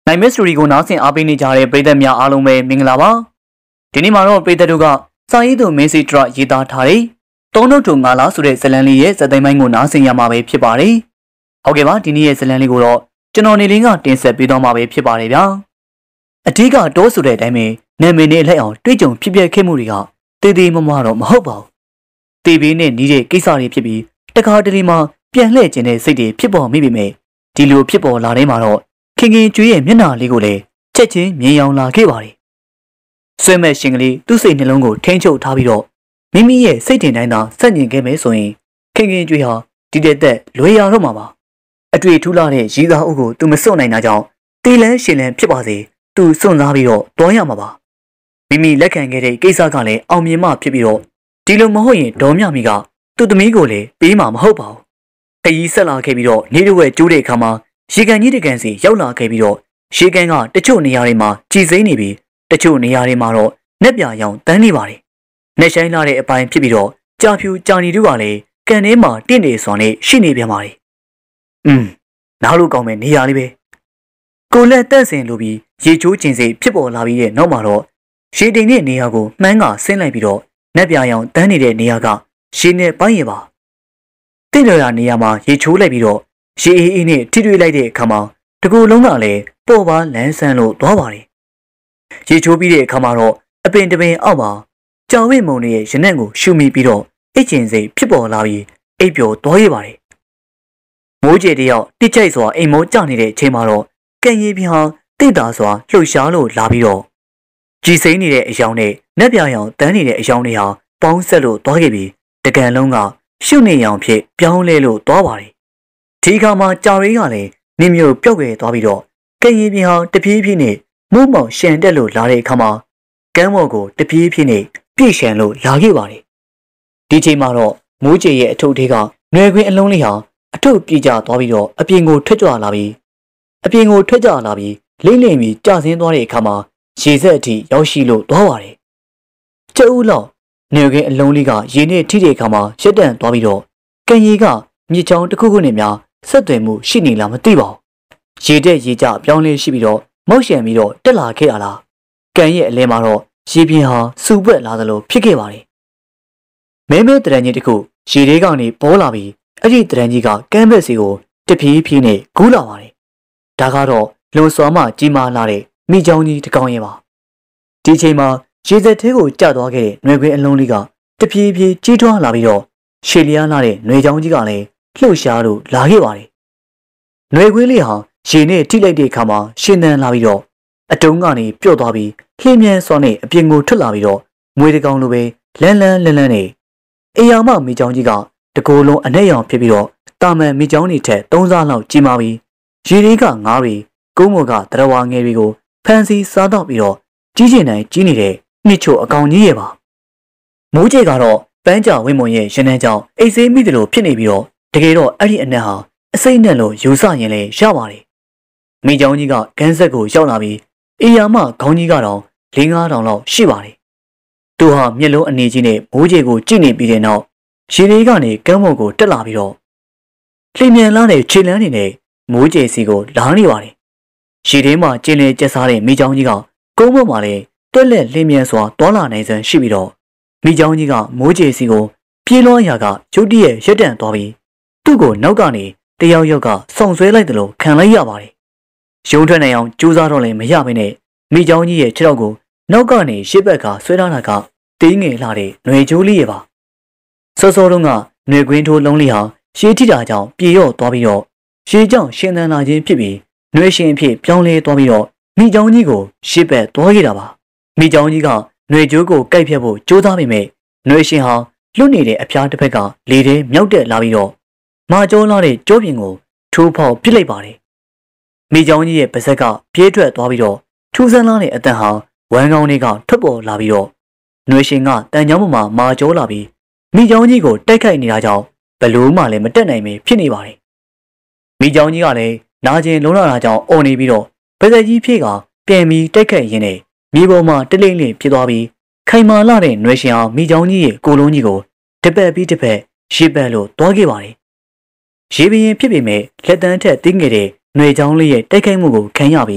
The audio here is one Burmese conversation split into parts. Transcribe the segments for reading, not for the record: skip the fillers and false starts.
နိုင်မစ်စတိုရီကိုနားဆင်အားပေးနေကြတဲ့ပရိသတ်များအားလုံးပဲမင်္ဂလာပါဒီနေ့မှာတော့ပရိသတ်တို့ကစာရေးသူမင်းစီထရရေးသားထားတဲ့သုံးနှုတ်တူငါလားဆိုတဲ့ဇာတ်လမ်းလေးရဲ့ဇာတ်သိမ်းပိုင်းကိုနားဆင်ရမှာပဲဖြစ်ပါတယ်ဟုတ်ကဲ့ပါဒီနေ့ရဲ့ဇာတ်လမ်းလေးကိုတော့ကျွန်တော်နေလင်းကတင်ဆက်ပေးသွားမှာပဲဖြစ်ပါတယ်ဗျာအထူးကတိုးဆိုတဲ့အတိုင်းပဲနာမည်နဲ့လိုက်အောင်တွေးကြုံဖြစ်ပျက်ခဲ့မှုတွေကတည်တည်မမတော့မဟုတ်ပါဘူးတေဘေးနဲ့နီးတဲ့ကိစ္စတွေဖြစ်ပြီးတခါတလေမှပြန်လှည့်ခြင်းတဲ့စိတ်တွေဖြစ်ပေါ်မိပေမဲ့ဒီလိုဖြစ်ပေါ်လာတဲ့မှာတော့ခင်ခင်ကျွေးရဲ့မျက်နှာလေးကိုလည်းချက်ချင်းမြင်အောင်လာခဲ့ပါတယ်။ဆွဲမဲ့ရှင်ကလေးသူ့စိတ်နှလုံးကိုထိန်းချုပ်ထားပြီးတော့မိမိရဲ့စိတ်ထင်တိုင်းသာစက်ညင်ခဲ့မယ်ဆိုရင်ခင်ခင်ကျွေးဟာဒီတဲ့သက်လွေရတော့မှာပါ။အတွေ့ထူးလာတဲ့ရီသားအုပ်ကိုသူမစွန့်နိုင်တာကြောင့်တေးလန်းရှင်လန်းဖြစ်ပါစေသူစွန့်စားပြီးတော့တွန်းရမှာပါ။မိမိလက်ခံခဲ့တဲ့ကိစ္စကလည်းအောင်မြင်မှဖြစ်ပြီးတော့ဒီလိုမဟုတ်ရင်ဒေါ်မြမီကသူ့သမီးကိုလည်းပေးမှာမဟုတ်ပါဘူး။ခရီးဆက်လာခဲ့ပြီးတော့နေရွယ်ကျိုးတဲ့အခါမှာရေကန်ကြီးတကန်စီရောက်လာခဲ့ပြီးတော့ရေကန်ကတချို့နေရာတွေမှာကြည်စိမ့်နေပြီးတချို့နေရာတွေမှာတော့နှက်ပြရောင်တန်းနေပါတယ်။နှက်ဆိုင်လာတဲ့အပိုင်းဖြစ်ပြီးတော့ကြာဖြူကြာနီတို့ကလည်းကန်ထဲမှာတင့်နေစွာနဲ့ရှိနေပြန်ပါတယ်။နားလို့ကောင်းမယ်နေရာလေးပဲ။ကိုလက်တက်ဆင်လိုပြီးရေချိုးကျင်စိဖြစ်ပေါ်လာပြီးတဲ့နောက်မှာတော့ရေတိမ်တဲ့နေရာကိုမှန်းကဆင်းလိုက်ပြီးတော့နှက်ပြရောင်တန်းနေတဲ့နေရာကရေနဲ့ပိုင်းရပါ။တင့်လျော်နေရာမှာရေချိုးလိုက်ပြီးတော့ရေအေးနဲ့ထိတွေ့လိုက်တဲ့အခါမှာတကူလုံးကလည်းပေါ်ပါလန်းဆန်းလို့သွားပါတယ်။ရေချိုးပြီးတဲ့အခါမှာတော့အပင်တပင်အောက်မှာကြောင်ဝိမုံရဲ့ရနံ့ကိုရှူမိပြီးတော့အိတ်ကျင်စိတ်ဖြစ်ပေါ်လာပြီးအိပ်ပျော်သွားရပါတယ်။မိုးကြဲတယောက်တိကျိုက်စွာအိမ်မောကျနေတဲ့အချိန်မှာတော့ကံရည်ပြဟာတိတ်တာစွာလှုပ်ရှားလို့လာပြီးတော့ကြည်စိမ့်နေတဲ့အယောင်နဲ့နှက်ပြရောင်တန်းနေတဲ့အယောင်တွေဟာပေါင်းဆက်လို့သွားခဲ့ပြီးတကန်လုံးကရှုနေရောင်ဖြစ်ပြောင်းလဲလို့သွားပါတယ်ဒီခါမှာကြာရီးကလည်းနင်းမျိုးပြုတ်ခဲ့သွားပြီးတော့ကရင်ပြည်ဟာတပြေးပြေးနဲ့မိုးမောင်ရှန်တက်လို့လာတဲ့အခါမှာကမ်းမော်ကိုတပြေးပြေးနဲ့ပြည့်ရှန်လို့လာခဲ့ပါတယ်ဒီချိန်မှာတော့မိုးကြေရဲ့အထုပ်သေးကနွယ်ခွင်းအလုံးလေးဟာအထုပ်ပြေးကျသွားပြီးတော့အပြင်ကိုထွက်ကြွလာပြီးလိမ့်လိမ့်ပြီးကျဆင်းသွားတဲ့အခါမှာရေဆက်အထိရောက်ရှိလို့သွားပါတယ်ကျုပ်လောက်နွယ်ခွင်းအလုံးလေးကရေနဲ့ထိတဲ့အခါမှာရက်တန့်သွားပြီးတော့ကံရီကမြစ်ချောင်းတစ်ခုခုနဲ့များဆက်သွယ်မှုရှိနေလားမသိပါဘူးရေတက်ရေကျပြောင်းလဲရှိပြီးတော့မောက်ရှံပြီးတော့တက်လာခဲ့ရလားကံရဲ့အလဲမှာတော့ရေပြင်းဟာစူပွက်လာသလိုဖြစ်ခဲ့ပါတယ်မဲမဲတရံကြီးတစ်ခုရေထဲကနေပေါ်လာပြီးအဲ့ဒီတရံကြီးကကမ်းဘက်စီကိုတဖြည်းဖြည်းနဲ့ကူးလာပါတယ်ဒါကတော့လွန်စွာမှကြီးမားလာတဲ့မိချောင်းကြီးတစ်ကောင်ရဲ့ပါဒီချိန်မှာရေစက်သေးကိုကျသွားခဲ့တဲ့ຫນွေခွေးအလုံးလေးကတဖြည်းဖြည်းကြီးထွားလာပြီးတော့ရှေလျားလာတဲ့ຫນွေချောင်းကြီးကလည်းလှုပ်ရှားလို့လာခဲ့ပါတယ်။ຫນွေခွေးလေးဟာရေနဲ့ထိလိုက်တဲ့အခါမှာရှင်သန်လာပြီးတော့အတုံးကနေပြုတ်သွားပြီးလှင်းမြန်စွာနဲ့အပြင်ကိုထွက်လာပြီးတော့မွေးတကောင်လိုပဲလန်းနဲ့အေယာမမိချောင်းကြီးကတကိုယ်လုံးအနဲ့ရောင်ဖြစ်ပြီးတော့တာမန်မိချောင်းတွေထက်3ဆလောက်ကြီးမားပြီးရေတွေကငါးတွေကုန်းမော်ကတရဝါငယ်တွေကိုဖန်စီစားတော့ပြီးတော့ကြီးကျင်တိုင်းကြီးနေတဲ့နှစ်ချို့အကောင်ကြီးရဲ့ပါ။မိုးကြေကတော့ပန်းကြဝင်းမုံရဲ့ရနန်းကြောင့်အိတ်ဆေးမိတယ်လို့ဖြစ်နေပြီးတော့တကယ်တော့အဲ့ဒီအနက်ဟာအစိမ့်နဲ့လို့ယူဆရင်လည်းရပါတယ်။မိချောင်းကြီးကကန်းဆက်ကိုရောက်လာပြီးအေယာမခေါင်းကြီးကတော့5-6တောင်လောက်ရှိပါတယ်။သူဟာမျက်လုံးအနေကြီးနဲ့မိုးကြေကိုကြည့်နေပြီးတဲ့နောက်ရေလေးကနေကမ်းမော်ကိုတက်လာပြီးတော့လှိမ်မြန်လာတဲ့ခြေလန်းနေနဲ့မိုးကြေစီကိုလာနေပါတယ်။ရေထဲမှာကျင်းလေကျက်စားတဲ့မိချောင်းကြီးကကုန်းပေါ်မှာလည်းတွက်လက်လှိမ်မြန်စွာတွာလာနိုင်စွမ်းရှိပြီးတော့မိချောင်းကြီးကမိုးကြေစီကိုပြေးလွှားရာကရုတ်တရက်ရက်တန့်သွားပြီးသူ့ကိုနောက်ကနေတယောက်ယောက်ကဆောင်းဆွဲလိုက်တယ်လို့ခံလိုက်ရပါတယ်။ရုံထွက်နိုင်အောင်ကြိုးစားတော့လည်းမရဘဲနဲ့မိချောင်းကြီးရဲ့ခြေထောက်ကိုနောက်ကနေရှေ့ဘက်ကဆွဲထားတာကတင်းငယ်လာတဲ့ຫນွေချိုးလေးရဲ့ပါ။စောစောတုန်းကຫນွေကွင်းထိုးလုံးလေးဟာရှေးထိတာကြောင့်ပြေရော့သွားပြီးတော့ရှေးကြောင့်ရှင်သန်လာခြင်းဖြစ်ပြီးຫນွေရှင်အဖြစ်ပြောင်းလဲသွားပြီးတော့မိချောင်းကြီးကိုရှေ့ဘက်သွားခဲ့တာပါ။မိချောင်းကြီးကຫນွေချိုးကိုကိုက်ဖြတ်ဖို့ကြိုးစားပေမဲ့ຫນွေရှင်ဟာလွတ်နေတဲ့အဖျားတစ်ဖက်ကလေထဲမြောက်တက်လာပြီးတော့မာကျောလာတဲ့ကျိုးပြင်ကိုထိုးဖောက်ပစ်လိုက်ပါတယ်။မိချောင်းကြီးရဲ့ပါဇက်ကပြေးထွက်သွားပြီးတော့ထူးဆန်းလာတဲ့အတန်ဟာဝမ်းကောင်းတွေကထွက်ပေါ်လာပြီးတော့ຫນွေရှင်ကတန်ချောင်းပေါ်မှာမာကျောလာပြီးမိချောင်းကြီးကိုတိုက်ခိုက်နေတာကြောင့်ဘလို့မှလည်းမတက်နိုင်ပဲဖြစ်နေပါတယ်။မိချောင်းကြီးကလည်းနာကျင်လုံးလာတာကြောင့်အော်နေပြီးတော့ပါဇက်ကြီးဖြည့်ကပြန်ပြီးတိုက်ခိုက်ရင်းနဲ့မြေပေါ်မှာတလိမ့်လိမ့်ဖြစ်သွားပြီးခိုင်မာလာတဲ့ຫນွေရှင်ဟာမိချောင်းကြီးရဲ့ကိုလုံးကြီးကိုတစ်ပတ်ပြီးတစ်ပတ်ရှေ့ပတ်လို့တွားခဲ့ပါတယ်။ရေပင်ဖြစ်ပေမဲ့လက်တန်းထက်တင်းငယ်တဲ့ຫນွေချောင်းလေးရဲ့တိုက်ခိုက်မှုကိုခံရပြီး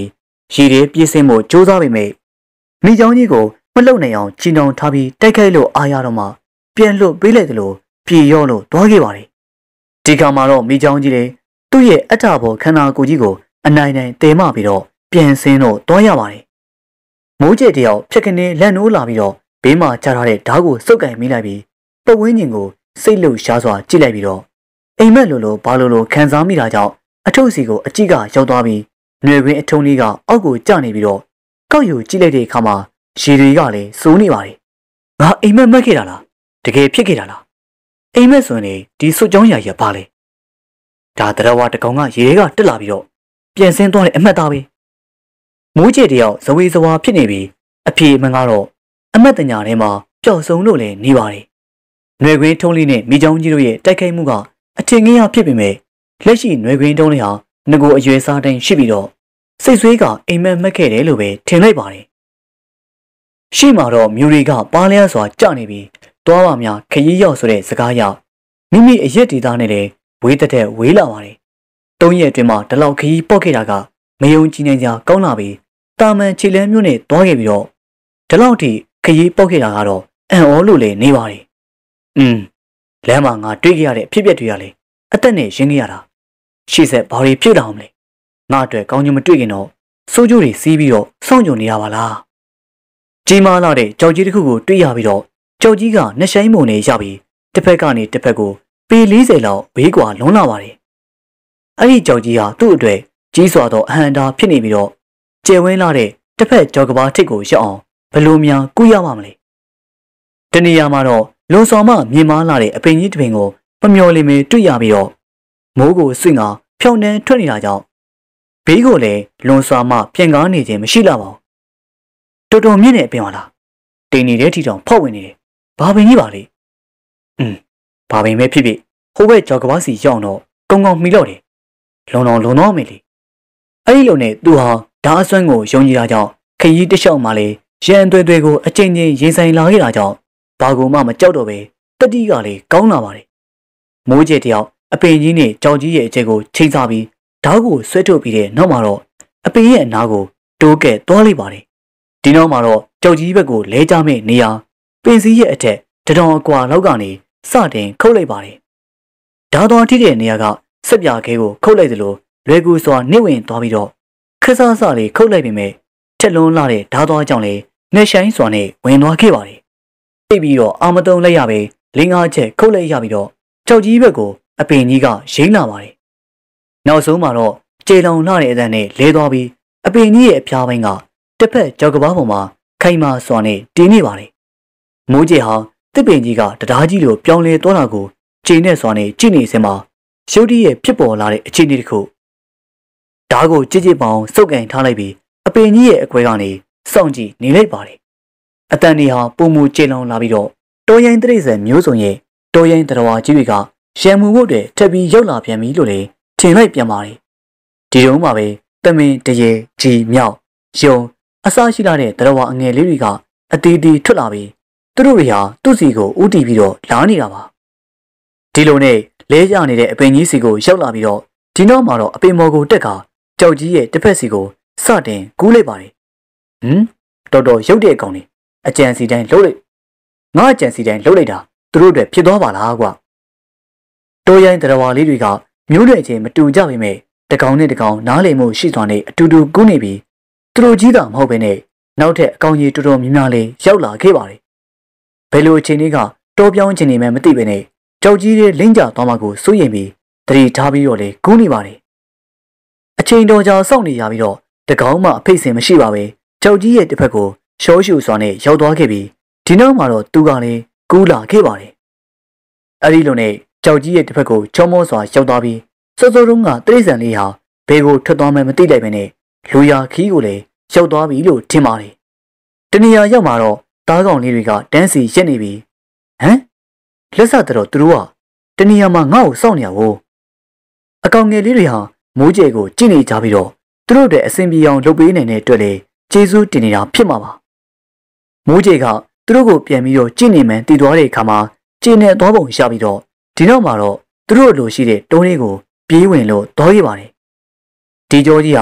ရည်ရည်ပြည့်စင်မှုစူးစမ်းပေမဲ့မိချောင်းကြီးကိုမလှုပ်နိုင်အောင်ချီနှောင်ထားပြီးတိုက်ခိုက်လို့အားရတော့မှပြန်လွတ်ပေးလိုက်တယ်လို့ပြေရော့လို့သွားခဲ့ပါတယ်ဒီကမှာတော့မိချောင်းကြီးလေသူ့ရဲ့အထဘောခန္ဓာကိုယ်ကြီးကိုအနိုင်နိုင်တဲမပြီးတော့ပြန်ဆင်းတော့သွားရပါတယ်မိုးကျတယောက်ဖြက်ခင်းလက်နိုးလာပြီးတော့ဘေးမှာချထားတဲ့ဓာတ်ကိုစုပ်ကင်မိလိုက်ပြီးပတ်ဝန်းကျင်ကိုစိတ်လှုပ်ရှားစွာကြည့်လိုက်ပြီးတော့အိမ်မက်လိုဘာလိုခံစားမိတာကြောင့်အထုပ်စီကိုအကြည့်ကရောက်သွားပြီးຫນွေခွင်းအထုံးလေးကအောက်ကိုကျနေပြီးတော့ကောက်ယူကြည့်လိုက်တဲ့အခါမှာရေတွေကလည်းစိုးနေပါတယ်ငါအိမ်မက်မက်ခဲ့တာလားတကယ်ဖြစ်ခဲ့တာလားအိမ်မက်ဆိုရင်ဒီစွတ်ကြောင်းရာရပါလေဒါတရဝတကောင်ကရေတွေကတက်လာပြီးတော့ပြန်ဆင်းသွားတဲ့အမှတ်သားပဲမိုးကျတယောက်ဇဝေဇဝါဖြစ်နေပြီးအဖြေမှန်ကတော့အမတ်တညာထဲမှာပျောက်ဆုံးလို့လည်းနေပါတယ်။ຫນွေခွင်းထုံးလေးနဲ့မိချောင်းကြီးတို့ရဲ့တိုက်ခိုက်မှုကအထင်ကြီးရဖြစ်ပေမဲ့လက်ရှိຫນွေခွင်းထုံးလေးဟာငကိုအရွယ်စားတိုင်းရှိပြီးတော့စိတ်ဆွေးကအိမ်မက်မက်ခဲ့တယ်လို့ပဲထင်လိုက်ပါတယ်။ရှေ့မှာတော့မြူတွေကပါလျက်စွာကြနေပြီးသွားပါများခရီးရောက်ဆိုတဲ့စကားရမိမိအရက်ဒေသနဲ့လည်းဝေးတဲ့ဝေးလာပါတယ်။၃ရက်အတွင်းမှာဒီလောက်ခရီးပေါက်ခဲ့တာကမယုံကြည်နိုင်ကြကောင်းလာပြီးတာမန်ခြေလမ်းမျိုးနဲ့သွားခဲ့ပြီးတော့ဒီလောက်ထိခရီးပေါက်ခဲ့တာကတော့အံ့ဩလို့လည်းနေပါတယ်လမ်းမှာငါတွေ့ခဲ့ရတဲ့အဖြစ်အပျက်တွေကလည်းအသက်နဲ့ရင်းခဲ့ရတာရှေ့ဆက်ဘာတွေဖြစ်လာအောင်လဲငါအတွက်ကောင်းချင်မတွေ့ခင်တော့စိုးကျိုးတွေစီးပြီးတော့စောင့်ကြုံနေရပါလားကြီးမားလာတဲ့ကြောက်ကြီးတစ်ခုကိုတွေ့ရပြီးတော့ကြောက်ကြီးကနှဆိုင်မုံနဲ့ရပြီးတစ်ဖက်ကနေတစ်ဖက်ကိုပေ40လောက်ဘေးကွာလွန်လာပါတယ်အဲ့ဒီကြောက်ကြီးဟာသူ့အတွက်ကြီးစွာသောအဟံတာဖြစ်နေပြီးတော့ကျယ်ဝန်းလာတဲ့တစ်ဖက်ကြောက်ကဘာထိတ်ကိုရောက်အောင်ဘလို့များကူးရမှာမလဲတနေရာမှာတော့လွန်ဆောင်မမြင်မာလာတဲ့အပင်ကြီးတစ်ပင်ကိုမမျော်လင့်မတွေ့ရပြီးတော့မိုးကိုဆွင့်ကဖြောင်းနှန်းထွက်နေတာကြောင့်ဘေးကိုလည်းလွန်ဆောင်မပြန်ကားနေခြင်းမရှိလာပါဘူးတော်တော်မြင့်တဲ့အပင်ပါလားတိမ်နေတဲ့ထီတောင်ဖောက်ဝင်နေတယ်ဘာပင်ကြီးပါလေဘာပင်ပဲဖြစ်ဖြစ်ဟိုဘက်ကြောက်ကဘာစီရောက်တော့ကောင်းကောင်းမိတော့တယ်လွန်တော့မယ်လေအဲ့ဒီလိုနဲ့သူဟာဓာအစွမ်းကိုယုံကြည်တာကြောင့်ခရီးတစ်လျှောက်မှလည်းရန်သွဲကိုအကျဉ်းချင်းရင်ဆိုင်လာခဲ့တာကြောင့်ဘာကူမှမကြောက်တော့ပဲတတိကလည်းကောင်းလာပါတယ်မိုးကျတယောက်အပင်ကြီးနဲ့ကြောက်ကြီးရဲ့အကျဲကိုချိန်စားပြီးဓာတ်ကိုဆွဲထုတ်ပြီးတဲ့နောက်မှာတော့အပင်ရဲ့အနားကိုတိုးကဲ့သွားလိုက်ပါတယ်ဒီနောက်မှာတော့ကြောက်ကြီးဘက်ကိုလဲကျမဲ့နေရာပင်စည်းရဲ့အထက်တထောင်အကွာလောက်ကနေစတင်ခုတ်လိုက်ပါတယ်ဓာတ်တော်ထိတဲ့နေရာကစက်ပြခဲကိုခုတ်လိုက်သလိုလွယ်ကူစွာနှိမ့်ဝင်သွားပြီးတော့ခက်ဆဆလေးခုတ်လိုက်ပေမဲ့ထက်လွန်းလာတဲ့ဓာတ်တော်ကြောင့်လည်းနှက်ဆိုင်စွာနဲ့ဝင်သွားခဲ့ပါတယ်သိပြီးတော့အာမတုံလိုက်ရပဲလင်းကားချက်ခုတ်လိုက်ရပြီးတော့ကြောက်ကြီးဘက်ကိုအပင်ကြီးကရိမ့်လာပါတယ်နောက်ဆုံးမှာတော့ကျေလောင်လာတဲ့အသံနဲ့လဲသွားပြီးအပင်ကြီးရဲ့အဖျားပိုင်းကတစ်ဖက်ကြောက်ကဘာပေါ်မှာခိုင်မာစွာနဲ့တင်းနေပါတယ်မိုးကျေဟာတစ်ပင်ကြီးကတရားကြီးလိုပြောင်းလဲသွားတာကိုခြေနဲ့စွာနဲ့ကြည့်နေစင်မှာရုတ်တရက်ဖြစ်ပေါ်လာတဲ့အခြေအနေတစ်ခုဓာတ်ကိုကြစ်ပေါင်စုပ်ကန်ထားလိုက်ပြီးအပင်ကြီးရဲ့အကွဲကနေစောင့်ကြည့်နေလိုက်ပါတယ်အတန်ဒီဟာပုံမူကျေလောင်လာပြီးတော့တော်ရင်တရိစံမျိုးစုံရဲ့တော်ရင်တရားကြီးတွေကရံမှုဖို့တွေထပ်ပြီးရောက်လာပြန်ပြီလို့လေထင်လိုက်ပြန်ပါတယ်ဒီတုန်းမှာပဲတမင်တရေကြီးမြောက်ယုံအစရှိလာတဲ့တရားအငယ်လေးတွေကအတီးတီးထွက်လာပြီးသူတို့တွေဟာသူ့စီကိုဥတီပြီးတော့လာနေတာပါဒီလိုနဲ့လဲရနေတဲ့အပင်ကြီးစီကိုရောက်လာပြီးတော့ဒီနောက်မှာတော့အပင်မော်ကိုတက်ကကြောက်ကြီးရဲ့တစ်ဖက်စီကိုစတင်ကူးလိုက်ပါတယ်တော်တော်ရုပ်တဲ့အကောင်နေအကြံစီတိုင်းလှုပ်လိုက်ငါအကြံစီတိုင်းလှုပ်လိုက်တာသူတို့တွေဖြစ်သွားပါလားကွာတိုးရိုင်းတရားလေးတွေကမျိုးတွေချင်းမတူကြပေမဲ့တကောင်နဲ့တကောင်နားလည်မှုရှိစွာနဲ့အတူတူကူးနေပြီးသူတို့ကြီးတာမဟုတ်ဘဲနဲ့နောက်ထပ်အကောင်ကြီးတော်တော်များများလေးရောက်လာခဲ့ပါတယ်ဘယ်လိုအချိန်လေးကတောပြောင်းခြင်းနေမှမသိဘဲနဲ့ကြောက်ကြီးတွေလိမ့်ကြသွားမှကိုစိုးရိမ်ပြီးတတိထားပြီးတော့လေကူးနေပါတယ်အချိန်တော်ကြာစောင့်နေရပြီးတော့တကောင်မှအဖိတ်စင်မရှိပါပဲကြောက်ကြီးရဲ့တစ်ဖက်ကိုရှောရှုစွာနဲ့ရောက်သွားခဲ့ပြီးဒီနောက်မှာတော့သူကလည်းကူးလာခဲ့ပါတယ်အဲ့ဒီလိုနဲ့ကြောက်ကြီးရဲ့တစ်ဖက်ကိုချောမောစွာရောက်သွားပြီးစောစောတုန်းကတိရစ္ဆာန်လေးဟာဘယ်ကိုထွက်သွားမှမသိလိုက်ပဲနဲ့လူရခီးကိုလည်းရောက်သွားပြီလို့ထင်ပါတယ်တနေရာရောက်မှာတော့တားကောင်လေးတွေကတန်းစီရက်နေပြီးလက်ဆက်တော့သူတို့ကတနေရာမှာငါ့ကိုစောင့်နေရဘူးအကောင်ငယ်လေးတွေဟာမိုးကျဲကိုကြည့်နေကြပြီးတော့သူတို့တဲ့အဆင်ပြေအောင်လုပ်ပေးနိုင်တဲ့အတွက်လေကျေးဇူးတင်နေတာဖြစ်မှာပါမိုးကျဲကသူတို့ကိုပြန်ပြီးတော့ကြည့်နေမှန်တည်သွားတဲ့အခါမှာကျင်းနဲ့သွားပုံရပြီးတော့ဒီနောက်မှာတော့သူတို့လိုရှိတဲ့တုံးလေးကိုပြေးဝင်လို့သွားရပါတယ်ဒီကြောကြီးဟာ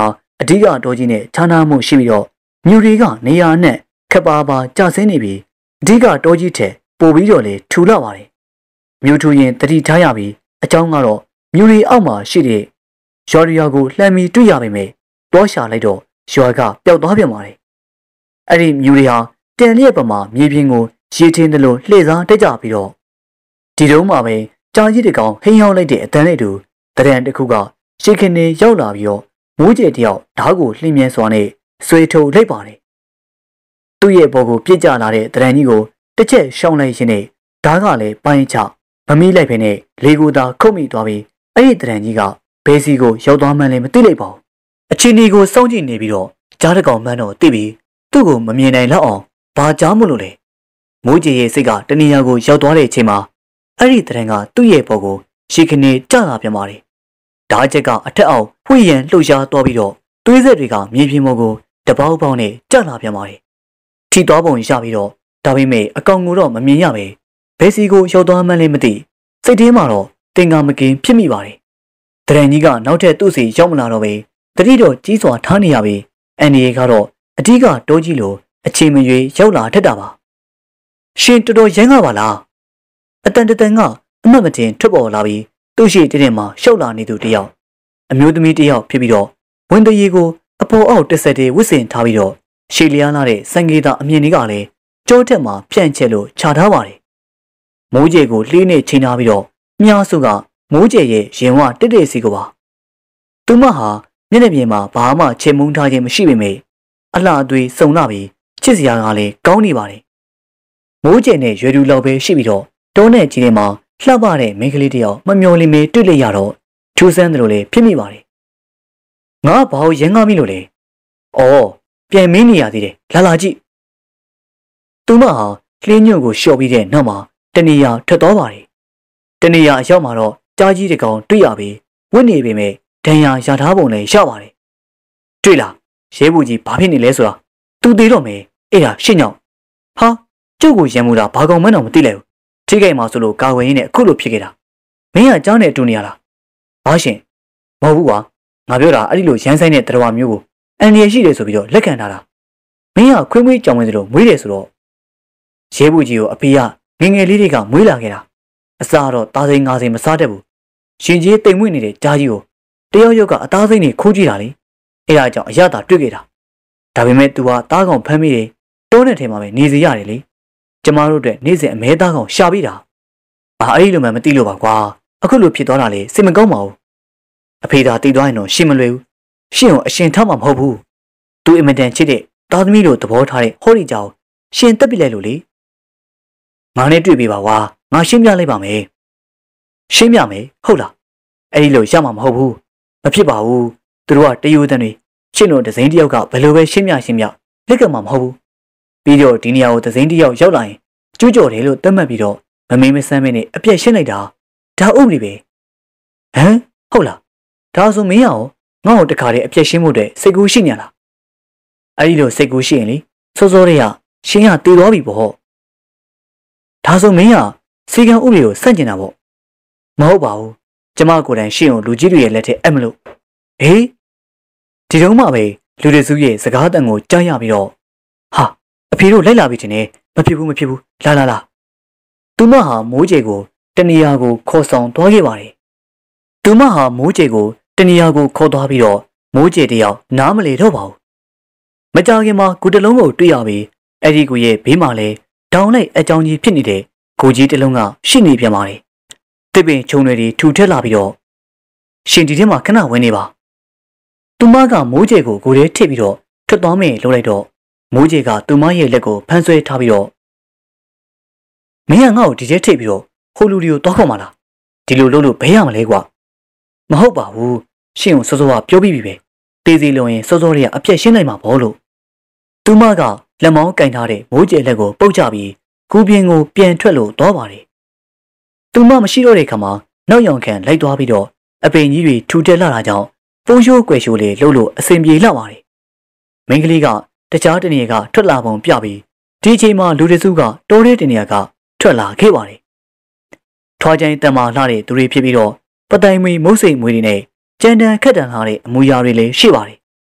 အဓိကတော်ကြီးနဲ့ခြားနားမှုရှိပြီးတော့မြူတွေကနေရာနဲ့ခပ်ပါပါကျဆင်းနေပြီးအဓိကတော်ကြီးထက်ပိုပြီးတော့လေထူလာပါတယ်မြူထူရင်တတိထားရပြီးအကြောင်းကတော့မြူတွေအောက်မှာရှိတဲ့ရွာကိုလှမ်းပြီးတွေ့ရပေမဲ့တောရှာလိုက်တော့ရွာကပျောက်သွားပြန်ပါတယ်အဲ့ဒီမြူတွေဟာတန်လျက်ပမာမြေပြင်ကိုရေထင်းသလိုလှည့်စားတက်ကြပြီးတော့ဒီတုန်းမှာပဲကြာကြီးတကောင်ဟိန်းဟောင်းလိုက်တဲ့အတန်းလေးတူတရံတစ်ခုကရှေ့ကနေရောက်လာပြီးတော့မိုးကျဲတယောက်ဓာတ်ကိုလှင်းမြဲစွာနဲ့ဆွေထုတ်လိုက်ပါတယ်သူ့ရဲ့ဘော်ကိုပြစ်ကျလာတဲ့တရံကြီးကိုတစ်ချက်ရှောင်းလိုက်ရင်းနဲ့ဓာတ်ကလည်းပိုင်းချမမီးလိုက်ဖ ೇನೆ လေကိုသာခုတ်မိသွားပြီးအဲ့ဒီတရံကြီးကဘေးစီကိုရောက်သွားမှန်းလည်းမသိလိုက်ပါဘူးအချင်းဒီကိုစောင့်ကြည့်နေပြီးတော့ကြားတကောင်မှန်းတော့သိပြီးသူ့ကိုမမြင်နိုင်လောက်အောင်ဘာကြားမို့လို့လဲမိုးကြီးရဲ့စိတ်ကတနေရာကိုရောက်သွားတဲ့အချိန်မှာအဲ့ဒီတရံကသူ့ရဲ့ဘော်ကိုရှေ့ကနေကျလာပြန်ပါတယ်ဓာတ်ချက်ကအထက်အောက်ဖွေ့ရန်လှုပ်ရှားသွားပြီးတော့သွေးဆက်တွေကမြေပြင်ပေါ်ကိုတပေါက်ပေါက်နဲ့ကျလာပြန်ပါတယ်ထိသွားပုံရပြီးတော့ဒါပေမဲ့အကောင်ကိုတော့မမြင်ရပဲဘယ်စီကိုရောက်သွားမှန်းလည်းမသိစိတ်ထဲမှာတော့တင်ကာမကင်ဖြစ်မိပါတယ်တရံကြီးကနောက်ထပ်သူ့စီရောက်မလာတော့ပဲတတိတော့ကြီးစွာထားနေရပြီးအန်ဒီရဲ့ကတော့အဓိကတိုးကြီးလိုအချိန်မရွေးရောက်လာတတ်တာပါရှင်တော်တော်ရမ်းကားပါလားအတန်တန်ကအမှတ်မတင်ထွက်ပေါ်လာပြီးသူ့ရှိတဲ့မှာရှောက်လာနေသူတယောက်အမျိုးသမီးတယောက်ဖြစ်ပြီးတော့ဝန်တရီကိုအပေါ်အောက်တစ်ဆက်တည်းဝစ်စင်ထားပြီးတော့ရှေလျားလာတဲ့စံကေတာအမြင်တွေကလည်းကျိုးထက်မှာဖြန့်ချက်လို့ခြာထားပါတယ်မိုးကျဲကိုလှေးနဲ့ချိန်ထားပြီးတော့မြားစုကမိုးကျဲရဲ့ရင်ဝတစ်တဲ့စီကိုပါသူမဟာမျက်နှာပြင်မှာဘာမှချေမုန်းထားခြင်းမရှိပေမဲ့အလှအသွေးစုံလာပြီးချစ်စရာကလည်းကောင်းနေပါတယ်မိုးကျဲနဲ့ရွယ်တူလောက်ပဲရှိပြီးတော့တောနဲ့ကြီးထဲမှာလှပတဲ့မိန်းကလေးတယောက်မမျော်လင့်မေတွေ့လိုက်ရတော့ထူးဆန်းတယ်လို့လည်းဖြစ်မိပါတယ်ငါဘာလို့ရမ်းကားမိလို့လဲအော်ပြန်မင်းနေရသေးတယ်လာကြည့်သူမဟာလှင်းညွန့်ကိုလျှော့ပြီးတဲ့နောက်မှာတနေရာထွက်သွားပါတယ်တနေရာအရောက်မှာတော့ကြားကြီးတကောင်တွေ့ရပြီးဝင့်နေပေမဲ့ဒဏ်ရာရထားပုံလည်းရပါတယ်တွေ့လားရဲဘူးကြီးဘာဖြစ်နေလဲဆိုတာသူသေးတော့မယ်အဲ့ဒါရှင်းညောင်းဟာကျုပ်ကိုရံမှုတာဘာကောင်မှန်းတော့မသိလိုက်ဘူးထိခိုက်မှာဆိုလို့ကာဝယ်ရင်းနဲ့အခုလိုဖြစ်ခဲ့တာမင်းကကြားနဲ့အတူနေရလားဘာရှင်မဟုတ်ဘူးကွာငါပြောတာအဲ့ဒီလိုရမ်းဆိုင်တဲ့တရားမျိုးကိုအန်ဒီရရှိတယ်ဆိုပြီးတော့လက်ခံထားတာမင်းကခွေးမွေးကြောင်ဝင်သလိုမွေးတယ်ဆိုတော့ရဲဘူးကြီးကိုအဖေကငငယ်လေးတွေကမွေးလာခဲ့တာအစားတော့သားစိမ်းငါးစိမ်းမစားတတ်ဘူးရှင်ကြီးတိမ်မွေ့နေတဲ့ကြားကြီးကိုတယောက်ယောက်ကအသားစိမ်းတွေခိုးကြည့်တာလေအဲ့ဒါကြောင့်အရသာတွေ့ခဲ့တာဒါပေမဲ့ तू ကသားကောင်ဖမ်းမိတယ်တိုးတဲ့ထဲမှာပဲနေစီရတယ်လေကျမတို့အတွက်နေ့စဉ်အမဲသားကောင်ရှာပြီးတာအဲ့ဒီလိုမှမသိလို့ပါကွာအခုလိုဖြစ်သွားတာလေစိတ်မကောင်းပါဘူးအဖေသာတည်သွားရင်တော့ရှင်းမလွယ်ဘူးရှင်းကိုအရှင်ထားမှာမဟုတ်ဘူး तू အင်မတန်ချစ်တဲ့သားသမီးတို့သဘောထားတဲ့ဟောဒီကြောင်ရှင်တက်ပြလိုက်လို့လေငါနဲ့တွေ့ပြီပါကွာငါရှင်းပြလိုက်ပါမယ်ရှင်းပြမယ်ဟုတ်လားအဲ့ဒီလိုရမှာမဟုတ်ဘူးမဖြစ်ပါဘူးသူတို့ကတယူတန်တွေရှင်းလို့ဒဇိန်တယောက်ကဘယ်လိုပဲရှင်းပြလက်ကမှာမဟုတ်ဘူးပြီးတော့ဒီနေရာကိုဒဇိန်တယောက်ရောက်လာရင်ကျူးကျော်တယ်လို့သတ်မှတ်ပြီးတော့မမေးမဆန်းမင်းနဲ့အပြက်ရှင်းလိုက်တာဒါဥပဒေပဲဟမ်ဟုတ်လားဒါဆိုမင်းရောငါ့ကိုတခါတည်းအပြက်ရှင်းဖို့အတွက်စိတ်ကူးရှိညာလားအဲ့ဒီလိုစိတ်ကူးရှိရင်လေစောစောလေးကရှင်းရတည်သွားပြီပေါ့ဒါဆိုမင်းကစီကံဥပဒေကိုဆန့်ကျင်တာပေါ့မဟုတ်ပါဘူးကျမကိုယ်တိုင်ရှင်းကိုလူကြီးတွေရဲ့လက်ထက်အပ်မလို့ဟေးဒီတုန်းမှပဲလူတွေစုရဲ့စကားတန်ကိုကြားရပြီးတော့ဟာအဖေတို့လိုက်လာပြီထင်တယ်မဖြစ်ဘူးလာသူမဟာမိုးကျေကိုတနေရာကိုခေါ်ဆောင်သွားခဲ့ပါတယ်သူမဟာမိုးကျေကိုတနေရာကိုခေါ်သွားပြီးတော့မိုးကျေတယောက်နားမလေတော့ပါဘူးမကြခင်မှာကိုတလုံးကိုတွေ့ရပြီးအဲ့ဒီကိုရဲ့ဘေးမှာလဲဒေါင်းလိုက်အကြောင်းကြီးဖြစ်နေတဲ့ကိုကြီးတလုံးကရှိနေပြန်ပါတယ်တစ်ပင်ခြုံတွေထူထက်လာပြီးတော့ရှင်ဒီထဲမှာခဏဝင်နေပါသူမကမိုးကျေကိုကိုယ်ထဲထစ်ပြီးတော့ထွက်သွားမယ်လို့လိုက်တော့မိုးကျေကသူမရဲ့လက်ကိုဖမ်းဆွဲထားပြီးတော့မင်းကငါ့ကိုဒီထဲထိပ်ပြီးတော့ဟိုလူတွေကိုတောက်ခေါ်မလားဒီလိုလုပ်လို့ဘဲရမလဲကွာမဟုတ်ပါဘူးရှင့်ကိုစောစောကပြောပြီးပြီပဲတေးစီလုံရင်စောစောလေးကအပြက်ရှင်းလိုက်မှာပေါ့လို့သူမကလက်မောင်းကင်ထားတဲ့မိုးကျဲလက်ကိုပုတ်ချပြီးကူပြင်းကိုပြန်ထွက်လို့သွားပါတယ်သူမမရှိတော့တဲ့ခါမှာနောက်ယောင်ခံလိုက်သွားပြီးတော့အပင်ကြီးတွေထူတက်လာတာကြောင့်ပုံရှိုးကွယ်ရှိုးလေးလှုပ်လို့အစင်ပြေလာပါတယ်မိန်းကလေးကတခြားတနေရာကထွက်လာပုံပြပြီးဒီအချိန်မှာလူတစုကတိုးတဲ့တနေရာကထွက်လာခဲ့ပါတယ်ထွားချိုင်းတန်မာလှတဲ့သူတွေဖြစ်ပြီးတော့ပတိုင်မွေမုတ်စိတ်မွေတွေနဲ့ကြမ်းတမ်းခက်တန်လာတဲ့အမူအရာတွေလည်းရှိပါတယ်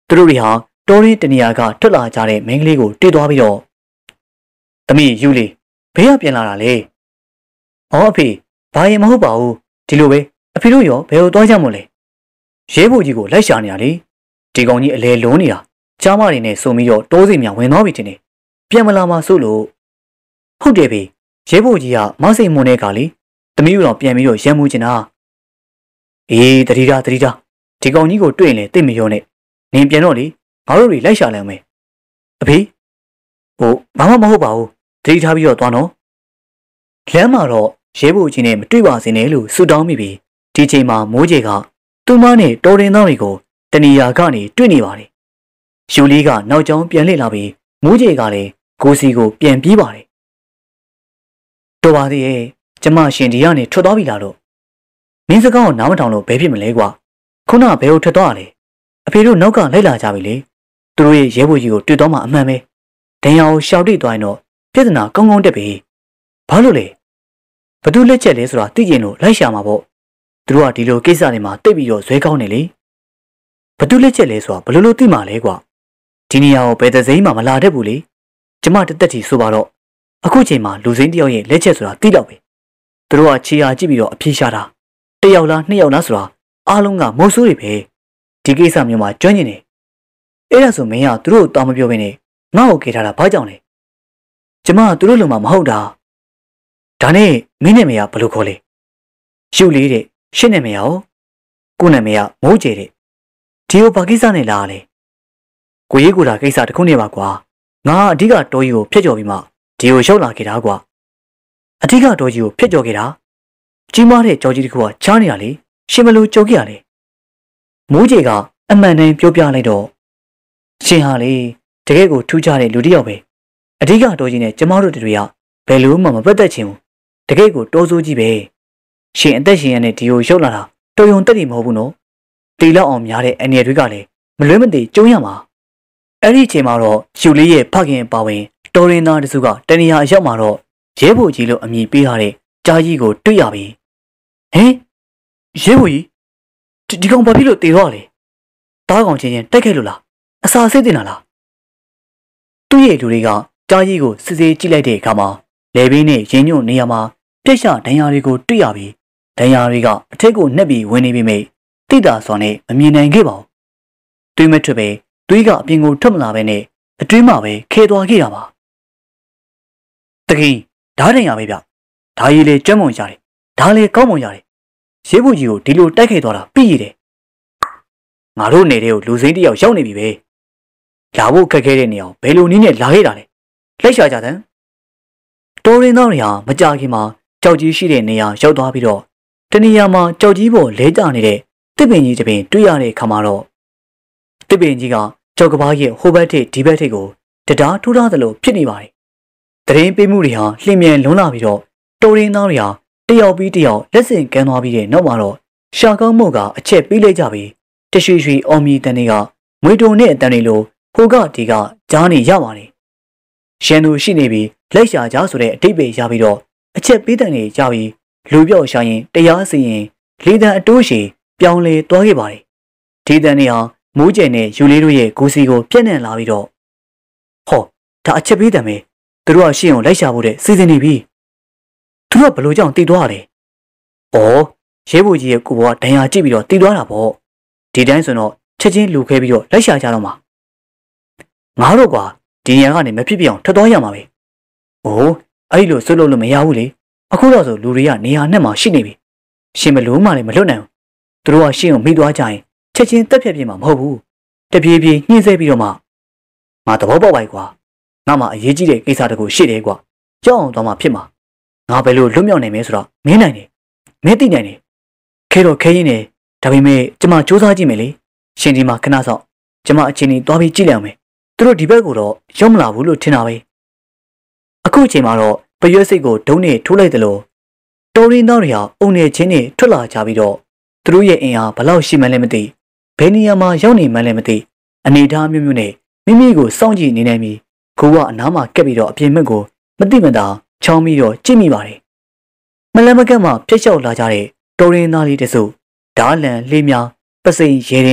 သူတို့တွေဟာတော်ရင်းတနေရာကထွက်လာကြတဲ့မိန်းကလေးကိုတွေ့သွားပြီးတော့သမီးယူလေးဘေးကပြန်လာတာလေ။အော်အဖေဘာရင်မဟုတ်ပါဘူးဒီလိုပဲအဖေတို့ရောဘယ်ကိုသွားကြမို့လဲရဲဘော်ကြီးကိုလိုက်ရှာနေရလေဒီကောင်ကြီးအလဲလုံးနေတာကြားမတွေနဲ့စုံပြီးတော့တိုးစိမ်များဝင်သွားပြီတင်တယ်ပြန်မလာမှဆိုလို့ဟုတ်တယ်ဖေရဲဘော်ကြီးကမစိမ်မွန်တဲ့ကလေသမီးတို့တော့ပြန်ပြီးတော့ရမ်းမှုချင်တာအေးတတိတာဒီကောင်ကြီးကိုတွေ့ရင်လည်းသိမရောနဲ့နင်ပြန်တော့လေငါတို့တွေလိုက်ရှာလိုက်မယ်အဖေဟိုဘာမှမဟုတ်ပါဘူးတတိထားပြီးတော့သွားနော်လမ်းမှာတော့ရဲဘော်ကြီးနဲ့မတွေ့ပါစေနဲ့လို့ဆုတောင်းမိပြီးဒီချိန်မှာမိုးကြီးကသူမနဲ့တော်ရင်သားတွေကိုတဏီယာကနေတွေ့နေပါတယ်ယူလေးကနောက်ကျောင်းပြန်လှည့်လာပြီးမိုးကြီးကလည်းကိုစီကိုပြန်ပြေးပါတယ်တော်ပါသေးရဲ့ကျမရှင်ဒီကနေထွက်သွားပြီလားလို့မင်းစကားကိုနားမထောင်လို့ဘယ်ဖြစ်မလဲကွာခုနဘယ်ကိုထွက်သွားရလဲအဖေတို့နောက်ကလိုက်လာကြပြီလေသူတို့ရဲ့ရဲဘော်ကြီးကိုတွေ့တော့မှအမှန်ပဲဒဏ်ရာကိုရှောက်တိသွားရင်တော့ပြဿနာကောင်းတက်ပြီဘာလို့လဲဘသူလက်ချက်လဲဆိုတာသိကျင်လို့လိုက်ရှာမှာပေါ့သူတို့ကဒီလိုကိစ္စတွေမှာတိတ်ပြီးတော့ဇွဲကောင်းနေလေဘသူလက်ချက်လဲဆိုတာဘယ်လိုသိမှာလဲကွာဒီနေရာကိုဘယ်သစိမ်းမှမလာတတ်ဘူးလေကျမတက်တက်ကြီးဆိုပါတော့အခုချိန်မှာလူစိမ်းတယောက်ရဲ့လက်ချက်ဆိုတာသိတော့ပဲသူတို့ကခြေရာကြည့်ပြီးတော့အပြေးရှာတာတစ်ယောက်လားနှစ်ယောက်လားဆိုတာအားလုံးကမုတ်ဆိုးတွေပဲဒီကိစ္စမျိုးမှာကျွမ်းကျင်နေအဲ့ဒါဆိုမင်းကသူတို့တောင်းမပြောဘဲနဲ့ငါ့ကိုခေထားတာဘာကြောင့်လဲကျမကသူတို့လုံမှာမဟုတ်တာဒါနဲ့မင်းနာမည်ကဘယ်လိုခေါ်လဲရှုလေးတဲ့ရှင်းနာမည်ရောကိုနာမည်ကမိုးကျဲတဲ့ဒီကိုဘာကိစ္စနဲ့လာလဲကိုရေးကိုတာကိစ္စတခုနဲ့ပါကွာငါအဓိကတော်ကြီးကိုဖျက်ကျော်ပြီးမှဒီကိုရောက်လာခဲ့တာကွာအဓိကတော်ကြီးကိုဖျက်ကျော်ခဲ့တာကြီးမားတဲ့ကြော်ကြီးတစ်ခုကချားနေတာလေရှင်မလို့ကြော်ခဲ့ရလေမိုးကျဲကအမှန်တမ်းပြောပြလိုက်တော့ရှင်ဟာလေတကယ်ကိုထူးခြားတဲ့လူတစ်ယောက်ပဲအဓိကတော်ကြီးနဲ့ကျမတို့တွေကဘယ်လိုမှမပတ်သက်ချင်ဘူးတကယ်ကိုတိုးစိုးကြီးပဲရှင်အသက်ရှင်ရတဲ့ဒီကိုရောက်လာတာတော်ရုံတက်တယ်မဟုတ်ဘူးနော်တီလောက်အောင်များတဲ့အနေတွေကလည်းမလွဲမသွေကျုံရမှာအဲ့ဒီအချိန်မှာတော့ယူလေးရဲ့ဖခင်ပါဝင်တော်ရင်သားတစုကတနေရာအရောက်မှာတော့ရဲဘော်ကြီးလို့အမည်ပေးထားတဲ့ကြားကြီးကိုတွေ့ရပြီဟင်ရဲဘော်ကြီးဒီကောင်ဘာဖြစ်လို့တေတော့လဲတားကောင်ချင်းချင်းတိုက်ခိုက်လို့လားအစာစိတ်တင်လာလားသူ့ရဲ့လူတွေကကြားကြီးကိုစစ်ဆေးကြည့်လိုက်တဲ့အခါမှာလေဘင်းနဲ့ရင်းညွန့်နေရာမှာပြက်ရှဒဏ်ရာတွေကိုတွေ့ရပြီးဒဏ်ရာတွေကအထက်ကိုနှက်ပြီးဝင်နေပြီမိတိတာစွာနဲ့မမြင်နိုင်ခဲ့ပါဘူးတွေးမထွက်ပဲတွေးကအပြင်ကိုထွက်မလာပဲနဲ့အတွင်းမှာပဲခဲသွားခဲ့ရပါတကင်းဓာတ်ဒဏ်ရာပဲဗျဓာရည်လေကျွမ်းမုံရတယ်ဓာလေကောင်းမုံရတယ်ရဲဘော်ကြီးကိုဒီလိုတိုက်ခိုက်သွားတာပြည့်ရတယ်ငါတို့နေတဲ့ကိုလူစိမ်းတယောက်ရောက်နေပြီပဲလာဖို့ခက်ခဲတဲ့နေအောင်ဘယ်လိုနည်းနဲ့လာခဲ့တာလဲလိုက်ရှာကြတဲ့တော်ရင်သားတွေဟာမကြခင်မှာကြောက်ကြီးရှိတဲ့နေရာရောက်သွားပြီးတော့တနေရာမှာကြောက်ကြီးပေါ်လဲကျနေတဲ့တစ်ပင်ကြီးတစ်ပင်တွေ့ရတဲ့အခါမှာတော့တစ်ပင်ကြီးကကြောက်ကဘာရဲ့ဟိုဘက်ထိပ်ဒီဘက်ထိပ်ကိုတရားထိုးထားသလိုဖြစ်နေပါတယ်တရင်ပေးမှုတွေဟာလျင်မြန်လွန်းလာပြီးတော့တော်ရင်သားတွေဟာတယောက်ပြီးတယောက်လက်ဆင့်ကမ်းသွားပြီးတဲ့နောက်မှာတော့ရှာကောင်းမို့ကအချက်ပေးလိုက်ကြပြီးတရွှေရွှေအော်မီတန်တွေကမွေတုံနဲ့အတန်တွေလိုဟိုကဒီကကြားနေရပါတယ်ရန်သူရှိနေပြီးလက်ရှာကြဆိုတဲ့အတိတ်ပဲရပြီးတော့အချက်ပေးတဲ့နေကြပြီးလူပြောက်ရှာရင်တရားစီရင်လေတံအတိုးရှည်ပြောင်းလဲသွားခဲ့ပါတယ်ဒီတန်တွေဟာမိုးကျယ်နဲ့ယူလေးတို့ရဲ့ဂူစီကိုပြက်နှံလာပြီးတော့ဟောဒါအချက်ပေးတယ်မယ်သူတို့ကရှင်းအောင်လိုက်ရှာဖို့တဲ့စီစဉ်နေပြီသူတို့ကဘလို့ကြောင့်တည်သွားတယ်ဩရဲဘော်ကြီးရဲ့ကိုဘကဒဏ်ရာကြည့်ပြီးတော့တည်သွားတာပေါ့ဒီတိုင်းဆိုတော့ချက်ချင်းလူခဲပြီးတော့လိုက်ရှာကြတော့မှာငါတို့ကဒီနေရာကနေမဖြစ်ပြအောင်ထွက်သွားရမှာပဲ။အိုးအဲ့လိုဆွလို့လို့မရဘူးလေ။အခုတော့ဆိုလူတွေကနေရာနဲ့မှရှိနေပြီ။ရှင်မလို့မှလည်းမလွတ်နိုင်ဘူး။သူတို့ကရှင်းကိုမိသွားကြရင်ချက်ချင်းတက်ဖြတ်ပြမှာမဟုတ်ဘူး။တပြေးပြေးညှင်းဆဲပြီးတော့မှငါသဘောပေါက်ပါ යි ကွာ။ငါမှအရေးကြီးတဲ့ကိစ္စတခုရှိတယ်ကွာ။ကြောက်အောင်သွားမှဖြစ်မှာ။ငါဘယ်လိုလွတ်မြောက်နိုင်မလဲဆိုတော့မင်းနိုင်တယ်။မင်းသိနိုင်တယ်။ခဲတော့ခဲရင်းနေဒါပေမဲ့ကျမစူးစမ်းကြည့်မယ်လေ။ရှင်ဒီမှာခဏဆောင်ကျမအချင်းကြီးသွားပြီးကြည့်လိုက်အောင်မယ်။သူတို့ဒီဘက်ကိုတော့ရောက်မလာဘူးလို့ထင်တာပဲအခုအချိန်မှာတော့ပရွက်စိတ်ကိုဒုံးနဲ့ထိုးလိုက်တယ်လို့တော်ရင်သားတွေဟာအုံနေချင်းနဲ့ထွက်လာကြပြီးတော့သူတို့ရဲ့အင်အားဘလောက်ရှိမှန်းလည်းမသိဘယ်နေရာမှာရောက်နေမှန်းလည်းမသိအနေထားမျိုးမျိုးနဲ့မိမိကိုစောင့်ကြည့်နေနိုင်ပြီးကိုကအနားမှာကက်ပြီးတော့အပြင်ဘက်ကိုမသိမသာချောင်းပြီးတော့ကြည့်မိပါတယ်မလမကက်မှာဖျက်လျှောက်လာကြတဲ့တော်ရင်သားလေးတစုဓာလန်လေးများပစိန်ရဲရင်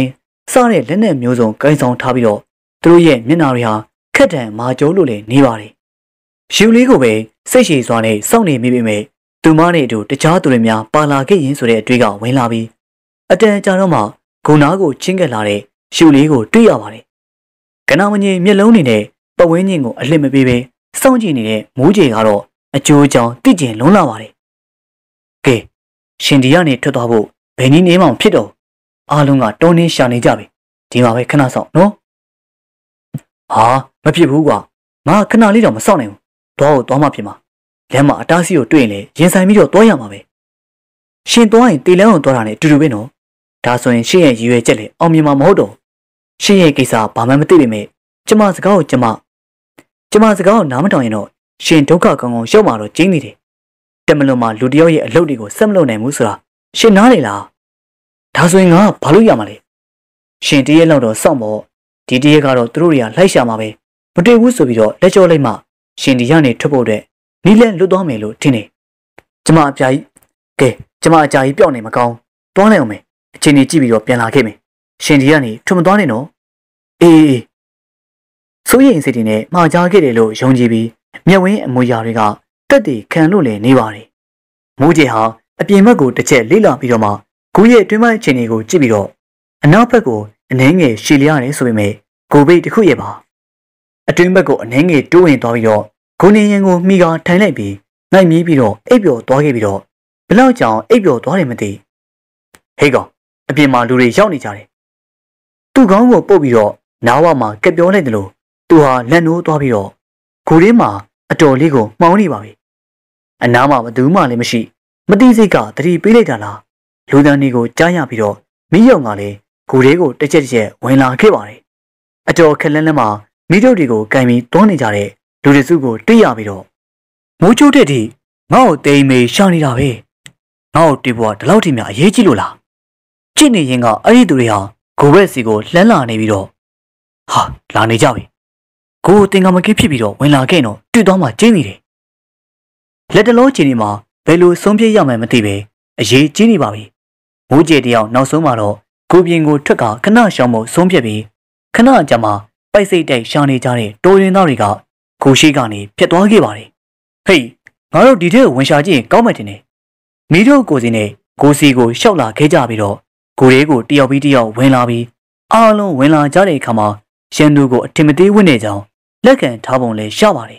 စားတဲ့လက်နဲ့မျိုးစုံကိုင်းဆောင်ထားပြီးတော့သူတို့ရဲ့မျက်နှာတွေဟာခက်တံမာကျိုးလို့လည်းနေပါတယ်။ရှူလေးကိုပဲစိတ်ရှည်စွာနဲ့စောင့်နေမိပေမဲ့သူမနဲ့အတူတခြားသူတွေများပါလာခဲ့ရင်ဆိုတဲ့အတွေးကဝင်လာပြီးအတန်ကြာတော့မှဂုံနာကိုချင်းကက်လာတဲ့ရှူလေးကိုတွေ့ရပါတယ်။ကနာမငင်မျက်လုံးတွေနဲ့ပဝင်းချင်းကိုအလှစ်မပေးပဲစောင့်ကြည့်နေတဲ့မိုးကြေကတော့အကျိုးကြောင့်တိကျင်လွန်းလာပါတယ်။ကဲရှင်ဒီကနေထွက်သွားဖို့ဘယ်နည်းနေမှဖြစ်တော့အားလုံးကတုံးနှင်းရှာနေကြပြီဒီမှာပဲခဏဆောင်နော်ဟာမဖြစ်ဘူးကွာငါခဏလေးတော့မဆောင်နိုင်ဘူးသွားမှဖြစ်မှာလမ်းမှာအတားစီကိုတွေ့ရင်လေရင်ဆိုင်ပြီးတော့သွားရမှာပဲရှင်သွားရင်တေလန်းအောင်သွားတာနဲ့အတူတူပဲနော်ဒါဆိုရင်ရှင်ရဲ့ရည်ရွယ်ချက်လေအောင်မြင်မှာမဟုတ်တော့ရှင်ရဲ့ကိစ္စဘာမှမသိပေမဲ့ကျမစကားကိုကျမစကားကိုနားမထောင်ရင်တော့ရှင်ဒုက္ခကောင်းကောင်းရောက်မှာတော့ကျင်းနေတယ်တမလွန်မှာလူတယောက်ရဲ့အလုပ်တွေကိုဆက်မလုပ်နိုင်ဘူးဆိုတာရှင်နားလေလားဒါဆိုရင်ငါဘာလို့ရမှာလဲရှင်တရက်လောက်တော့စောင့်ပေါ့ဒီတရက်ကတော့သူတို့တွေကလိုက်ရှာမှာပဲမတွေ့ဘူးဆိုပြီးတော့လက်ကြောလိုက်မှရှင်ဒီကနေထွက်ဖို့အတွက်နီးလဲလွတ်သွားမယ်လို့ထင်တယ်ကျမအကြာကြီးပျောက်နေမကောင်းသွားလိုက်အောင်မယ်အချိန်ကြီးကြည့်ပြီးတော့ပြန်လာခဲ့မယ်ရှင်ဒီကနေထွက်မသွားနဲ့နော်အေးစိုးရိမ်စိတ်တွေနဲ့မှားကြားခဲ့တယ်လို့ယုံကြည်ပြီးမျက်ဝင်းအမူအရာတွေကတက်တည်ခံလို့လည်းနေပါတယ်မိုးကျေဟာအပြင်ဘက်ကိုတစ်ချက်လေးလာပြီးတော့မှကိုရဲ့အတွင်းပိုင်းအခြေအနေကိုကြည့်ပြီးတော့အနောက်ဘက်ကိုအနှဲငယ်ရှည်လျရတယ်ဆိုပေမဲ့ကိုပိတ်တစ်ခုရဲ့ပါအတွင်းဘက်ကိုအနှဲငယ်တိုးဝင်သွားပြီးတော့ကိုနေရင်ကိုမိကာထိုင်လိုက်ပြီးနိုင်မြည်ပြီးတော့အိပ်ပျော်သွားခဲ့ပြီးတော့ဘလောက်ကြောင်အိပ်ပျော်သွားတယ်မသိဟေးကောင်အပြင်မှာလူတွေရောက်နေကြတယ်သူ့ခေါင်းကိုပုတ်ပြီးတော့နားဝမှာကက်ပြောလိုက်တယ်လို့သူဟာလက်နိုးသွားပြီးတော့ကိုရင်းမှာအတော်လေးကိုမှောင်းနေပါပြီအနားမှာဘသူမှလည်းမရှိမတိစိတ်ကတတိပေးလိုက်တာလားလူတန်းတွေကိုကြားရပြီးတော့မိယုံကလည်းကိုရဲကိုတစ်ချက်ဝင်လာခဲ့ပါတယ်အတော်ခက်လန်းလန်းမှာမိတို့တွေကိုကန်ပြီးတွန်းနေကြတဲ့လူတွေစုကိုတွေ့ရပြီးတော့မိုးချိုးတဲ့ထိငါ့ကိုတိမ်မေရှာနေတာပဲငါ့ကိုတေးပွားဒီလောက်ထိများအရေးကြီးလို့လားကြည့်နေရင်ကအဲ့ဒီသူတွေဟာကိုဘက်စီကိုလှမ်းလာနေပြီးတော့ဟာလာနေကြပြီကိုတင်ကမကင်းဖြစ်ပြီးတော့ဝင်လာခဲ့တော့တွေ့သွားမှကျင်းနေတယ်လက်တလုံးချိန်ဒီမှာဘယ်လိုဆုံးဖြတ်ရမှန်းမသိပဲအရေးကြီးနေပါပြီမိုးကြေတယောက်နောက်ဆုံးမှာတော့ကိုပြင်ကိုထွက်ကခဏရှောင်ဖို့ဆုံးဖြတ်ပြီးခဏကြာမှပိုက်စိတ်တိုက်ရှာနေကြတဲ့တိုးရင်သားတွေကကိုရှိကနေဖြတ်သွားခဲ့ပါတယ်ဟေးငါတို့ဒီထဲကိုဝင်ရှာကြည့်ရင်ကောင်းမှတင်တယ်မိတို့ကိုစီနဲ့ကိုစီကိုရှောက်လာခဲ့ကြပြီးတော့ကိုရဲကိုတယောက်ပြီးတယောက်ဝင်လာပြီးအားလုံးဝင်လာကြတဲ့အခါမှာရှန်သူကိုအထင်မသေးဝင်နေကြောင်းလက်ခံထားပုံလဲရပါတယ်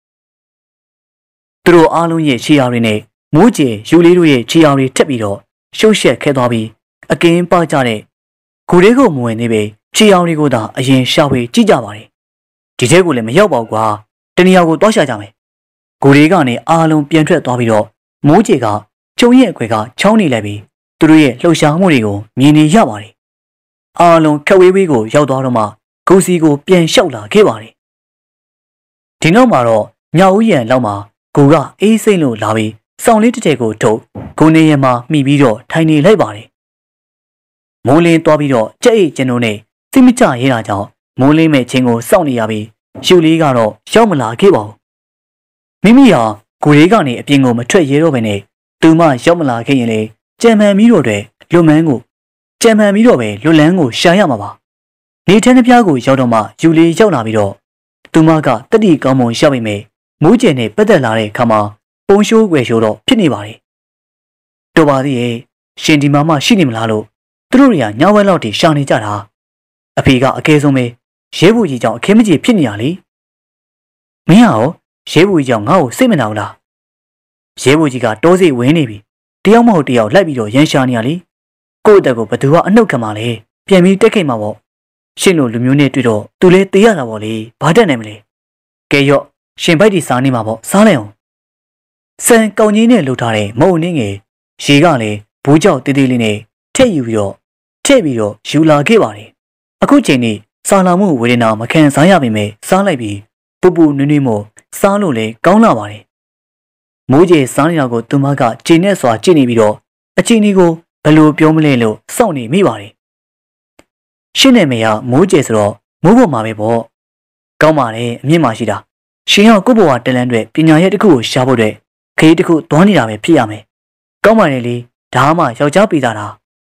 သူတို့အားလုံးရဲ့ခြေရာတွေနဲ့မိုးကြေယူလေးတို့ရဲ့ခြေရာတွေထက်ပြီးတော့ရှုပ်ရှက်ခဲသွားပြီးအကင်းပကြတဲ့ကိုရဲကိုမဝင်နေပဲခြေရာတွေကိုသာအရင်ရှာဖွေကြည့်ကြပါတယ်ဒီထဲကိုလည်းမရောက်ပါဘူးကွာတနေရာကိုတွားရှာကြမယ်ကိုရဲကနေအားလုံးပြန်ထွက်သွားပြီးတော့မိုးကြေကကျုံရဲ့အခွေကချောင်းနေလိုက်ပြီးသူတို့ရဲ့လှုပ်ရှားမှုတွေကိုမြင်နေရပါတယ်အားလုံးခက်ဝေးဝေးကိုရောက်သွားတော့မှကိုစီကိုပြန်လျှောက်လာခဲ့ပါတယ်ဒီနောက်မှာတော့ညဦးရံလောက်မှာကိုကအေးစိမ့်လို့လာပြီးစောင်းလေးတစ်ထည်ကိုထုတ်ကိုနေရမှာမှီပြီးတော့ထိုင်နေလိုက်ပါတယ်မိုးလင်းသွားပြီးတော့ကြက်အိတ်ကျင်တို့နဲ့စိတ်မချရဲတာကြောင့်မိုးလင်းမဲ့ချင်းကိုစောင့်နေရပြီးရှုလေးကတော့ရောက်မလာခဲ့ပါဘူးမိမိဟာကိုရေးကနေအပြင်ကိုမထွက်ရဲတော့ဘဲနဲ့သူမရောက်မလာခဲ့ရင်လေကြံမှန်ပြီးတော့ပဲလွတ်လန်းကိုရှာရမှာပါနေထန်းတစ်ပြားကိုရောက်တော့မှယူလေးရောက်လာပြီးတော့သူမကတတိကောင်းမွန်ရောက်ပြီမဲ့မိုးကျယ်နဲ့ပတ်သက်လာတဲ့အခါမှာပုံရှိုးွယ်ရှိုးတော့ဖြစ်နေပါတယ်တော်ပါသေးရဲ့ရှင်ဒီမှာမှရှိနေမလားလို့သူတို့တွေကညဝဲလောက်ထိရှာနေကြတာအဖေကအကဲဆုံးပဲရဲဘူးကြီးကြောင့်အခဲမကြီးဖြစ်နေရလေမင်းရောရဲဘူးကြီးကြောင့်ငါ့ကိုစိတ်မနာဘူးလားရဲဘူးကြီးကတိုးစိတ်ဝင်နေပြီတယောက်မဟုတ်တယောက်လိုက်ပြီးတော့ရန်ရှာနေရလေကိုယ့်အတက်ကိုဘသူကအနှုတ်ခံပါလေပြန်ပြီးတက်ခဲ့မှာပေါ့ရှင်းလို့လူမျိုးနဲ့တွေ့တော့သူလဲတေးရတာပေါ့လေဘာတက်နိုင်မလဲကဲရော့ရှင်ဘိုက်ဒီစားနေမှာပေါ့စားလိုက်အောင်စံကောင်းကြီးနဲ့လှုပ်ထားတဲ့မုံနှင်းငယ်ရေကလည်းဘူးကြောက်တေးသေးလေးနဲ့ထည့်ပြီးတော့ယူလာခဲ့ပါတယ်အခုချိန်នេះစာလာမှုဝေဒနာမခံစားရပေမဲ့စားလိုက်ပြီးပူပူနွေ့နွေ့မို့စားလို့လည်းကောင်းလာပါတယ်မိုးကြီးစားနေတာကိုသူမကချိန်နဲ့စွာကြည့်နေပြီးတော့အချိန်ကြီးကိုဘယ်လိုပြောမလဲလို့စောင့်နေမိပါတယ်ရှင်းနေမေကမိုးကျယ်ဆိုတော့မိုးပေါ်မှာပဲပေါ့ကောင်းပါတယ်အမြင့်မရှိတာရှင်ရောကိုယ့်ဘဝတလန်းတွေပညာရဲ့တစ်ခုကိုရှာဖို့အတွက်ခေးတစ်ခုသွားနေတာပဲဖြစ်ရမယ်ကောင်းပါတယ်လေဒါမှယောက်ျားပြည်သားလား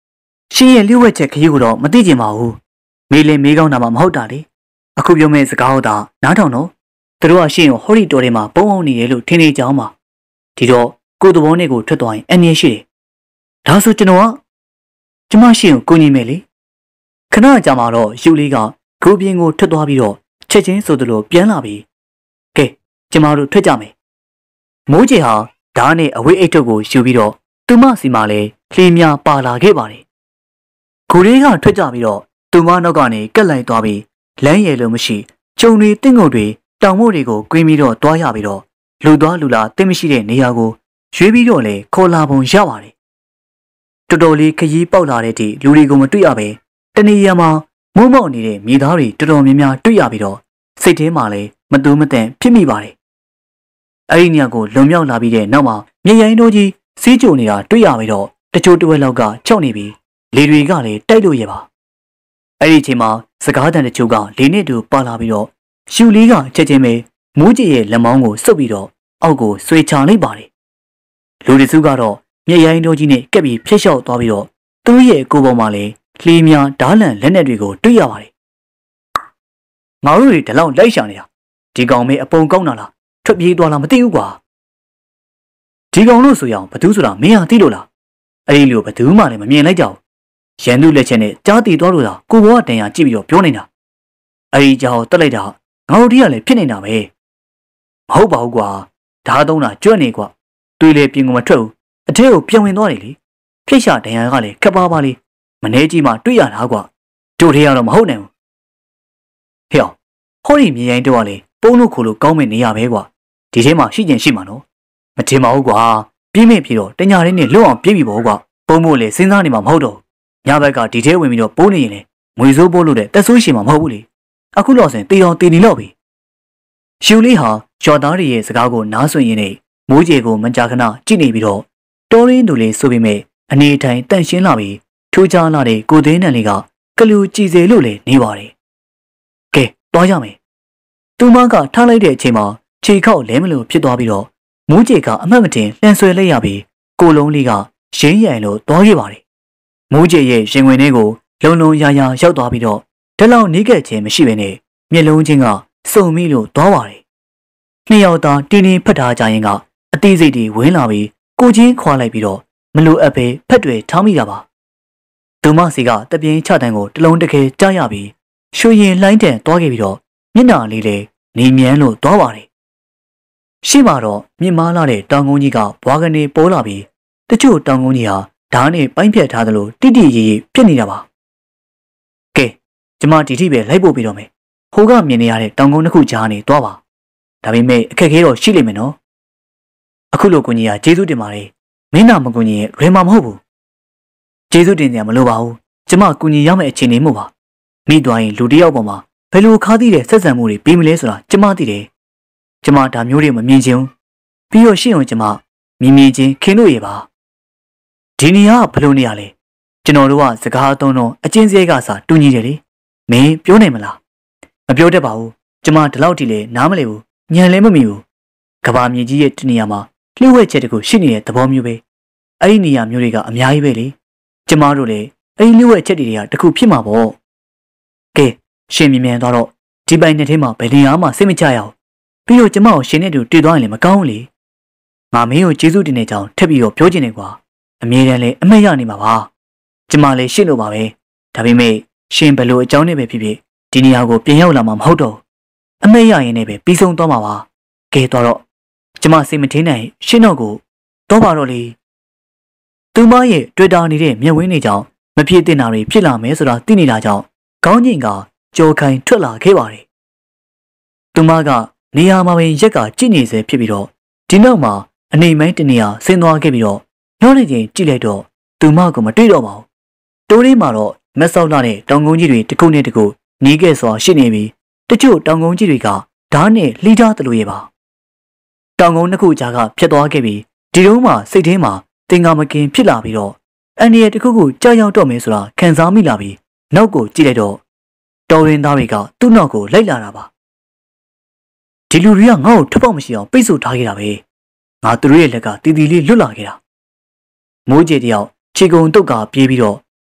ရှင်ရဲ့လျှို့ဝှက်ချက်ခရီးကိုတော့မသိကြပါဘူးမေးလေမေးကောင်းတာမှမဟုတ်တာလေအခုပြောမယ့်စကားဟုတ်တာနားထောင်တော့သူတို့ကရှင်ကိုဟော်ရီတော်ထဲမှာပုံအောင်နေတယ်လို့ထင်နေကြအောင်ပါဒီတော့ကိုယ်သဘောနဲ့ကိုထွက်သွားရင်အန်ရရှိတယ်ဒါဆိုကျွန်တော်ကကျမရှင်ကိုကိုညီမယ်လေခဏကြာမှတော့ယူလေးကကိုပြင်းကိုထွက်သွားပြီးတော့ချက်ချင်းဆိုသလိုပြန်လာပြီးကဲကျမတို့ထွက်ကြမယ်မိုးကြီးဟာဓာတ်နဲ့အဝေးအိတ်ထုပ်ကိုယူပြီးတော့သူမစီမှာလည်းလှေများပါလာခဲ့ပါတယ်ကိုလေးကထွက်ကြပြီးတော့သူမနောက်ကနေကက်လိုက်သွားပြီးလမ်းရည်လိုမရှိကျုံတွေတင့်ငုတ်တွေတောင်မို့တွေကိုကွင်းပြီးတော့တွားရပြီးတော့လူသွားလူလာတင်းမရှိတဲ့နေရာကိုရွေးပြီးတော့လေခေါ်လာပုံရပါတယ်တော်တော်လေးခရီးပေါက်လာတဲ့အထိလူတွေကိုမတွေ့ရပဲတနေရာမှာမိုးမောက်နေတဲ့မြေသားတွေတော်တော်များများတွေ့ရပြီးတော့စိတ်ထဲမှာလည်းမတူးမတန်ဖြစ်မိပါတယ်အဲ့ဒီနေရာကိုလွန်မြောက်လာပြီးတဲ့နောက်မှာမြေရိုင်းတော်ကြီးစီးကြိုနေတာတွေ့ရပြီးတော့တချို့တစ်ဝက်လောက်ကချောက်နေပြီးလေတွေကလည်းတိုက်လို့ရပါအဲ့ဒီအချိန်မှာစကားတန်တချို့ကလေနဲ့တူပါလာပြီးတော့ရှူလေးကချက်ချင်းပဲမိုးကြီးရဲ့လက်မောင်းကိုစုပ်ပြီးတော့အောက်ကိုဆွေချလိုက်ပါတယ်လူတစုကတော့မြေရိုင်းတော်ကြီးနဲ့ကက်ပြီးဖျက်လျှောက်သွားပြီးတော့သူ့ရဲ့ကိုယ်ပေါ်မှာလည်းလှေများဓာတ်လန့်လက်နက်တွေကိုတွေ့ရပါတယ်ငါတို့တွေဒီလောက်လိုက်ရှာနေတာဒီကောင်မဲအပုံကောင်းတာလားထွက်ပြေးသွားလားမသိဘူးကွာဒီကောင်လို့ဆိုရအောင်ဘသူဆိုတာမင်းဟာသိလို့လားအဲ့ဒီလိုဘသူမှလည်းမမြင်လိုက်ကြဘူးရန်သူလက်ချက်နဲ့ကြားတည်သွားလို့သာကိုဘောကတန်ရာကြည့်ပြီးတော့ပြောနေတာအဲ့ဒီကြောင်တက်လိုက်တာငါတို့တည်းကလည်းဖြစ်နေတာပဲမဟုတ်ပါဘူးကွာဓာတ်သုံးတာကျွတ်နေကွာတွေးလေပြင်ကိုမထွက်ဘူးအထဲကိုပြောင်းဝင်သွားတယ်လေဖိတ်ရှာတန်ရာကလည်းခက်ပါပါလေးမနေကြီးမှတွေ့ရတာကွာတို့ထဲကတော့မဟုတ်နိုင်ဘူးဟဲ့ဟောဒီမြေရိုင်းတော့ကလေပုံလို့ခိုလို့ကောင်းမဲ့နေရပဲကွာဒီထဲမှာရှိကျင်ရှိမှာနော်မထင်ပါဘူးကွာပြင်းမဲ့ပြီးတော့တညာလေးနဲ့လွတ်အောင်ပြေးပြီပေါ့ကွာပုံမို့လေစဉ်းစားနေမှာမဟုတ်တော့ညဘက်ကဒီထဲဝင်ပြီးတော့ပိုးနေရင်လေငွေစိုးပိုးလို့တဲ့တက်ဆိုးရှင်မှာမဟုတ်ဘူးလေအခုတော့ဆိုရင်တေတော်တေနေတော့ပြီရှူလေးဟာကျော်သားရဲ့စကားကိုနားဆွင့်ရင်းနဲ့မိုးကြေကိုမကြာခဏကြည့်နေပြီးတော့တောရင်းသူလေးဆိုပေမဲ့အနေထိုင်တန့်ရှင်းလာပြီးထူးခြားလာတဲ့ကိုသေးနံလေးကကလူကြည်စေလို့လေနေပါတယ်ကဲတွားရမယ်သူမကထားလိုက်တဲ့အချိန်မှာခြေခောက်လဲမလို့ဖြစ်သွားပြီးတော့မိုးကြေကအမှတ်မတင်လှန်ဆွဲလိုက်ရပြီးကိုလုံးလေးကရင်းရံလို့တွားခဲ့ပါတယ်မိုးကြေရဲ့ရင်ဝင်လေးကိုလုံလုံရာရာရောက်သွားပြီးတော့ဒီလောက်နေခဲ့ခြင်းမရှိဘဲနဲ့မျက်လုံးချင်းကစုံမိလို့တွားပါတယ်နှစ်ယောက်သားတင်းတင်းဖတ်ထားကြရင်ကအသေးစိတ်တွေဝင်းလာပြီးကိုချင်းခွာလိုက်ပြီးတော့မလိုအပ်ပဲဖက်တွေထားမိတာပါသူမစီကတပြင်းချတန်းကိုတလုံးတကယ်ကြားရပြီးရွှေရင်လှိုင်းတန်တွားခဲ့ပြီးတော့မျက်နှာလေးလေနေမြန်းလို့တွားပါတယ်ရှေ့မှာတော့မြင့်မားလာတဲ့တောင်ကုန်းကြီးကဘွားကနေပေါ်လာပြီးတချို့တောင်ကုန်းကြီးဟာဓာတ်နဲ့ပိုင်းဖြတ်ထားသလိုတိတိရိရိဖြစ်နေတာပါကဲကျမဒီထိပဲလိုက်ပို့ပြီးတော့မယ်ဟိုကမြင်နေရတဲ့တောင်ကုန်းတစ်ခုကြားနေတွားပါဒါပေမဲ့အခက်ခဲတော့ရှိလိမ့်မယ်နော်အခုလိုကိုကြီးကကျေးဇူးတင်ပါတယ်မင်းနာမကူကြီးရဲ့ရေမမဟုတ်ဘူးကျေးဇူးတင်ကြမလို့ပါဘူးကျမကူညီရမယ့်အခြေအနေမို့ပါမိသွားရင်လူတယောက်ပေါ်မှာဘယ်လိုခါးသီးတဲ့ဆက်ဆံမှုတွေပြီးမလဲဆိုတာကျမသိတယ်ကျမဒါမျိုးတွေမမြင်ချင်ဘူးပြီးတော့ရှင်းအောင်ကျမမြင်ချင်းခင်လို့ရပါဒီနေရာကဘယ်လိုနေရလဲကျွန်တော်တို့ကစကားအသုံးတော့အချင်းစဲကစားတူညီတယ်လေမင်းပြောနိုင်မလားမပြောတတ်ပါဘူးကျမဒီလောက်ထိလည်းနားမလည်ဘူးညံလည်းမမီဘူးကဘာမြေကြီးရဲ့တနေရာမှာလျှို့ဝှက်ချက်တကူရှိနေတဲ့သဘောမျိုးပဲအဲ့ဒီနေရာမျိုးတွေကအများကြီးပဲလေကျမတို့လည်းအဲ့ဒီလျှို့ဝှက်ချက်တွေကတခုဖြစ်မှာပေါ့ကဲရှင်မြင်မြန်သွားတော့ဒီပိုင်နဲ့ထဲမှာဘယ်နေရာမှစိတ်မချရအောင်ပြီးတော့ကျမကိုရှင်နဲ့တူတွေ့သွားရင်လည်းမကောင်းဘူးလေငါမင်းကိုကျေးဇူးတင်နေကြောင်းထပ်ပြီးတော့ပြောချင်တယ်ကွာအမြဲတမ်းလည်းအမှတ်ရနေမှာပါကျမလည်းရှင်းလို့ပါပဲဒါပေမဲ့ရှင်ဘယ်လိုအကြောင်းနဲ့ပဲဖြစ်ဖြစ်ဒီနေရာကိုပြန်ရောက်လာမှာမဟုတ်တော့အမှတ်ရရင်လည်းပဲပြီးဆုံးသွားမှာပါကဲတော့ကျမစိတ်မထင်းနိုင်ရှင်းတော့ကိုတော့ပါတော့လေသူမရဲ့တွေ့တာနေတဲ့မျက်ဝန်းတွေကြောင့်မဖြစ်တင်တာတွေဖြစ်လာမယ်ဆိုတာသိနေတာကြောင့်ခေါင်းကြီးကကြော်ခိုင်ထွက်လာခဲ့ပါတယ်သူမကနေရာမှာပင်ရက်ကကြည့်နေစေဖြစ်ပြီးတော့ဒီနောက်မှာအနေမိုင်းတနေရာဆင်းသွားခဲ့ပြီးတော့ညှောနေချင်းကြည့်လိုက်တော့သူမကမတွေ့တော့ပါဘူးတိုးလေးမှာတော့မက်ဆောက်လာတဲ့တောင်ကုန်းကြီးတွေတစ်ခုနဲ့တစ်ခုနီးခဲ့စွာရှိနေပြီးတချို့တောင်ကုန်းကြီးတွေကဓာတ်နဲ့လှီးထားသလိုရပါတောင်ကုန်းတစ်ခုကြားကဖြတ်သွားခဲ့ပြီးဒီတုန်းမှစိတ်ထဲမှာတင်ကာမကင်ဖြစ်လာပြီးတော့အန်ဒီရဲ့တစ်ခုခုကြောက်ရောက်တော့မယ်ဆိုတာခံစားမိလာပြီးနောက်ကိုကြည့်လိုက်တော့တော်ရင်သားတွေကသူ့နောက်ကိုလိုက်လာတာပါဒီလူတွေကငါ့ကိုထပ်ပေါက်မရှိအောင်ပိတ်ဆို့ထားခဲ့တာပဲငါသူတို့ရဲ့လက်ကတီတီလေးလွတ်လာခဲ့တာမိုးကြေတယောက်ခြေကုံတုတ်ကပြေးပြီးတော့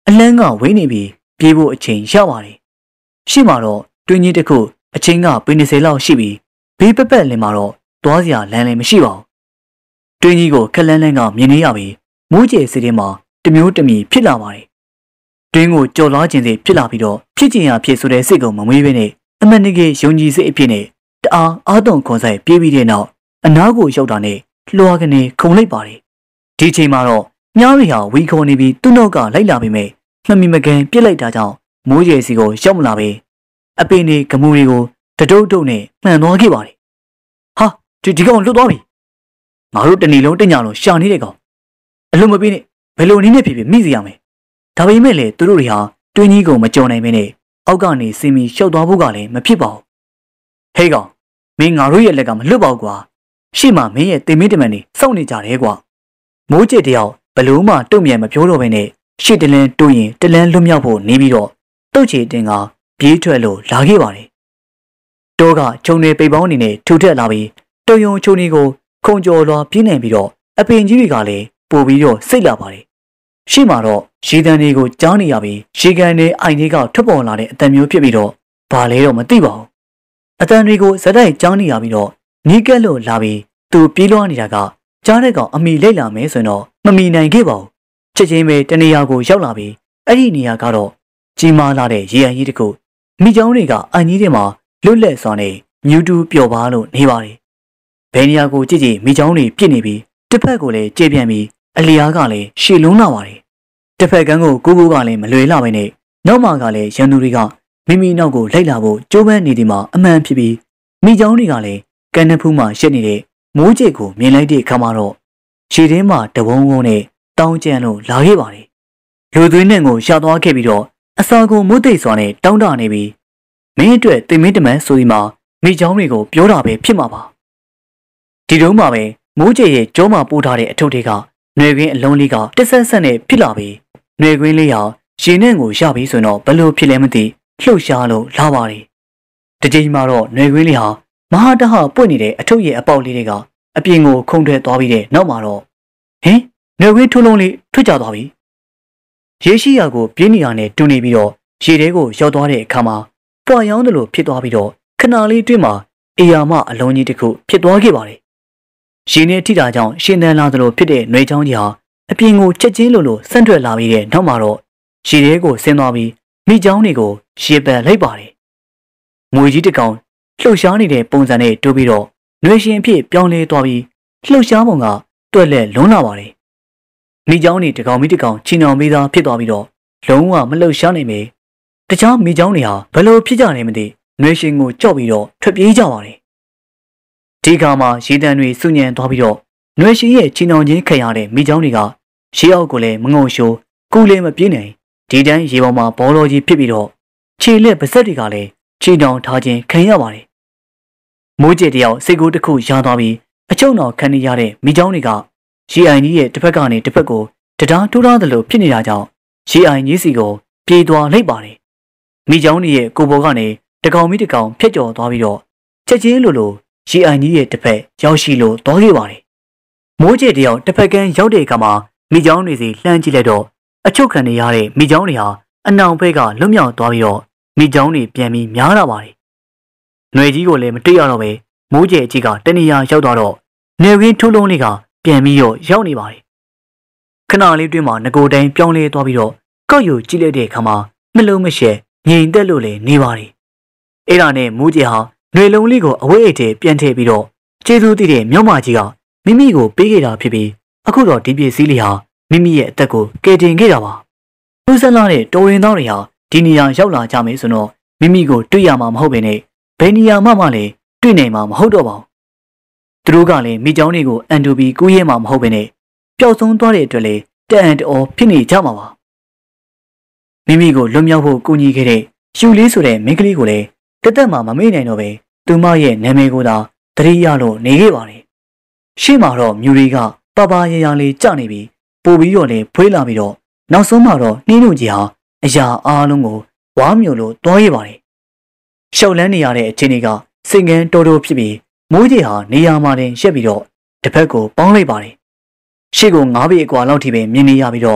အလန်းကဝေးနေပြီးပြေးဖို့အချိန်ရပါတယ်ရှေ့မှာတော့တွင်းကြီးတစ်ခုအချိန်ကပေ20လောက်ရှိပြီးဘေးပက်လင်မှာတော့သွားစရာလမ်းလည်းမရှိပါဘူးတွင်းကြီးကိုခက်လန်းလန်းကမြင်နေရပြီးမိုးကျေစီထဲမှာတမျိုးတမီဖြစ်လာပါတယ်တွင်းကိုကြော်လွှားခြင်းစိတ်ဖြစ်လာပြီးတော့ဖြစ်ခြင်းရဖြစ်ဆိုတဲ့စိတ်ကိုမမွေးဘဲနဲ့အမှန်တကယ်ယုံကြည်စိတ်အဖြစ်နဲ့တအားအားသွန်ခွန်ဆိုင်ပြေးပြီးတဲ့နောက်အနားကိုရောက်တာနဲ့လွှာကနေခုန်လိုက်ပါတယ်ဒီချိန်မှာတော့မြားရီဟာဝီခေါ်နေပြီးသူ့နောက်ကလိုက်လာပြီးမဲ့မမီမကန်ပြစ်လိုက်တာကြောင့်မိုးရေစီကိုရောက်မလာပဲအပင်နေကမူတွေကိုတတုတ်တုတ်နဲ့မှန်သွားခဲ့ပါတယ်ဟာဒီကောင်လွတ်သွားပြီငါတို့တဏီလုံးတညလုံးရှာနေတဲ့ကောင်အလုံးမပေးနဲ့ဘယ်လိုနည်းနဲ့ဖြစ်ဖြစ်မိစီရမယ်ဒါပေမဲ့လေသူတို့တွေဟာတွင်းကြီးကိုမကြော်နိုင်မင်းနဲ့အောက်ကနေစင်မီရှောက်သွားဖို့ကလည်းမဖြစ်ပါဘူးဟေးကောင်မင်းငါတို့ရဲ့လက်ကမလွတ်ပါဘူးကွာရှေ့မှာမင်းရဲ့တင်မင်းတမန်နေစောင့်နေကြတယ်ကွာမိုးကျတယောက်ဘလို့မှတုံ့ပြန်မပြောတော့ဘဲနဲ့ရှေ့တလန်းတိုးရင်တလန်းလွတ်မြောက်ဖို့နေပြီးတော့တုတ်ချေတင်ကပြေးထွက်လို့လာခဲ့ပါတယ်တောကခြုံတွေပိတ်ပေါင်းနေနဲ့ထူထက်လာပြီးတုံယုံချုံနေကိုခုံကျော်လွှာပြေးနိုင်ပြီးတော့အပင်ကြီးတွေကလည်းပို့ပြီးတော့စိတ်လာပါတယ်ရှေ့မှာတော့ရေတံတွေကိုကြားနေရပြီးရေကန်နဲ့အိုင်တွေကထွက်ပေါ်လာတဲ့အတန်မျိုးဖြစ်ပြီးတော့ဘာလဲတော့မသိပါဘူးအတန်တွေကိုဇက်တိုက်ကြားနေရပြီးတော့နီးကက်လို့လာပြီးသူပြေးလွှားနေတာကကြားတဲ့ကောင်အမိလိုက်လာမယ်ဆိုရင်တော့မမီနိုင်ခဲ့ပါဘူးချက်ချင်းပဲတနေရာကိုရောက်လာပြီးအဲ့ဒီနေရာကတော့ကြီးမားလာတဲ့ရေအံကြီးတစ်ခုမိချောင်းတွေကအန်ကြီးတွေမှာလွတ်လပ်စွာနဲ့မြူတူပျော်ပါလို့နေပါတယ်ဘယ်နေရာကိုကြည့်ကြည့်မိချောင်းတွေပြစ်နေပြီးတစ်ဖက်ကိုလည်းကျေပြန်ပြီးအလျားကလည်းရှည်လုံးလာပါတယ်တစ်ဖက်ကန်းကိုကိုကလည်းမလွယ်လာပဲနဲ့နောက်မှကလည်းရန်သူတွေကမိမိနောက်ကိုလိုက်လာဖို့ကြိုးပမ်းနေသည်မှာအမှန်ဖြစ်ပြီးမိချောင်းတွေကလည်းကန်နဖူးမှရှက်နေတဲ့မိုးကျိတ်ကိုမြင်လိုက်တဲ့အခါမှာတော့ခြေထဲမှာတဝုံဝုံနဲ့တောင်းကျန်လို့လာခဲ့ပါတယ်လူသွေးနဲ့ကိုရှာသွားခဲ့ပြီးတော့အစာကိုမုတ်သိပ်စွာနဲ့တောင်းတနေပြီးမင်းအတွက်တင်မင်းတမန်ဆိုဒီမှာမိချောင်းတွေကိုပြောတာပဲဖြစ်မှာပါဒီတုန်းမှာပဲမိုးကျိတ်ရဲ့ကြောမှာပို့ထားတဲ့အထုပ်တွေကຫນွေကွင်းအလုံးလေးကတက်ဆက်ဆက်နဲ့ဖြစ်လာပြီးຫນွေကွင်းလေးဟာရေနဲ့ကိုရပြီးဆိုတော့ဘလို့ဖြစ်လဲမသိလှုပ်ရှားလို့လာပါတယ်ဒီချိန်မှာတော့ຫນွေကွင်းလေးဟာမဟာတဟပွင့်နေတဲ့အထုပ်ရဲ့အပေါက်လေးတွေကအပြင်ကိုခုန်ထွက်သွားပြီးတဲ့နောက်မှာတော့ဟင်ຫນွေကွင်းထိုးလုံးလေးထွက်ကြသွားပြီရေရှိရာကိုပြင်းနေရနဲ့တူနေပြီးတော့ရေထဲကိုရောက်သွားတဲ့အခါမှာပွာရောင်းတယ်လို့ဖြစ်သွားပြီးတော့ခဏလေးတွင်းမှာအေယာမအလုံးကြီးတစ်ခုဖြစ်သွားခဲ့ပါတယ်ရေနဲ့ထိတာကြောင့်ရှင်သန်လာသလိုဖြစ်တဲ့နှွေချောင်းကြီးဟာအပြင်ကိုချက်ချင်းလိုဆန့်ထွက်လာပြီးတဲ့နောက်မှာတော့ရေထဲကိုဆင်းသွားပြီးမိချောင်းတွေကိုရေပန်လိုက်ပါတယ်ငွေကြီးတစ်ကောင်လှုပ်ရှားနေတဲ့ပုံစံနဲ့တိုးပြီးတော့နှွေရှင်အဖြစ်ပြောင်းလဲသွားပြီးလှုပ်ရှားပုံကတွက်လက်လွန်းလာပါတယ်မိချောင်းတွေတကောင်မိတကောင်ချီနှောင်ပေးသားဖြစ်သွားပြီးတော့လုံးဝမလှုပ်ရှားနိုင်ပေတခြားမိချောင်းတွေဟာဘလို့ဖြစ်ကြနေမသိနှွေရှင်ကိုကြော့ပြီးတော့ထွက်ပြေးကြပါတယ်ဒီကမှာရေတံတွေစုညံသွားပြီးတော့နှွေရှင်ရဲ့ချီနှောင်ခြင်းခံရတဲ့မိချောင်းတွေကရေအောက်ကိုလည်းမငုံရှိုးကူလည်းမပြေးနိုင်ဒီတိုင်းရေပေါ်မှာဘောလုံးကြီးဖြစ်ပြီးတော့ခြေလက်ပါးစပ်တွေကလည်းချီနှောင်ထားခြင်းခံရပါတယ်မိုးကျတယောက်စိတ်ကူးတစ်ခုရသွားပြီးအချုံတော်ခံနေရတဲ့မိချောင်းတွေကရေအိုင်ကြီးရဲ့တစ်ဖက်ကနေတစ်ဖက်ကိုတရားထိုးထားသလိုဖြစ်နေတာကြောင့်ရေအိုင်ကြီးစီကိုပြေးသွားလိုက်ပါတယ်မိချောင်းကြီးရဲ့ကိုပေါ်ကနေတကောင်မိတကောင်ဖြတ်ကျော်သွားပြီးတော့ချက်ချင်းလိုရေအိုင်ကြီးရဲ့တစ်ဖက်ရောက်ရှိလို့သွားခဲ့ပါတယ်မိုးကျတယောက်တစ်ဖက်ကန်းရောက်တဲ့အခါမှာမိချောင်းတွေစီလှမ်းကြည့်လိုက်တော့အချုပ်ခံနေရတဲ့မိချောင်းတွေဟာအနောင်ဘက်ကလွတ်မြောက်သွားပြီးတော့မိချောင်းတွေပြန်ပြီးများလာပါတယ်ຫນွေကြီးကိုလည်းမတွေ့ရတော့ပဲမိုးကျအကြီးကတနေရာရောက်သွားတော့နေဝင်းထိုးလုံးလေးကပြန်ပြီးတော့ရောက်နေပါတယ်ခဏလေးတွင်းမှာငကိုတိုင်းပြောင်းလဲသွားပြီးတော့ကောက်ယူကြည့်လိုက်တဲ့အခါမှာနှလုံးမရှက်ငြိမ်သက်လို့လည်းနေပါတယ်အဲ့ဒါနဲ့မိုးကျဟာຫນွေလုံးလေးကိုအဝိအိတ်ထဲပြန်ထည့်ပြီးတော့ကျေးဇူးတည်တဲ့မြို့မကြီးကမိမိကိုပေးခဲ့တာဖြစ်ပြီးအခုတော့ဒီပစ္စည်းလေးဟာမိမိရဲ့အသက်ကိုကယ်တင်ခဲ့တာပါလူဆန်းလာတဲ့တော်ရင်သားတွေဟာဒီနေရာရောက်လာကြမယ်ဆိုတော့မိမိကိုတွေ့ရမှာမဟုတ်ပေနဲ့ဘယ်နေရာမှလည်းတွေ့နိုင်မှာမဟုတ်တော့ပါဘူးသူတို့ကလည်းမိချောင်းတွေကိုအန်တူဘီကူးရဲမှာမဟုတ်ပေနဲ့ပျောက်ဆုံးသွားတဲ့အတွက်လည်းတန်အန်တော်ဖြစ်နေကြမှာပါမိမိကိုလွတ်မြောက်ဖို့ကူညီခဲ့တဲ့ရှူလေးဆိုတဲ့မိန်းကလေးကိုလည်းတသက်မှမမေ့နိုင်တော့ပဲသူမရဲ့နာမည်ကိုသာသတိရလို့နေခဲ့ပါတယ်ရှေ့မှာတော့မြူတွေကပပရရလေးကြနေပြီးပို့ပြီးတော့လည်းဖွေးလာပြီးတော့နောက်ဆုံးမှာတော့နှင်းတို့ကြီးဟာအရာအားလုံးကိုဝါမျိုးလို့တွားရပါတယ်ရှောက်လန်းနေရတဲ့အချိန်တွေကစိတ်ငန်းတော်တော်ဖြစ်ပြီးမိုးကြီးဟာနေရာမှာတင်ရက်ပြီးတော့တစ်ဖက်ကိုပေါင်းလိုက်ပါတယ်ရှေ့ကို9ပေအကွာလောက်ထိပဲမြင်နေရပြီးတော့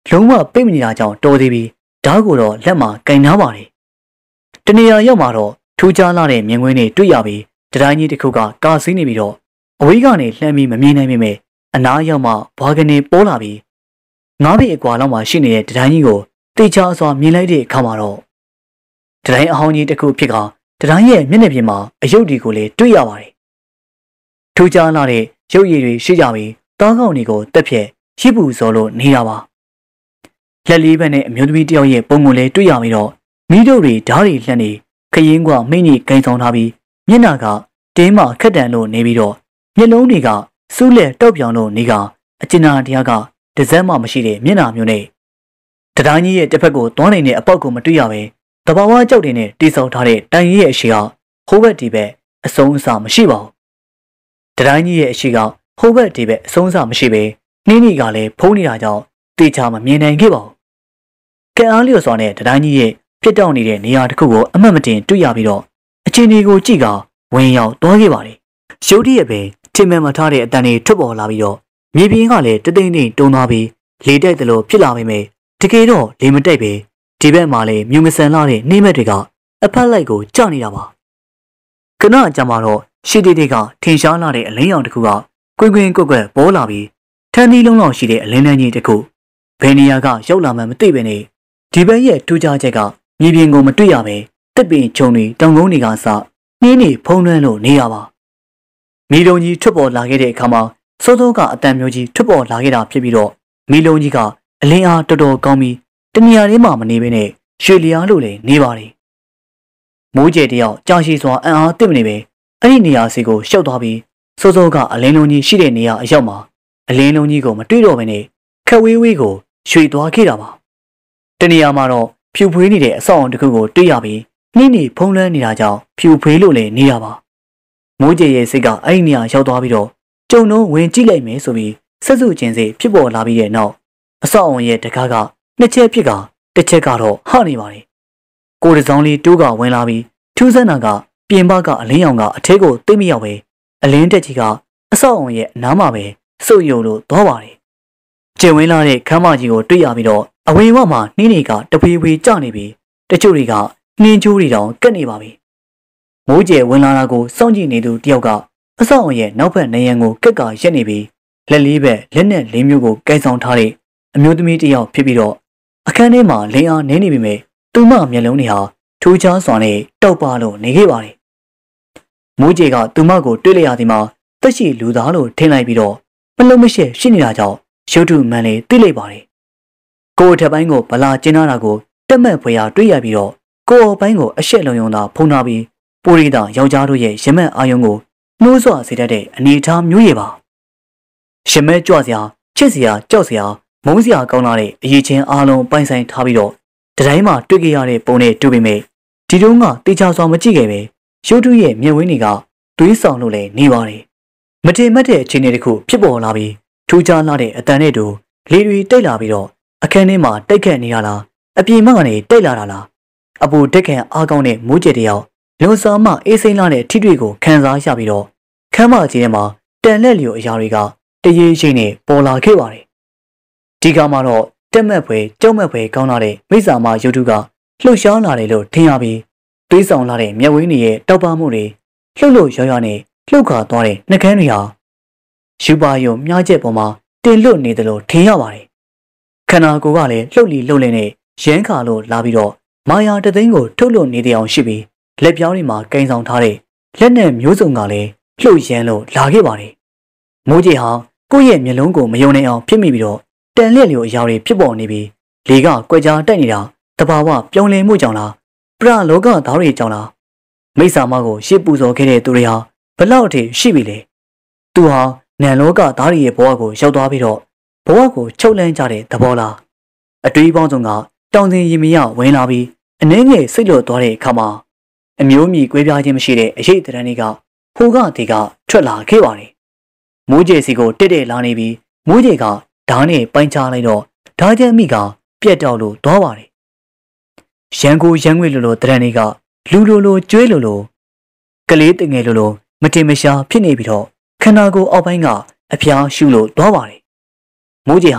လုံးဝပိတ်မနေတာကြောင့်တော်သေးပြီးဓာတ်ကိုတော့လက်မှာကင်နာပါတယ်တနေရာရောက်မှာတော့ထူးခြားလာတဲ့မြင်ကွင်းတွေတွေ့ရပြီးတတိုင်းကြီးတစ်ခုကကာစီးနေပြီးတော့အဝေးကနေလှမ်းပြီးမမြင်နိုင်ပေမဲ့အနားရောက်မှဘွားကနေပေါ်လာပြီး9 ပေအကွာလောက်မှရှိနေတဲ့တတိုင်းကြီးကိုတေချာစွာမြင်လိုက်တဲ့အခါမှာတော့တတိုင်းအဟောင်းကြီးတစ်ခုဖြစ်ကတတိုင်းရဲ့မျက်နှာပြင်မှာအယုတ်ဒီကိုလည်းတွေ့ရပါတယ်ထူးခြားလာတဲ့ရုပ်ရည်တွေရှိကြပြီးတောင်းကောင်းတွေကိုတက်ဖြက်ရှိပူစော်လို့နေတာပါလက်လေးဘက်နဲ့အမျိုးသမီးတယောက်ရဲ့ပုံကိုလည်းတွေ့ရပြီးတော့မိတို့တွေဓာတ်တွေလှမ်းနေခရင်ကမိညိဂိမ်းဆောင်ထားပြီးမျက်နှာကတင်းမှခက်တန်လို့နေပြီးတော့မျက်လုံးတွေကစူးလက်တောက်ပြောင်လို့နေကအကျဉ်းသားတရားကတစက်မှမရှိတဲ့မျက်နှာမျိုးနဲ့တတိုင်းကြီးရဲ့တစ်ဖက်ကိုတွန်းနေတဲ့အပေါက်ကိုမတွေ့ရပဲတဘာဝကြောက်တွေနဲ့တိဆောက်ထားတဲ့တိုင်ကြီးရဲ့အရှိကဟိုးဘက်ဒီဘက်အဆုံးအစမရှိပါဘူးတတိုင်းကြီးရဲ့အရှိကဟိုးဘက်ဒီဘက်အဆုံးအစမရှိပဲနှင်းကလည်းဖုံးနေတာကြောင့်တေချာမမြင်နိုင်ခဲ့ပါဘူးကံအားလျော်စွာနဲ့တတိုင်းကြီးရဲ့ဖြစ်တောက်နေတဲ့နေရာတစ်ခုကိုအမှတ်မတင်တွေ့ရပြီးတော့အချင်းဒီကိုကြည့်ကဝင်ရောက်သွားခဲ့ပါတယ်ရုတ်တရက်ပဲထင်မှန်မထားတဲ့အတန်တွေထွက်ပေါ်လာပြီးတော့မြေပြင်ကလည်းတသိမ့်သိမ့်တုံသွားပြီးလေတိုက်တယ်လို့ဖြစ်လာပေမဲ့တကယ်တော့လေမတိုက်ပဲဒီဘက်မှာလည်းမြူမဆန်လာတဲ့နှင်းမဲ့တွေကအဖက်လိုက်ကိုကျနေတာပါခဏအကြာမှာတော့ရှီတီတွေကထင်ရှားလာတဲ့အလင်းရောင်တစ်ခုကကွင်းကွင်းကွက်ကွက်ပေါ်လာပြီးထန်းသီးလုံးလောက်ရှိတဲ့အလင်းနှန်းကြီးတစ်ခုဘယ်နေရာကရောက်လာမှမသိပဲနဲ့ဒီဘက်ရဲ့ထူးခြားချက်ကမြေပြင်ကိုမတွေ့ရပဲတစ်ပင်ခြုံတွေတောင်ကုန်းတွေကစနှင်းတွေဖုံးလွှမ်းလို့နေရပါမီလုံးကြီးထွက်ပေါ်လာခဲ့တဲ့အခါမှာစောစောကအတန်မျိုးကြီးထွက်ပေါ်လာခဲ့တာဖြစ်ပြီးတော့မီလုံးကြီးကအလင်းအားတော်တော်ကောင်းပြီးတနေရာလေးမှမနေဘဲနဲ့ရွှေလျားလို့လည်းနေပါတယ်မိုးကျဲတယောက်ကြာရှည်စွာအံ့အားသင့်မနေပဲအဲ့ဒီနေရာစီကိုရှောက်သွားပြီးစောစောကအလင်းလုံးကြီးရှိတဲ့နေရာအရောက်မှာအလင်းလုံးကြီးကိုမတွေ့တော့ဘဲနဲ့ခက်ဝေးဝေးကိုရွှေသွားခဲ့တာပါတနေရာမှာတော့ဖြူဖွေးနေတဲ့အဆောက်အအုံတစ်ခုကိုတွေ့ရပြီးနှင်းနေဖုံးလွှမ်းနေတာကြောင့်ဖြူဖွေးလို့လည်းနေတာပါမိုးကျဲရဲ့စိတ်ကအဲ့ဒီနေရာရောက်သွားပြီးတော့ကျုံတော့ဝင်ကြည့်လိုက်မယ်ဆိုပြီးဆက်စုချင်းစိဖြစ်ပေါ်လာပြီးတဲ့နောက်အဆောက်အအုံရဲ့တကားကနှစ်ချက်ဖြစ်ကတစ်ချက်ကတော့ဟနေပါတယ်ကိုတစောင်းလေးတိုးကဝင်လာပြီးထူးဆန်းတာကပြင်ပကအလင်းရောင်ကအထဲကိုသိမရောက်ပဲအလင်းတက်ကြီးကအဆောက်အုံရဲ့အနားမှာပဲစုပ်ယုံလို့သွားပါတယ်ကျင်ဝင်းလာတဲ့ခမ်းမကြီးကိုတွေ့ရပြီးတော့အဝေးဝမှာနှင်းတွေကတဖွေဖွေကျနေပြီးတချို့တွေကနှင်းချိုးတွေတောင်ကက်နေပါပြီမိုးကျဲဝင်လာတာကိုစောင့်ကြည့်နေသူတယောက်ကအဆောက်အုံရဲ့နောက်ဘက်နေရန်ကိုကက်ကရက်နေပြီးလက်လေးဘက်လက်နဲ့လေးမျိုးကိုကင်ဆောင်ထားတဲ့အမျိုးသမီးတယောက်ဖြစ်ပြီးတော့အခန်းထဲမှာလင်းအားနင်းနေပြီမဲ့သူမမျက်လုံးတွေဟာထူးခြားစွာနဲ့တောက်ပလို့နေခဲ့ပါတယ်မိုးကျဲကသူမကိုတွေ့လိုက်ရသည်မှာတက်ရှိလူသားလို့ထင်လိုက်ပြီးတော့မလုံးမရှက်ရှိနေတာကြောင့်ရုပ်ထုမှန်လေးသိလိုက်ပါတယ်ကိုယ်ထက်ပိုင်းကိုဗလာကျင်းလာတာကိုတက်မဲ့ဖွေရတွေ့ရပြီးတော့ကိုယ်အပိုင်းကိုအရှက်လုံးယုံသာဖုံးထားပြီးပိုရီတာယောက်ျားတို့ရဲ့ရမက်အာယုံကိုနှိုးဆွစေတတ်တဲ့အနေအထားမျိုးရပါရမက်ကြွစရာချစ်စရာကြောက်စရာမုန်းစရာကောင်းလာတဲ့အရေးချင်းအားလုံးပိုင်ဆိုင်ထားပြီးတော့တတိုင်းမှာတွေ့ကြရတဲ့ပုံနဲ့တွေ့ပေမဲ့ဒီတုန်းကတေချာစွာမကြည့်ခဲ့ပဲရုပ်ထုရဲ့မျက်ဝန်းတွေကသွေးဆောင်လို့လည်းနေပါတယ်မထင်မှတ်တဲ့အခြေအနေတစ်ခုဖြစ်ပေါ်လာပြီးထူးခြားလာတဲ့အတန်နဲ့တူလေတွေတိတ်လာပြီးတော့အခန်းထဲမှာတိုက်ခတ်နေရလားအပြင်မှကနေတိတ်လာတာလားအပူတက်ခန့်အားကောင်းတဲ့မိုးကျဲတယောက်လွန်စားမှအေးစိမ့်လာတဲ့ထိတွေ့ကိုခံစားရပြီးတော့ခမ်းမကြီးထဲမှာတန်လက်လျော်အရာတွေကတရေရှိနေပေါ်လာခဲ့ပါတယ်ဒီကမှာတော့တက်မက်ဖွယ်ကြောက်မက်ဖွယ်ကောင်းလာတဲ့မိစ္ဆာမရုပ်ထုကလှုပ်ရှားလာတယ်လို့ထင်ရပြီးတွေးဆောင်လာတဲ့မျက်ဝန်းတွေရဲ့တောက်ပမှုတွေလှုပ်လို့ရွနဲ့လှုပ်ခါသွားတဲ့နှကန်းတွေဟာယူပါယုံမြားချက်ပေါ်မှာတင်လွတ်နေတယ်လို့ထင်ရပါတယ်ခန္ဓာကိုယ်ကလည်းလှုပ်လီလှုပ်လင်းနဲ့ရမ်းခါလို့လာပြီးတော့မာယာတသိန်းကိုထုတ်လွတ်နေတဲ့အောင်ရှိပြီးလက်ပြောင်းတွေမှာကင်ဆောင်ထားတဲ့လက်နဲ့မျိုးစုံကလည်းလှုပ်ရမ်းလို့လာခဲ့ပါတယ်မိုးကြီးဟာကိုယ့်ရဲ့မျက်လုံးကိုမယုံနိုင်အောင်ဖြစ်မိပြီးတော့တန်လက်လျော်အရာတွေဖြစ်ပေါ်နေပြီးလေကကွက်ကြားတိုက်နေတာတဘာဝပြောင်းလဲမှုကြောင့်လားပရလောကသားတွေကြောင့်လားမိစ္ဆာမကိုရှေ့ပူဇော်ခဲ့တဲ့သူတွေဟာဘလောက်အထိရှိပြီလဲသူဟာနန်လောကသားတွေရဲ့ဘဝကိုရောက်သွားပြီးတော့ဘဝကိုချုပ်လန်းကြတဲ့သဘောလားအတွေးပေါင်းစုံကတောင်စင်ရင်မရဝင်လာပြီးအနှဲငယ်စိတ်လွတ်သွားတဲ့အခါမှာအမျိုးမြည်ကွဲပြားခြင်းမရှိတဲ့အရေးတရံတွေကဟိုကဒီကထွက်လာခဲ့ပါတယ်မိုးကျဲစီကိုတက်တက်လာနေပြီးမိုးကျဲကဓာတ်နဲ့ပိုင်းချလိုက်တော့ဓာတ်ချက်မိကပြက်တောက်လို့သွားပါတယ်ရန်ကိုရန်ငွေလိုတရံတွေကလူလိုကျွေးလိုကလေးတငယ်လိုမတင်မရှားဖြစ်နေပြီးတော့ခန္ဓာကိုယ်အောက်ပိုင်းကအဖျားရှူလို့သွားပါတယ်မိုးကျဲဟာ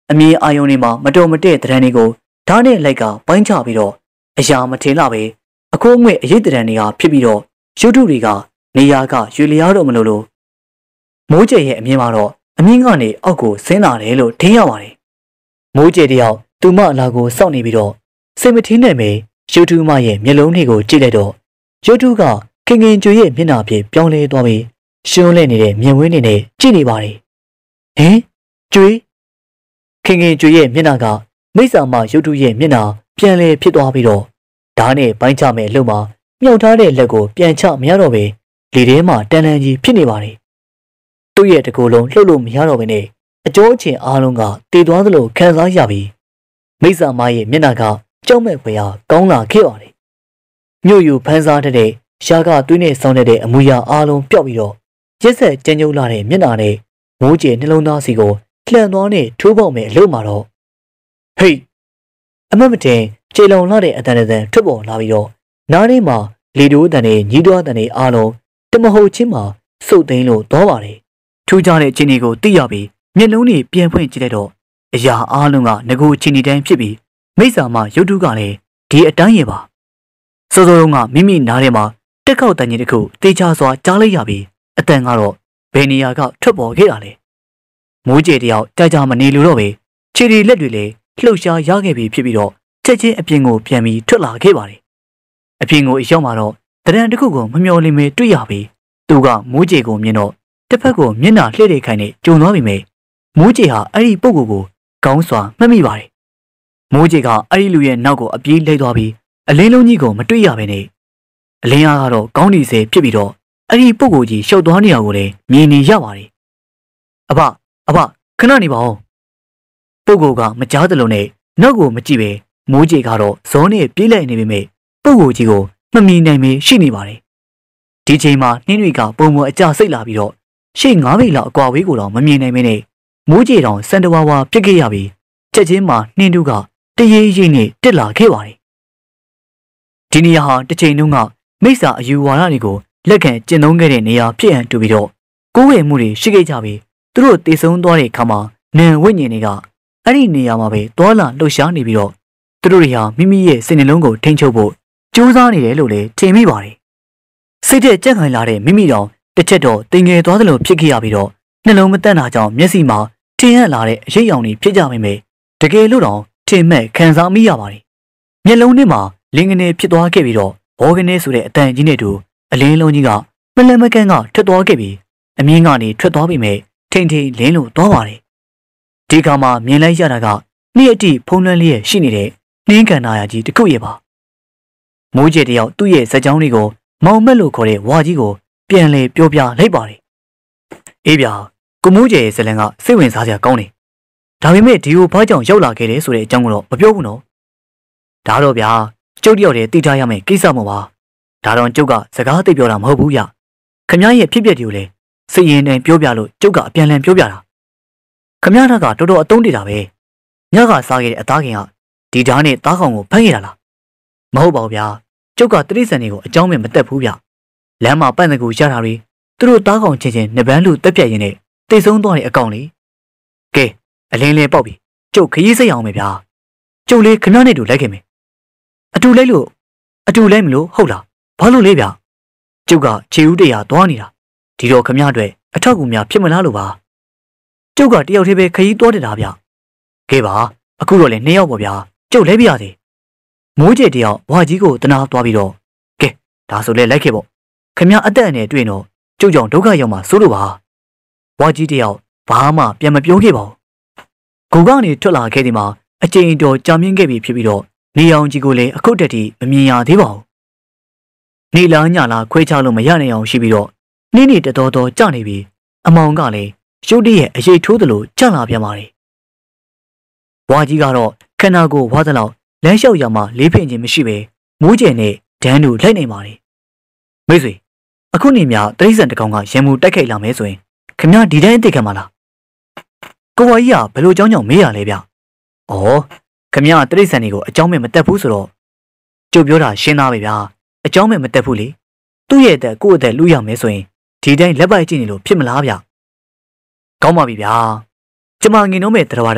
အမြင်အာရုံတွေမှာမတော်မတည့်တဲ့တံတွေကိုဓာတ်နဲ့လိုက်ကပိုင်းချပြီးတော့အရာမထင်လာပဲအခိုးအငွေ့အရေးတံတွေကဖြစ်ပြီးတော့ရုပ်ထုတွေကနေရာကရွေလျားတော့မလို့မိုးကျဲရဲ့အမြင်မှာတော့အမြင့်ကနေအောက်ကိုဆင်းလာတယ်လို့ထင်ရပါတယ်မိုးကျဲတယောက်သူမအလာကိုစောင့်နေပြီးတော့စိတ်မထင်းနိုင်ပဲရုပ်ထုမရဲ့မျက်လုံးတွေကိုကြည့်လိုက်တော့ရုပ်ထုကခင်ခင်ကျွေရဲ့မျက်နှာဖြင့်ပြောင်းလဲသွားပြီးရှုံးလဲနေတဲ့မြင်ဝင်းတွေနဲ့ကြည့်နေပါတယ်ဟင်ကျွေခင်ခင်ကျွေရဲ့မျက်နှာကမိစ္ဆာမရုပ်ထုရဲ့မျက်နှာပြန်လဲဖြစ်သွားပြီးတော့ဓာတ်နဲ့ပိုင်းချမဲ့အလုပ်မှာမြောက်ထားတဲ့လက်ကိုပြန်ချမရတော့ပဲလေထဲမှာတန်တန်ကြီးဖြစ်နေပါတယ်သူ့ရဲ့တကူလုံးလှုပ်လို့မရတော့ဘဲနဲ့အကျိုးအချင်အားလုံးကတည်သွားသလိုခံစားရပြီးမိစ္ဆာမရဲ့မျက်နှာကကြောက်မဲ့ဖွယ်ရာကောင်းလာခဲ့ပါတယ်မြို့ယူဖန်းစားတဲ့ရှားကသွေးနဲ့ဆောင်းတဲ့အမူအရာအားလုံးပျောက်ပြီးတော့ရက်ဆက်ကြမ်းကြုတ်လာတဲ့မျက်နှာနဲ့မိုးကျဲနှလုံးသားစီကိုလှန်သွားနဲ့ထိုးပေါက်မဲ့အလုပ်မှာတော့ဟေးအမတ်မတင်ခြေလုံလာတဲ့အတန်တန်ထွက်ပေါ်လာပြီးတော့နားထဲမှာလေတိုးတန်နဲ့ညီးတွားတန်တွေအားလုံးတမဟုတ်ချင်းမှာစုပ်သိမ်းလို့သွားပါတယ်ထူးခြားတဲ့ချင်းတွေကိုသိရပြီးမျက်လုံးတွေပြန်ဖွင့်ကြည့်လိုက်တော့အရာအားလုံးကငကိုချင်းတီတိုင်းဖြစ်ပြီးမိစ္ဆာမရုပ်တုကလည်းဒီအတိုင်းရပါစောစောကမိမိနားထဲမှာတက်ခေါက်တန်ကြီးတစ်ခုတေချာစွာကြားလိုက်ရပြီးအတန်ကတော့ဘယ်နေရာကထွက်ပေါ်ခဲ့တာလဲမိုးကျဲတယောက်ကြာကြာမနေလို့တော့ပဲခြေတွေလက်တွေလည်းလှုပ်ရှားရခဲ့ပြီဖြစ်ပြီးတော့ချက်ချင်းအပြင်ကိုပြန်ပြီးထွက်လာခဲ့ပါတယ်အပြင်ကိုရောက်မှာတော့တရံတစ်ခုကိုမမျော်လင့်မဲတွေ့ရပြီးသူကမိုးကျဲကိုမြင်တော့တစ်ဖက်ကိုမျက်နှာလှည့်တဲ့ခိုင်နဲ့ကြုံသွားပြီမဲ့မိုးကျဲဟာအဲ့ဒီပုဂ္ဂိုလ်ကိုကောင်းစွာမှတ်မိပါတယ်မိုးကျဲကအဲ့ဒီလူရဲ့နောက်ကိုအပြေးလိုက်သွားပြီးအလင်းလုံးကြီးကိုမတွေ့ရဘဲနဲ့အလင်းအားကတော့ကောင်းနေစေဖြစ်ပြီးတော့အဲ့ဒီပုဂ္ဂိုလ်ကြီးရှုပ်သွားနေရကိုလည်းမြင်နေရပါတယ်အဖခဏနေပါဦးပုဂ္ဂိုလ်ကမကြားသလိုနဲ့နောက်ကိုမကြည့်ပဲမိုးကျဲကတော့ဇောနဲ့ပြေးလိုက်နေပေမဲ့ပုဂ္ဂိုလ်ကြီးကိုမမြင်နိုင်ပဲရှိနေပါတယ်ဒီချိန်မှာနှင်းတွေကပုံပေါ်အကျစိတ်လာပြီးတော့ရှေ့9မိနစ်လောက်အကွာဝေးကိုတော့မမြင်နိုင်မင်းနဲ့မိုးကြေတောင်စံတဝါဝါပြစ်ခဲ့ရပြီးချက်ချင်းမှာနှင်းတို့ကတရေရိပ်နဲ့တက်လာခဲ့ပါတယ်ဒီနေရာဟာတစ်ချိန်တုန်းကမိစ္ဆာအယူဝါဒတွေကိုလက်ခံကျင့်သုံးခဲ့တဲ့နေရာဖြစ်ဟန်တူပြီးတော့ကိုယ်ဝယ်မှုတွေရှိခဲ့ကြပြီးသူတို့တည်ဆုံသွားတဲ့အခါမှာနန်ဝိညာဉ်တွေကအဲ့ဒီနေရာမှာပဲတွာလာလှုပ်ရှားနေပြီးတော့သူတို့တွေဟာမိမိရဲ့စိတ်နှလုံးကိုထိန်းချုပ်ဖို့ကြိုးစားနေတယ်လို့လည်းထင်မိပါတယ်စိတ်ထဲကြက်ခိုင်လာတဲ့မိမိတောင်တစ်ချက်တော့တင်ငယ်သွားသလိုဖြစ်ခဲ့ရပြီးတော့နှလုံးမတန့်တာကြောင့်မျက်စိမှာထင်ဟပ်လာတဲ့အရိပ်ရောင်တွေဖြစ်ကြမိမယ်တကယ်လို့တောင်ထင်မဲ့ခံစားမိရပါတယ်မျက်လုံးထဲမှာလင်းကနေဖြစ်သွားခဲ့ပြီးတော့ဘောကနေဆိုတဲ့အတန်ကြီးနဲ့တူအလင်းလုံးကြီးကမလန်မကန်းကထွက်သွားခဲ့ပြီးအမြင့်ကနေထွက်သွားပြီမဲ့ထိန်ထိန်လင်းလို့သွားပါတယ်ဒီကမှာမြင်လိုက်ရတာကနေ့အထိဖုံးလွှမ်းလျက်ရှိနေတဲ့နှင်းကန်နာရကြီးတစ်ခုရဲ့ပါမိုးကျဲတယောက်သူ့ရဲ့ဇက်ကြောင်းလေးကိုမောင်မက်လို့ခေါ်တဲ့ဝါကြီးကိုပြန်လေပြောပြလိုက်ပါတယ်အေးဗျာကိုမိုးကျဲရဲ့ဇလန်ကစိတ်ဝင်စားစရာကောင်းတယ်ဒါပေမဲ့ဒီကိုဘာကြောင့်ရောက်လာခဲ့လဲဆိုတဲ့အကြောင်းကတော့မပြောဘူးနော်ဒါတော့ဗျာကျုပ်တယောက်တည်းသိထားရမယ်ကိစ္စမဟုတ်ပါဒါတော့ကျုပ်ကစကားသိပြောတာမဟုတ်ဘူးဗျခမရဲ့ဖြစ်ပျက်တွေကိုလည်းစိတ်ရင်နဲ့ပြောပြလို့ကျုပ်ကအပြန်လန်ပြောပြတာခမရကတော်တော်အတုံးတည်တာပဲညကစားခဲ့တဲ့အသားခင်ကဒီဓာတ်နဲ့သားကောင်ကိုဖမ်းခဲ့တာလားမဟုတ်ပါဘူးဗျာကျုပ်ကတိရစ္ဆာန်တွေကိုအကြောင်းမဲ့မတက်ဘူးဗျလမ်းမှာပန့်တကူရတာတွေသူတို့သားကောင်ချင်းချင်းနှစ်ပန်းလူတက်ပြက်ရင်းနဲ့တိတ်ဆုံးသွားတဲ့အကောင်လေးကဲအလင်းလေးပေါက်ပြီကျုပ်ခရီးစိတ်အောင်မယ်ဗျာကျုပ်လေးခမရနဲ့တူလိုက်ခဲ့မယ်အတူလိုက်မလို့ဟုတ်လားဘာလို့လဲဗျကျုပ်ကခြေဦးတရာသွားနေတာဒီတော့ခမရအတွက်အထောက်အကူများဖြစ်မလားလို့ပါကျုပ်ကတယောက်တည်းပဲခရီးသွားနေတာဗျကဲပါအခုတော့လည်း2ယောက်ပေါ့ဗျာကျုပ်လဲပြရသေးမိုးကျဲတယောက်ဝါကြီးကိုတနာသွားပြီးတော့ကဲဒါဆိုလဲလိုက်ခဲ့ပေါ့ခမရအသက်အနယ်တွေ့တော့ကျုပ်ကြောင့်ဒုက္ခရောက်မှာစိုးလို့ပါဝါကြီးတယောက်ဘာမှပြန်မပြောခဲ့ပါဘူးကိုကနေထွက်လာခဲ့ဒီမှာအချိန်တော်ကြာမြင့်ခဲ့ပြီဖြစ်ပြီးတော့နေအောင်ကြီးကိုလည်းအခုတက်တီမမြင်ရသေးပါဘူးနေလားညလားခွဲခြားလို့မရနိုင်အောင်ရှိပြီးတော့နေ့နေ့တော်တော်ကြာနေပြီအမောင်ကလည်းရုတ်တရက်အရေးထိုးသလိုကြာလာပြန်ပါတယ်ဝါကြီးကတော့ခန္ဓာကိုယ်ဝါသလောက်လမ်းလျှောက်ရမှာလေးဖင်ခြင်းမရှိပဲမိုးကျဲနဲ့ဒန်းတို့လိုက်နေပါတယ်မိတ်ဆွေအခုနေမြတရိษံတကောင်ကရံမှုတိုက်ခိုက်လာမယ်ဆိုရင်ခင်ဗျာဒီတိုင်းအသိခံမလားကိုဝါကြီးကဘယ်လိုကြောင်းကြောင့်မေးရလဲဗျဩခင်ဗျာတရိษံတွေကိုအကြောင်းမဲ့မတက်ဘူးဆိုတော့ကျုပ်ပြောတာရှင်းသားပဲဗျာအကြောင်းမဲ့မတက်ဘူးလေသူ့ရဲ့အသက်ကိုယ့်အသက်လူရမယ်ဆိုရင်ဒီတိုင်းလက်ပိုက်ကြည့်နေလို့ဖြစ်မလားဗျကောင်းပါပြီဗျာကျမငင်တော့မဲ့တရားတော်ကောင်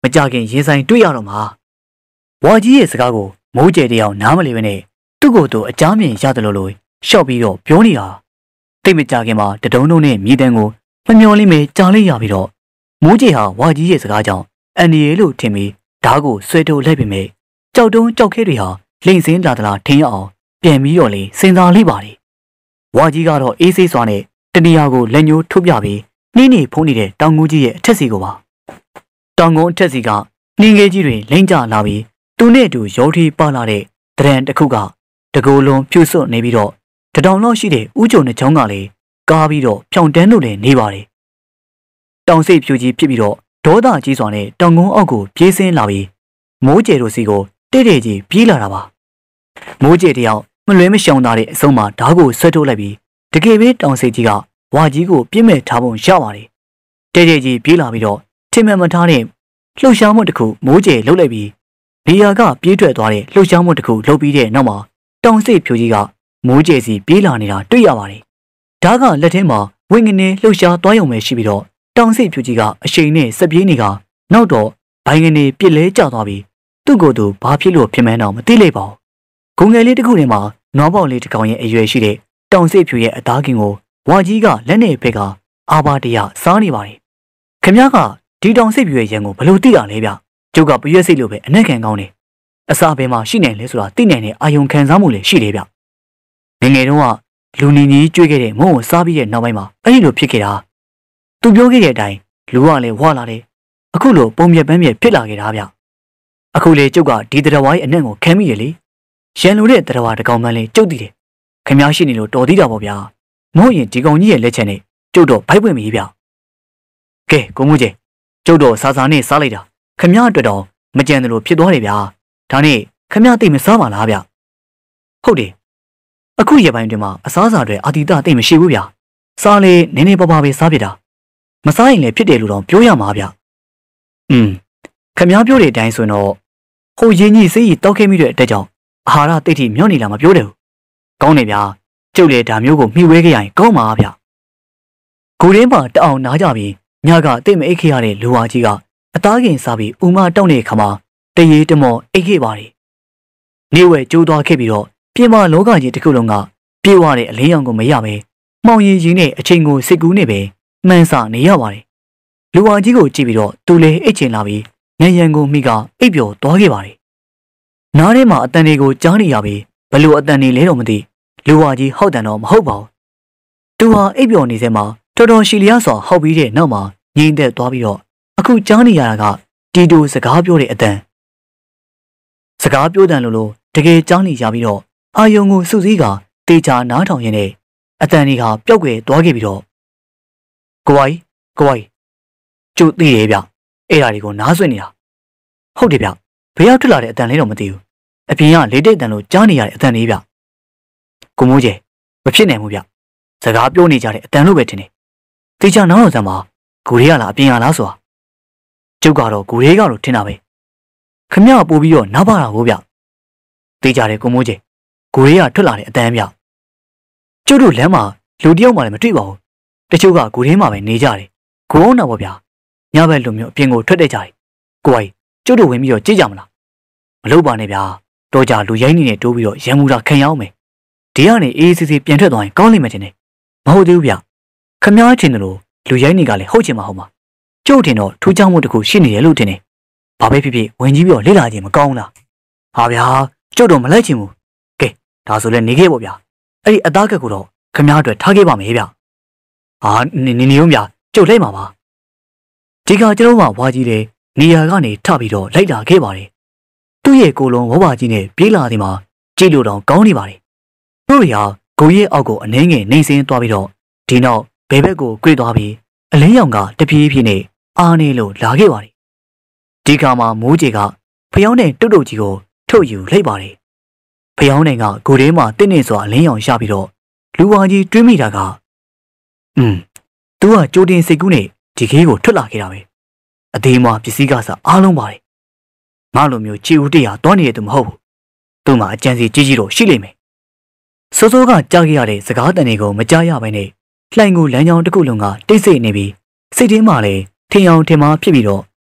မကြခင်ရင်ဆိုင်တွေ့ရတော့မှာဝါကြီးရဲ့စကားကိုမိုးကျဲတယောက်နားမလည်ဘဲနဲ့သူ့ကိုယ်သူအကြမ်းမြင်ရတယ်လို့ရှော့ပြီးတော့ပြောနေတာတိတ်မကြခင်မှာတဒုံဒုံနဲ့မြေတန်းကိုမမျော်လင့်ပဲကြားလိုက်ရပြီးတော့မိုးကျဲဟာဝါကြီးရဲ့စကားကြောင့်အန်ဒီရဲလို့ထင်ပြီးဓာတ်ကိုဆွဲထုတ်လိုက်ပေမဲ့ကြောက်တုံးကြောက်ခဲတွေဟာလိမ့်စင်းလာသလားထင်ရအောင်ပြန်ပြီးတော့လေစဉ်းစားလိုက်ပါတယ်ဝါကြီးကတော့အေးဆေးစွာနဲ့တနေရာကိုလက်ညှိုးထုတ်ပြပြီးနှင်းနေဖုံးနေတဲ့တောင်ကုန်းကြီးရဲ့အထက်စီကိုပါတောင်ကုန်းအထက်စီကနှင်းငယ်ကြီးတွေလိမ့်ကျလာပြီးသူနဲ့အတူရောထီးပါလာတဲ့တရံတစ်ခုကတကိုယ်လုံးဖြူစွတ်နေပြီးတော့တတောင်လောက်ရှိတဲ့ဥကြုံနှချောင်းကလည်းကားပြီးတော့ဖြောင်တန်းလို့လည်းနေပါတယ်တောင်စိတ်ဖြူကြီးဖြစ်ပြီးတော့ဒေါသကြီးစွာနဲ့တောင်ကုန်းအောက်ကိုပြေးဆင်းလာပြီးမိုးကျဲတို့စီကိုတိတ်တိတ်ကြီးပြေးလာတာပါမိုးကျဲတယောက်မလွဲမရှောင်သာတဲ့အဆုံးမှာဓာတ်ကိုဆွဲထုတ်လိုက်ပြီးတကယ်ပဲတောင်စိတ်ကြီးကဝါကြီးကိုပြစ်မဲ့ထားပုံရပါတယ်တိတ်တိတ်ကြီးပြေးလာပြီးတော့ထင်မှန်မထားတဲ့လှုပ်ရှားမှုတစ်ခုမိုးကျဲလှုပ်လိုက်ပြီးနေရာကပြေးထွက်သွားတဲ့လှုပ်ရှားမှုတစ်ခုလှုပ်ပြီးတဲ့နောက်မှာတောင်စိတ်ဖြူကြီးကမိုးကျဲစီပြေးလာနေတာတွေ့ရပါတယ်ဓာတ်ကလက်ထဲမှာဝင်းငနေလှုပ်ရှားသွားရုံပဲရှိပြီးတော့တောင်စိတ်ဖြူကြီးကအရှိန်နဲ့စပြေးနေကနောက်တော့ဘိုင်ငနေပြစ်လဲကျသွားပြီးသူ့ကိုယ်သူဘာဖြစ်လို့ဖြစ်မှန်းတော့မသိလိုက်ပါဘူးဂုံငယ်လေးတစ်ခုထဲမှာနွားပေါက်လေးတစ်ကောင်ရဲ့အရွယ်ရှိတဲ့တောင်စိတ်ဖြူရဲ့အသားကင်ကိုဝါကြီးကလက်နဲ့ဖက်ကအာဘာတရစားနေပါတယ်ခင်ဗျားကဒီတောင်စိတ်ဖြူရဲ့ရံကိုဘလို့သိတာလဲဗျကျုပ်ကပရွက်စိတ်လို့ပဲအနက်ခံကောင်းတယ်အစာဘယ်မှာရှိနိုင်လဲဆိုတာသိနိုင်တဲ့အာယုံခံစားမှုလည်းရှိတယ်ဗျငငယ်တုန်းကလူနီနီကျွေးခဲ့တဲ့မုံကိုစားပြီးတဲ့နောက်ပိုင်းမှာအဲ့ဒီလိုဖြစ်ခဲ့တာသူပြောခဲ့တဲ့အတိုင်းလူကလည်းဝါလာတယ်အခုလိုပုံပြက်ပန်းပြက်ဖြစ်လာခဲ့တာဗျအခုလေကျုပ်ကဒီတရဝါရဲ့အနက်ကိုခံမိရလေရန်လိုတဲ့တရဝါတကောင်မှန်းလေးကျုပ်တည်တယ်ခင်ဗျားရှိနေလို့တော်သေးတာပေါ့ဗျာမဟုတ်ရင်ဒီကောင်ကြီးရဲ့လက်ချက်နဲ့ကျုပ်တော့ဖိုက်ပွင့်ပြီဗျကဲကိုမှုကြီးကျုပ်တော့စားစားနဲ့စားလိုက်တာခင်ဗျားအတွက်တော့မကြံတယ်လို့ဖြစ်သွားတယ်ဗျာဒါနဲ့ခင်ဗျားသိမစားပါလားဗျဟုတ်တယ်အခုရပိုင်းတွင်မှာအစားအစာတွေအာတီတသိမရှိဘူးဗျစားလေနည်းနည်းပါးပါးပဲစားပြတာမစားရင်လည်းဖြစ်တယ်လို့တော့ပြောရမှာဗျခင်ဗျားပြောတဲ့အတိုင်းဆိုတော့ဟိုရင်းကြီးစိတ်ကြီးတောက်ခဲမိတဲ့အတွက်ကြောင့်အာဟာရတိတ်ထိမြော့နေလာမပြောတယ်ဘူးကောင်းတယ်ဗျာကျုပ်လည်းဒါမျိုးကိုမှီဝဲခဲ့ရရင်ကောင်းပါဗျကိုရင်းမှာတအောင်နားကြပြီးညကတိတ်မအိတ်ခဲ့ရတဲ့လူဝါကြီးကအသားကင်စားပြီးဥမာတောက်နေတဲ့ခါမှာတရေတမော်အိတ်ခဲ့ပါတယ်နေဝဲကျိုးသွားခဲ့ပြီးတော့ပြင်မာလောကကြီးတစ်ခုလုံးကပြေးဝတဲ့အလင်းရောင်ကိုမရပဲမှောင်ရင်ရင်နဲ့အချိန်ကိုစစ်ကူးနေပဲမှန်းဆနေရပါတယ်လူဝါကြီးကိုကြည့်ပြီးတော့သူလည်းအိတ်ချင်လာပြီးညံရံကိုမိကအိပ်ပျော်သွားခဲ့ပါတယ်နားထဲမှာအတန်တွေကိုကြားနေရပြီးဘလို့အတန်တွေလဲတော့မသိလူဝါကြီးဟောက်တန်တော့မဟုတ်ပါဘူးသူဟာအိပ်ပျော်နေစဲမှာတော်တော်ရှီလျားစွာဟောက်ပြီးတဲ့နောက်မှာငြိမ်သက်သွားပြီးတော့အခုကြားနေရတာကတီတူစကားပြောတဲ့အတန်စကားပြောတဲ့လို့တကယ်ကြားနေကြပြီးတော့အာယုံကိုစုစည်းကတေချာနားထောင်ရင်းနဲ့အတန်တွေကပျောက်ကွယ်သွားခဲ့ပြီးတော့ကိုဝိုင်းကျုပ်သိတယ်ဗျအဲ့ဓာတွေကိုနားဆွင့်နေတာဟုတ်တယ်ဗျဘယ်ရောက်ထွက်လာတဲ့အတန်လေးတော့မသိဘူးအပြင်ကလေတိတ်တန်လို့ကြားနေရတဲ့အတန်လေးဗျကိုမိုးကျဲမဖြစ်နိုင်ဘူးဗျစကားပြောနေကြတဲ့အတန်လို့ပဲထင်တယ်တေချာနားတော်စမ်းပါကိုရေကလားအပြင်ကလားဆိုတာကျုပ်ကတော့ကိုရေကတော့ထင်တာပဲခမရပို့ပြီးတော့နားပါတာကိုဗျတေချာတယ်ကိုမိုးကျဲကိုရေကထွက်လာတဲ့အတန်ဗျကျုပ်တို့လမ်းမှာလူတယောက်မှလည်းမတွေ့ပါဘူးတချို့ကကိုရင်းမှာပဲနေကြတယ်ကိုအောင်နာပေါ့ဗျာညဘက်လူမျိုးအပြင်ကိုထွက်တဲ့ကြတယ်ကိုဝိုင်းကျုပ်တို့ဝင်ပြီးတော့ကြည့်ကြမလားမလုပ်ပါနဲ့ဗျာတော့ကြလူရိုင်းနေနဲ့တိုးပြီးတော့ရံမူတာခံရအောင်မယ်ဒီကနေအေးအေးဆေးဆေးပြန်ထွက်သွားရင်ကောင်းလိမ့်မယ်ထင်တယ်မဟုတ်သေးဘူးဗျခမားထင်တယ်လို့လူရိုင်းနေကလည်းဟုတ်ချင်မှာဟုတ်မှာကျုပ်ထင်တော့ထူးခြားမှုတစ်ခုရှိနေတယ်လို့ထင်တယ်ဘာပဲဖြစ်ဖြစ်ဝင်ကြီးပြီးတော့လေ့လာခြင်းမကောင်းလားဟာဗျာကျုပ်တော့မလိုက်ချင်ဘူးကဲဒါဆိုလည်းနေခဲ့ပေါ့ဗျာအဲ့ဒီအသားကက်ကိုတော့ခမားအတွက်ထားခဲ့ပါမယ်ဗျဟာနေရုံးဗျာကျုပ်လိုက်ပါပါဒီကကျွန်တော်မှဝါကြီးလေနေရာကနေထပြီးတော့လိုက်လာခဲ့ပါတယ်သူ့ရဲ့ကိုယ်လုံးဝဝကြီးနဲ့ပြေးလာသည်မှာကြည့်လို့တော့ကောင်းနေပါတယ်သူ့ရာကိုရဲ့အောက်ကိုအနှင်းငယ်နှိမ့်ဆင်းသွားပြီးတော့ဒီနောက်ဘဲဘက်ကို꿰သွားပြီးအလင်းရောင်ကတပြေးပြေးနဲ့အားနေလို့လာခဲ့ပါတယ်ဒီကမှာမိုးကြီးကဖျောင်းတဲ့တုတ်တုတ်ကြီးကိုထုတ်ယူလိုက်ပါတယ်ဖျောင်းတဲ့ကကိုယ်ထဲမှာတင်းနေစွာအလင်းရောင်ရပြီးတော့လူဝါကြီးတွေးမိတာကသူကကြိုတင်စိတ်ကူးနဲ့ဒီခေးကိုထွက်လာခဲ့တာပဲအသေးမပစ္စည်းကစားအားလုံးပါတယ်ငါလိုမျိုးချီဦးတရားတွားနေတဲ့သူမဟုတ်ဘူးသူ့မှာအကြံစီကြီးကြီးတော့ရှိလိမ့်မယ်စောစောကကြားခဲ့ရတဲ့စကားတန်တွေကိုမကြားရဘဲနဲ့လှိုင်ကိုလမ်းကြောင်းတစ်ခုလုံးကတိတ်ဆိတ်နေပြီးစိတ်ထဲမှာလည်းထင်အောင်ထင်မှားဖြစ်ပြီးတော့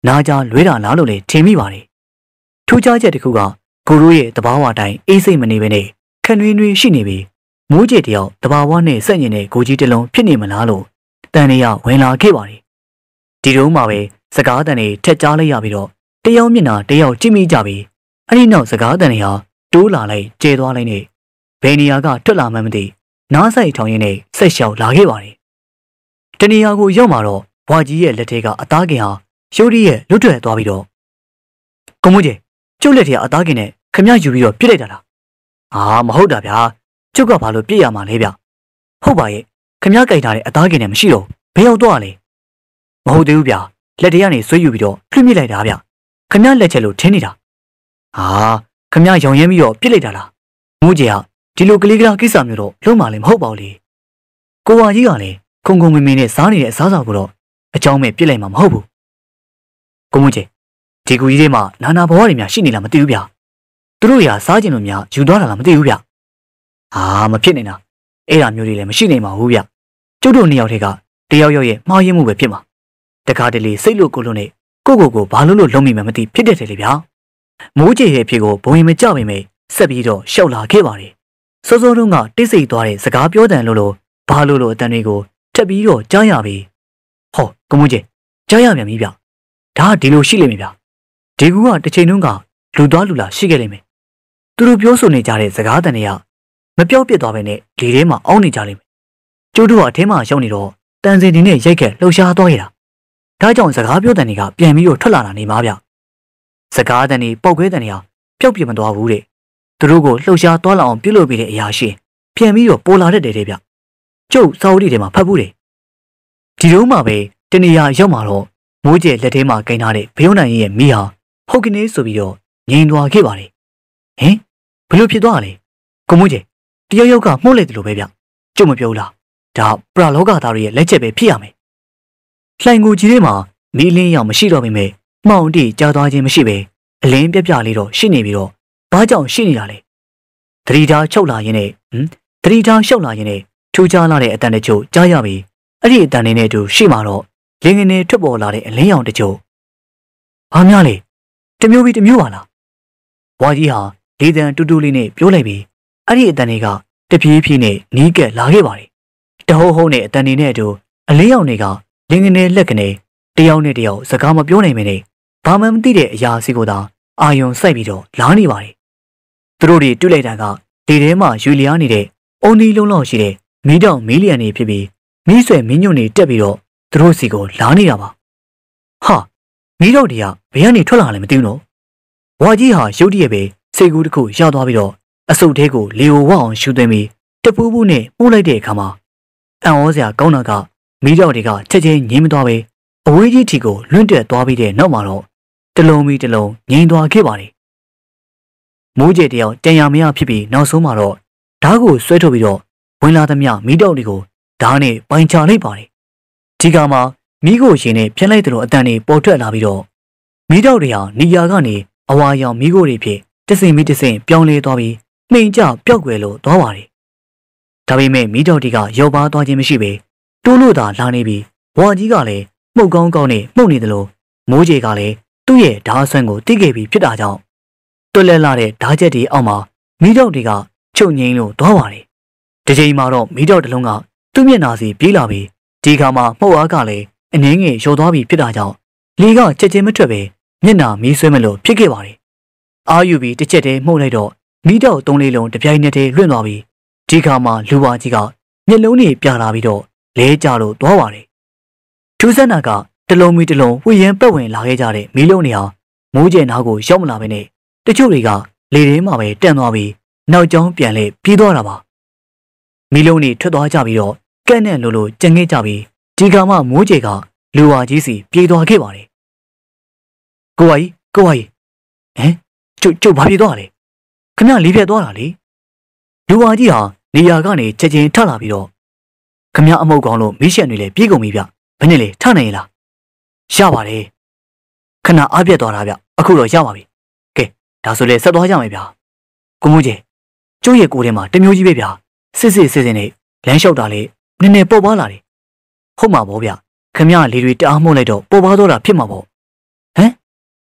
နားကြားလွဲတာလားလို့လည်းထင်မိပါတယ်ထူးခြားချက်တစ်ခုကကိုရိုးရဲ့တဘာဝတိုင်းအေးစိတ်မနေဘဲနဲ့ခန့်နှွေးနှွေးရှိနေပြီးမိုးကြေတယောက်တဘာဝနဲ့ဆက်ညင်တဲ့ကိုကြီးတစ်လုံးဖြစ်နေမလားလို့တန်နေရဝင်လာခဲ့ပါတယ်ဒီတုန်းမှာပဲစကားတန်တွေထက်ကြားလိုက်ရပြီးတော့တယောက်မျက်နှာတယောက်ကြည့်မိကြပြီးအဲ့ဒီနောက်စကားတန်တွေဟာတိုးလာလိုက်ကျဲသွားလိုက်နဲ့ဘယ်နေရာကထွက်လာမှန်းမသိနားဆိုင်ထောင်ရင်းနဲ့ဆက်လျှောက်လာခဲ့ပါတယ်တနေရာကိုရောက်မှာတော့ဘွားကြီးရဲ့လက်ထဲကအသားကင်ဟာရှိုးရီရဲ့လွတ်ထွက်သွားပြီးတော့ကိုမိုးကြီးကျုပ်လက်ထဲကအသားကင်နဲ့ခမယူပြီးတော့ပြစ်လိုက်တာလားမဟုတ်တာဗျာကျုပ်ကဘာလို့ပြစ်ရမှာလဲဗျဟုတ်ပါရဲ့ခမကြိုက်ထားတဲ့အသားကင်နဲ့မရှိတော့ဘယ်ရောက်သွားလဲမဟုတ်သေးဘူးဗျာလက်ထဲကနေဆွဲယူပြီးတော့လွှင့်မိလိုက်တာဗျခမလက်ချက်လို့ထင်နေတာခမရောင်ရဲပြီးတော့ပြစ်လိုက်တာလားမိုးကြီးကဒီလိုကလေးကလာကိစ္စမျိုးတော့လုံးမလည်းမဟုတ်ပါဘူးလေကိုဝါကြီးကလည်းခုံခုံမင်းမင်းနဲ့စားနေတဲ့အစားအစာကိုတော့အကြောင်းမဲ့ပြစ်လိုက်မှာမဟုတ်ဘူးကိုမိုးကြီးဒီကူကြီးတွေမှာနာနာဘဝတွေများရှိနေလားမသိဘူးဗျသူတို့ရာစားကျင်လို့များယူသွားတာလားမသိဘူးဗျမဖြစ်နေတာအဲ့ဒါမျိုးတွေလည်းမရှိနိုင်ပါဘူးဗျကျုပ်တို့နှစ်ယောက်တည်းကတယောက်ယောက်ရဲ့မှားယွင်းမှုပဲဖြစ်မှာတခါတလေစိတ်လို့ကိုလို့နဲ့ကိုဘာလို့လုံးမိမှမသိဖြစ်တတ်တယ်လေဗျာမိုးကြီးရဲ့ဖြစ်ကိုဘုံရင်မကြပါမိဆက်ပြီးတော့ရှောက်လာခဲ့ပါတယ်စောစောတုန်းကတိတ်ဆိတ်သွားတဲ့စကားပြောတန်လို့ဘာလို့အတန်တွေကိုထပ်ပြီးတော့ကြားရပြီဟောကမိုးကြီးကြားရပြန်ပြီဗျဒါကဒီလိုရှိလိမ့်မယ်ဗျဒီကူကတစ်ချိန်တုန်းကလူသွားလူလာရှိခဲ့လိမ့်မယ်သူတို့ပြောဆိုနေကြတဲ့စကားတန်တွေကမပြော့ပြစ်သွားပဲနဲ့ဒီထဲမှာအောင်းနေကြလိမ့်မယ်ကျိုးတို့ကအထဲမှာရောက်နေတော့တန်စင်ဒီနဲ့ရိုက်ခက်လှုပ်ရှားသွားရတာဒါကြောင့်စကားပြောတန်တွေကပြန်ပြီးတော့ထွက်လာတာနေမှာဗျစကားတန်တွေပောက်ခွဲတန်တွေကပျောက်ပြစ်မသွားဘူးတဲ့သူတို့ကိုလှုပ်ရှားသွားလာအောင်ပြုလုပ်ပေးတဲ့အရာရှိပြန်ပြီးတော့ပေါ်လာတတ်တယ်တဲ့ဗျကျုပ်စာအုပ်တွေထဲမှာဖတ်ဘူးတယ်ဒီတုန်းမှာပဲတနေရာရောက်မှာတော့မိုးကျဲလက်ထဲမှာကင်ထားတဲ့ဘယုံနိုင်ရဲ့မိဟာဟုတ်ကနေဆိုပြီးတော့ငြိမ်သွားခဲ့ပါတယ်ဟင်ဘလို့ဖြစ်သွားလဲကိုမိုးကျဲတယောက်ကမှုတ်လိုက်တယ်လို့ပဲဗျကျုပ်မပြောလားဒါပရလောကသားတွေရဲ့လက်ချက်ပဲဖြစ်ရမယ်လှိုင်ကိုကြီးထဲမှာမီးလင်းရောင်မရှိတော့ပေမဲ့မှောင်တိကြားသွားခြင်းမရှိပဲအလင်းပြပြလေးတော့ရှိနေပြီးတော့ဘာကြောင့်ရှိနေတာလဲသတိထားချုပ်လာရင်းနဲ့သတိထားရှောက်လာရင်းနဲ့ထူးခြားလာတဲ့အတန်တချို့ကြားရပြီးအဲ့ဒီအတန်တွေနဲ့အတူရှိမှတော့လင်းငနေထွက်ပေါ်လာတဲ့အလင်းရောင်တချို့ဘာများလဲတမျိုးပြီးတမျိုးပါလားဘွားကြီးဟာလေတံတူတူလေးနဲ့ပြောလိုက်ပြီးအဲ့ဒီအတန်တွေကတပြေးပြေးနဲ့နီးကပ်လာခဲ့ပါတယ်တဟုံးဟုံးနဲ့အတန်တွေနဲ့အတူအလင်းရောင်တွေကလင်းငနေလက်ကနေတယောက်နဲ့တယောက်စကားမပြောနိုင်မနဲ့ဘာမှမသိတဲ့အရာစီကိုသာအာယုံစိုက်ပြီးတော့လာနေပါတယ်သူတို့တွေတွေ့လိုက်တာကဒီထဲမှာယူလျားနေတဲ့အုံဒီလုံးလောက်ရှိတဲ့မီးတောင်မီးလျံနေဖြစ်ပြီးမီးဆွဲမင်းညွန့်နေတက်ပြီးတော့သူတို့စီကိုလာနေတာပါဟာမီးတောင်တွေကဘယ်ကနေထွက်လာလဲမသိဘူးနော်ဘွားကြီးဟာရုတ်တရက်ပဲစိတ်ကူးတစ်ခုရောက်သွားပြီးတော့အဆုတ်သေးကိုလေကိုဝအောင်ရှူသွင်းပြီးတပူးပူးနဲ့မှုတ်လိုက်တဲ့အခါမှာအံ့ဩစရာကောင်းတာကမီးတောင်တွေကချက်ချင်းငြိမ်မသွားပဲအဝေးကြီးထီကိုလွင့်တက်သွားပြီးတဲ့နောက်မှာတော့တလုံးပြီးတလုံးငြိမ်သွားခဲ့ပါတယ်မိုးကျဲတယောက်တန်ရမရဖြစ်ပြီးနောက်ဆုံးမှာတော့ဓာတ်ကိုဆွဲထုတ်ပြီးတော့ဝင်လာသမျှမီးတောက်တွေကိုဓာတ်နဲ့ပိုင်ချလိုက်ပါတယ်ဒီကမှာမီးကိုရှင်နဲ့ဖြတ်လိုက်တဲ့အတန်တွေပေါ်ထွက်လာပြီးတော့မီးတောက်တွေဟာနေရာကနေအဝါရောင်မီးကိုတွေဖြစ်တစင်မီတစင်ပြောင်းလဲသွားပြီးနှိမ်ကျပျောက်ကွယ်လို့သွားပါတယ်ဒါပေမဲ့မီးတောက်တွေကရောပါသွားခြင်းမရှိပဲတိုးလို့သာလာနေပြီးဘွားကြီးကလည်းမှုတ်ကောင်းကောင်းနဲ့မှုတ်နေတယ်လို့မိုးကြေကလည်းသူ့ရဲ့ဓာတ်ဆွမ်းကိုတိခဲ့ပြီးဖြစ်တာကြောင့်တွက်လက်လာတဲ့ဓာတ်ချက်တွေအောက်မှာမီးတောက်တွေကချုပ်ငိမ့်လို့သွားပါတယ်ဒီချိန်မှာတော့မီးတောက်တစ်လုံးကသူ့မျက်နှာစီပြေးလာပြီးဒီခါမှာမှုတ်အားကလည်းအနှင်းငယ်လျော်သွားပြီးဖြစ်တာကြောင့်လေကချက်ချင်းမထွက်ပဲမျက်နှာမီးဆွဲမလို့ဖြစ်ခဲ့ပါတယ်အာယူပြီးတစ်ချက်တည်းမှုတ်လိုက်တော့မီးတောက်သုံးလေးလုံးတစ်ပြိုင်နက်တည်းလွင့်သွားပြီးဒီခါမှာလူဝါကြီးကမျက်လုံးတွေပြလာပြီးတော့လဲကျလို့သွားပါတယ်ထူးဆန်းတာကတလုံးမီတလုံးဝှေ့ရမ်းပတ်ဝင်လာခဲ့ကြတဲ့မီးလုံးတွေဟာမိုးကျဲနားကိုရောက်မလာဘဲနဲ့တချို့တွေကလေထဲမှာပဲတန့်သွားပြီးနောက်ကျောင်းပြန်လဲပြေးသွားတာပါမီးလုံးတွေထွက်သွားကြပြီးတော့ကန့်နဲ့လိုကြံခဲ့ကြပြီးဒီကမှမိုးကျဲကလူဝါကြီးစီပြေးသွားခဲ့ပါတယ်ကိုဝါကြီးဟမ်ကျုပ်ဘာပြေးသွားလဲခမလေးပြတ်သွားတာလေလူဝါကြီးဟာနေရာကနေချက်ချင်းထလာပြီးတော့ခမအမုတ်ကောင်းလို့မီးရှံတွေလည်းပြေးကုန်ပြီဗျဘယ်နဲ့လဲထနိုင်ရလားရပါတယ်ခဏအားပြတ်သွားတာဗျအခုတော့ရပါပြီကဲဒါဆိုလေဆက်သွားကြမယ်ဗျာကိုမိုးကျဲကျိုးရဲ့ကိုယ်ထဲမှာတမျိုးကြီးပဲဗျာစစ်နဲ့လမ်းလျှောက်တာလေနည်းနည်းပေါ်ပါလာတယ်ဟုတ်မှာပေါ့ဗျခမလေတွေတအားမှုတ်လိုက်တော့ပေါ်ပါတော့တာဖြစ်မှာပေါ့ဟ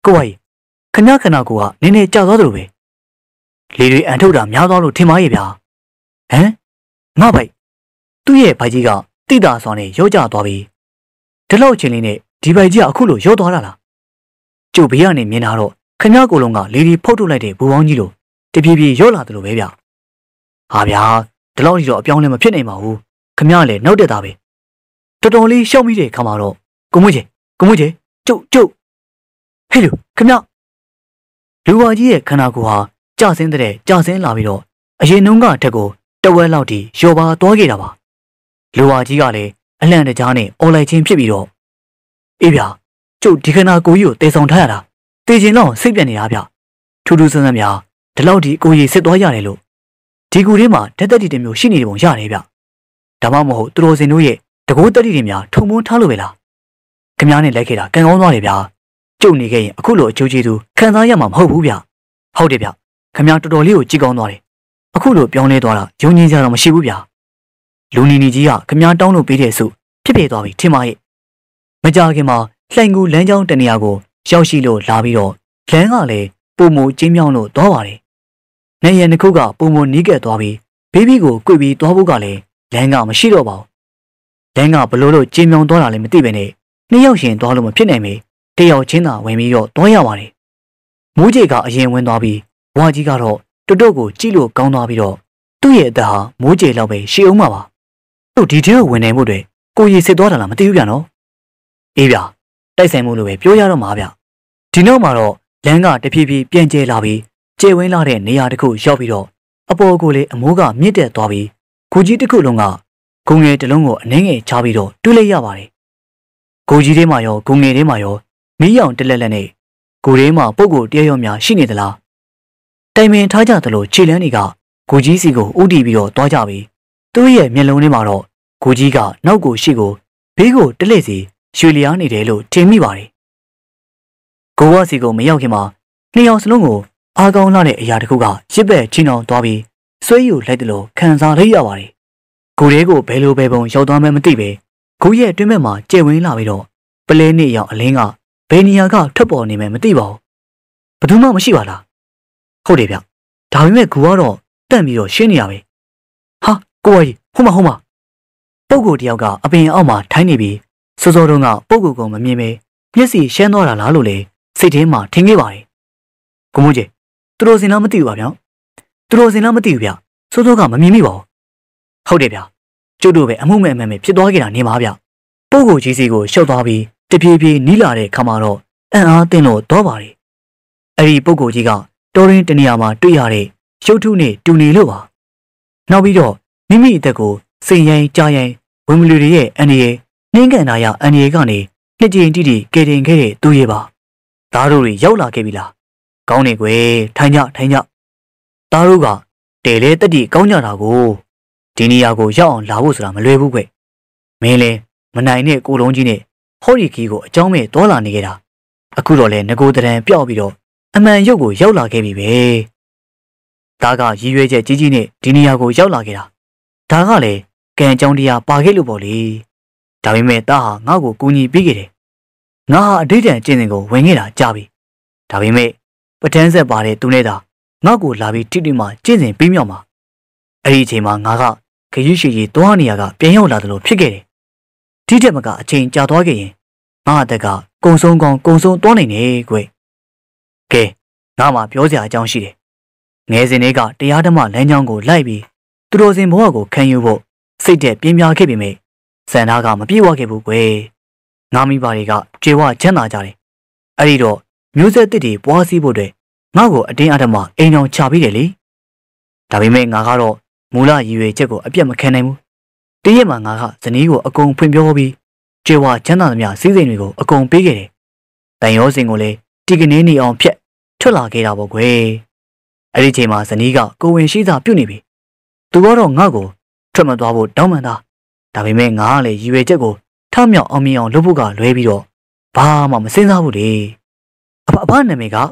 ကိုဝါကြီးခဏခဏကိုကနည်းနည်းကြောက်သွားသလိုပဲလေတွေအန်ထုတ်တာများသွားလို့ထင်ပါရဲ့ဗျာဟမ်ငါဘိုက်သူ့ရဲ့ဘိုက်ကြီးကတိတာစွာနဲ့ရောကျသွားပြီဒီလောက်ချင်းလေးနဲ့ဒီဘိုက်ကြီးကအခုလိုရောသွားတာလားကျုပ်ဘေးကနေမြင်လာတော့ခဏကိုလုံးကလေတွေဖုတ်ထုတ်လိုက်တဲ့ဘူပေါင်းကြီးလိုတပြေးပြေးရောလာသလိုပဲဗျဟာဗျာဒီလောက်ကြီးတော့အပြောင်းလဲမဖြစ်နိုင်ပါဘူးခမရလည်းနောက်တက်တာပဲတော်တော်လေးရှောက်မိတဲ့ခါမှာတော့ကိုမွေးကြီးကျုပ်ဟဲ့လူခမရလူဝါကြီးရဲ့ခန္ဓာကိုယ်ဟာကြဆင်းလာပြီးတော့အရင်နှုံးကအထက်ကိုတဝက်လောက်ထိလျော်ပါသွားခဲ့တာပါလူဝါကြီးကလည်းအလန့်တကြားနဲ့အော်လိုက်ခြင်းဖြစ်ပြီးတော့အေးဗျာကျုပ်ဒီခန္ဓာကိုယ်ကြီးကိုတည်ဆောင်ထားရတာတည်ခြင်းတော့စိတ်ပြက်နေတာဗျထူးထူးဆန်းဆန်းများဒီလောက်ဒီကိုကြီးစစ်သွားရတယ်လို့ဒီကူထဲမှာဓာတ်တက်တီတမျိုးရှိနေတယ်ပုံရတယ်ဗျဒါမှမဟုတ်သူတော်စင်တို့ရဲ့တကိုးတက်တီတွေများထုံမွန်းထားလို့ပဲလားခင်ဗျားနဲ့လိုက်ခဲ့တာကံကောင်းသွားတယ်ဗျာကျုပ်နေခဲ့ရင်အခုလိုအကျိုးကျေးဇူးခံစားရမှာမဟုတ်ဘူးဗျဟုတ်တယ်ဗျခင်ဗျားတော်တော်လေးကိုကြည်ကောင်းသွားတယ်အခုလိုပြောင်းလဲသွားတာယုံကြည်စရာတော့မရှိဘူးဗျလူနီနီကြီးကခင်ဗျားတောင်းလို့ပေးတဲ့ဆုဖြစ်ဖြစ်သွားပြီထင်ပါရဲ့မကြခင်မှာလှိုင်ကူလမ်းကြောင်းတနေရာကိုရောက်ရှိလို့လာပြီးတော့လမ်းကလည်းပုံမကျင်းမြောင်းလို့သွားပါတယ်နေရနှစ်ခုကပုံမနီးကပ်သွားပြီးဘေဘီကို꿰ပြီးသွားဖို့ကလည်းလမ်းကမရှိတော့ပါဘူးလမ်းကဘလို့ကျင်းမြောင်းသွားတာလည်းမသိပဲနဲ့နှစ်ယောက်ရှင်သွားလို့မဖြစ်နိုင်မေတယောက်ချင်းသာဝင်ပြီးတော့သွားရပါတယ်မိုးကြေကအရင်ဝင်သွားပြီးဝါကြီးကတော့တော်တော်ကိုကြည့်လို့ကောင်းသွားပြီးတော့သူ့ရဲ့အသက်ဟာမိုးကြေလောက်ပဲရှည်အောင်ပါပါသူ့ဒီထဲကိုဝင်နိုင်မှုတွေကိုရီစစ်သွားတာလားမသိဘူးဗျာနော်အေးဗျာတိုက်ဆိုင်မှုလို့ပဲပြောရတော့မှာဗျဒီနောက်မှာတော့လမ်းကတဖြည်းဖြည်းပြန်ကျဲလာပြီးကျဲဝင်းလာတဲ့နေရာတစ်ခုရောက်ပြီးတော့အပေါ်ကိုလေအမိုးကမြင့်တက်သွားပြီးကိုကြီးတစ်ခုလုံးကဂုံငယ်တစ်လုံးကိုအနှင်းငယ်ချပြီးတော့တွေးလိုက်ရပါတယ်ကိုကြီးထဲမှာရောဂုံငယ်ထဲမှာရောမီးရောင်တက်လက်လက်နဲ့ကိုထဲမှာပုပ်ကိုတရရောများရှိနေသလားတိုင်ပင်ထားကြသလိုခြေလန်းတွေကကိုကြီးစီကိုဥတီပြီးတော့သွားကြပြီးသူ့ရဲ့မျက်လုံးထဲမှာတော့ကိုကြီးကနောက်ကိုရှေ့ကိုဘေးကိုတလက်စီရွှေလျားနေတယ်လို့ထင်မိပါတယ်ကိုဝစီကိုမရောက်ခင်မှာနှစ်ယောက်စလုံးကိုအားကောင်းလာတဲ့အရာတစ်ခုကရစ်ပက်ချင်းအောင်သွားပြီးဆွဲယူလိုက်တယ်လို့ခံစားလိုက်ရပါတယ်ကိုရဲကိုဘယ်လိုပဲပုံရောက်သွားမှမသိပဲကိုရဲ့အတွင်းဘက်မှာကျဲဝင်းလာပြီးတော့ပလဲနေရောက်အလင်းကဘယ်နေရာကထွက်ပေါ်နေမှမသိပါဘူးဘယ်သူမှမရှိပါလားဟုတ်တယ်ဗျဒါပေမဲ့ကူကတော့တန့်ပြီးတော့ရှင်းနေရပဲဟာကိုဝကြီးဟိုမှာပုပ်ကိုတယောက်ကအပင်အောက်မှာထိုင်းနေပြီးစောစောတုန်းကပုပ်ကိုမမြင်ပဲမျက်စိရှမ်းသွားတာလားလို့လေစိတ်ထဲမှာထင်ခဲ့ပါတယ်ကိုမိုးကြီးသူတော်စင်လားမသိဘူးပါဗျာသူတော်စင်လားမသိဘူးဗျစောစောကမမြင်မိပါဘူးဟုတ်တယ်ဗျကျုပ်တို့ပဲအမှုမဲ့ဖြစ်သွားခဲ့တာနေပါဗျပုပ်ကိုကြီးစီကိုရှောက်သွားပြီးတပြေးပြေးနီးလာတဲ့ခါမှာတော့အံ့အားသင့်လို့တော့ပါတယ်အဲ့ဒီပုပ်ကိုကြီးကတော်ရင်တနေရာမှာတွေ့ရတဲ့ရုပ်ထုနဲ့တူနေလို့ပါနောက်ပြီးတော့မိမိအသက်ကိုစိန်ရိုင်းကြားရိုင်းဝင်မလူတွေရဲ့အန်ဒီရဲ့နှင်းကန်နာရအန်ဒီရဲ့ကနေနှစ်ကြိမ်တိတိကယ်တင်ခဲ့တဲ့သူရဲ့ပါသားတို့တွေရောက်လာခဲ့ပြီလားကောင်းနေကွယ်ထိုင်ကြသားတို့ကတဲလဲတက်တီကောင်းကြတာကိုဒီနေရာကိုရောက်အောင်လာဖို့ဆိုတာမလွယ်ဘူးကွမင်းလဲမနိုင်နဲ့ကိုလုံးကြီးနဲ့ဟော်ရီခီကိုအကြောင်းမဲ့တွာလာနေခဲ့တာအခုတော့လဲငကိုတရံပျောက်ပြီးတော့အမှန်ရုပ်ကိုရောက်လာခဲ့ပြီပဲဒါကရည်ရွယ်ချက်ကြီးနဲ့ဒီနေရာကိုရောက်လာခဲ့တာဒါကလည်းကံအကြောင်းတရားပါခဲ့လို့ပေါ့လေဒါပေမဲ့တာဟာငါ့ကိုကူညီပေးခဲ့တယ်ငါဟာအဋ္ဌံကျင့်စဉ်ကိုဝင်ခဲ့တာကြားပြီဒါပေမဲ့ပဋ္ဌာန်းဆက်ပါတဲ့သူနဲ့သာငါ့ကိုလာပြီးတိတိမှကျင့်စဉ်ပြီးမြောက်မှာအဲ့ဒီအချိန်မှာငါကခရီးရှိကြီးသွားနေရကပြန်ရောက်လာတယ်လို့ဖြစ်ခဲ့တယ်ဒီတက်မကအချိန်ကြာသွားခဲ့ရင်ငါအသက်ကကုံဆုံးသွားနိုင်တယ်ကွကဲငါမှပြောစရာအကြောင်းရှိတယ်ငယ်စဉ်တွေကတရားဓမ္မလမ်းကြောင်းကိုလိုက်ပြီးသူတော်စင်ဘဝကိုခံယူဖို့စိတ်တက်ပြင်းပြခဲ့ပေမဲ့စံသားကမပြေဝခဲ့ဘူးကွယ်ငါမိဘတွေကကြေဝချမ်းသာကြတယ်အဲ့ဒီတော့မျိုးဆက်တစ်တွေပွားစည်းဖို့အတွက်ငါ့ကိုအတင်းအဓမ္မအိမ်အောင်ချပြီးတယ်လေဒါပေမဲ့ငါကတော့မူလရည်ရွယ်ချက်ကိုအပြတ်မခံနိုင်ဘူးတရက်မှငါကဇနီးကိုအကုန်ဖွင့်ပြောပြီးကြေဝချမ်းသာသမျှစည်းစိမ်တွေကိုအကုန်ပေးခဲ့တယ်တန်ရောစင်ကိုလည်းတီကနေနေအောင်ဖြတ်ထွက်လာခဲ့တာပေါ့ကွယ်အဲ့ဒီချိန်မှာဇနီးကကိုဝင်ရှိစာပြုတ်နေပြီသူကတော့ငါ့ကိုထွက်မသွားဖို့တောင်းပန်တာဒါပေမဲ့ငါကလည်းရည်ရွယ်ချက်ကိုထမြောက်အောင်မြင်အောင်လုပ်ဖို့ကလွဲပြီးတော့ဘာမှမစင်စားဘူးလေအဘနာမည်က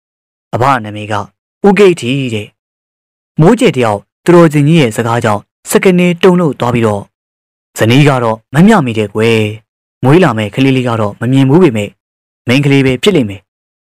ဦးဂိတ်တီတဲ့မိုးကျဲတယောက်သူတော်စင်ကြီးရဲ့စကားကြောင့်စကနေတုံလို့သွားပြီးတော့ဇနီးကတော့မမျှမိတဲ့ကွယ်မွေးလာမဲ့ကလေးလေးကတော့မမြင်ဘူးပေမဲ့မိန်းကလေးပဲဖြစ်လိမ့်မယ်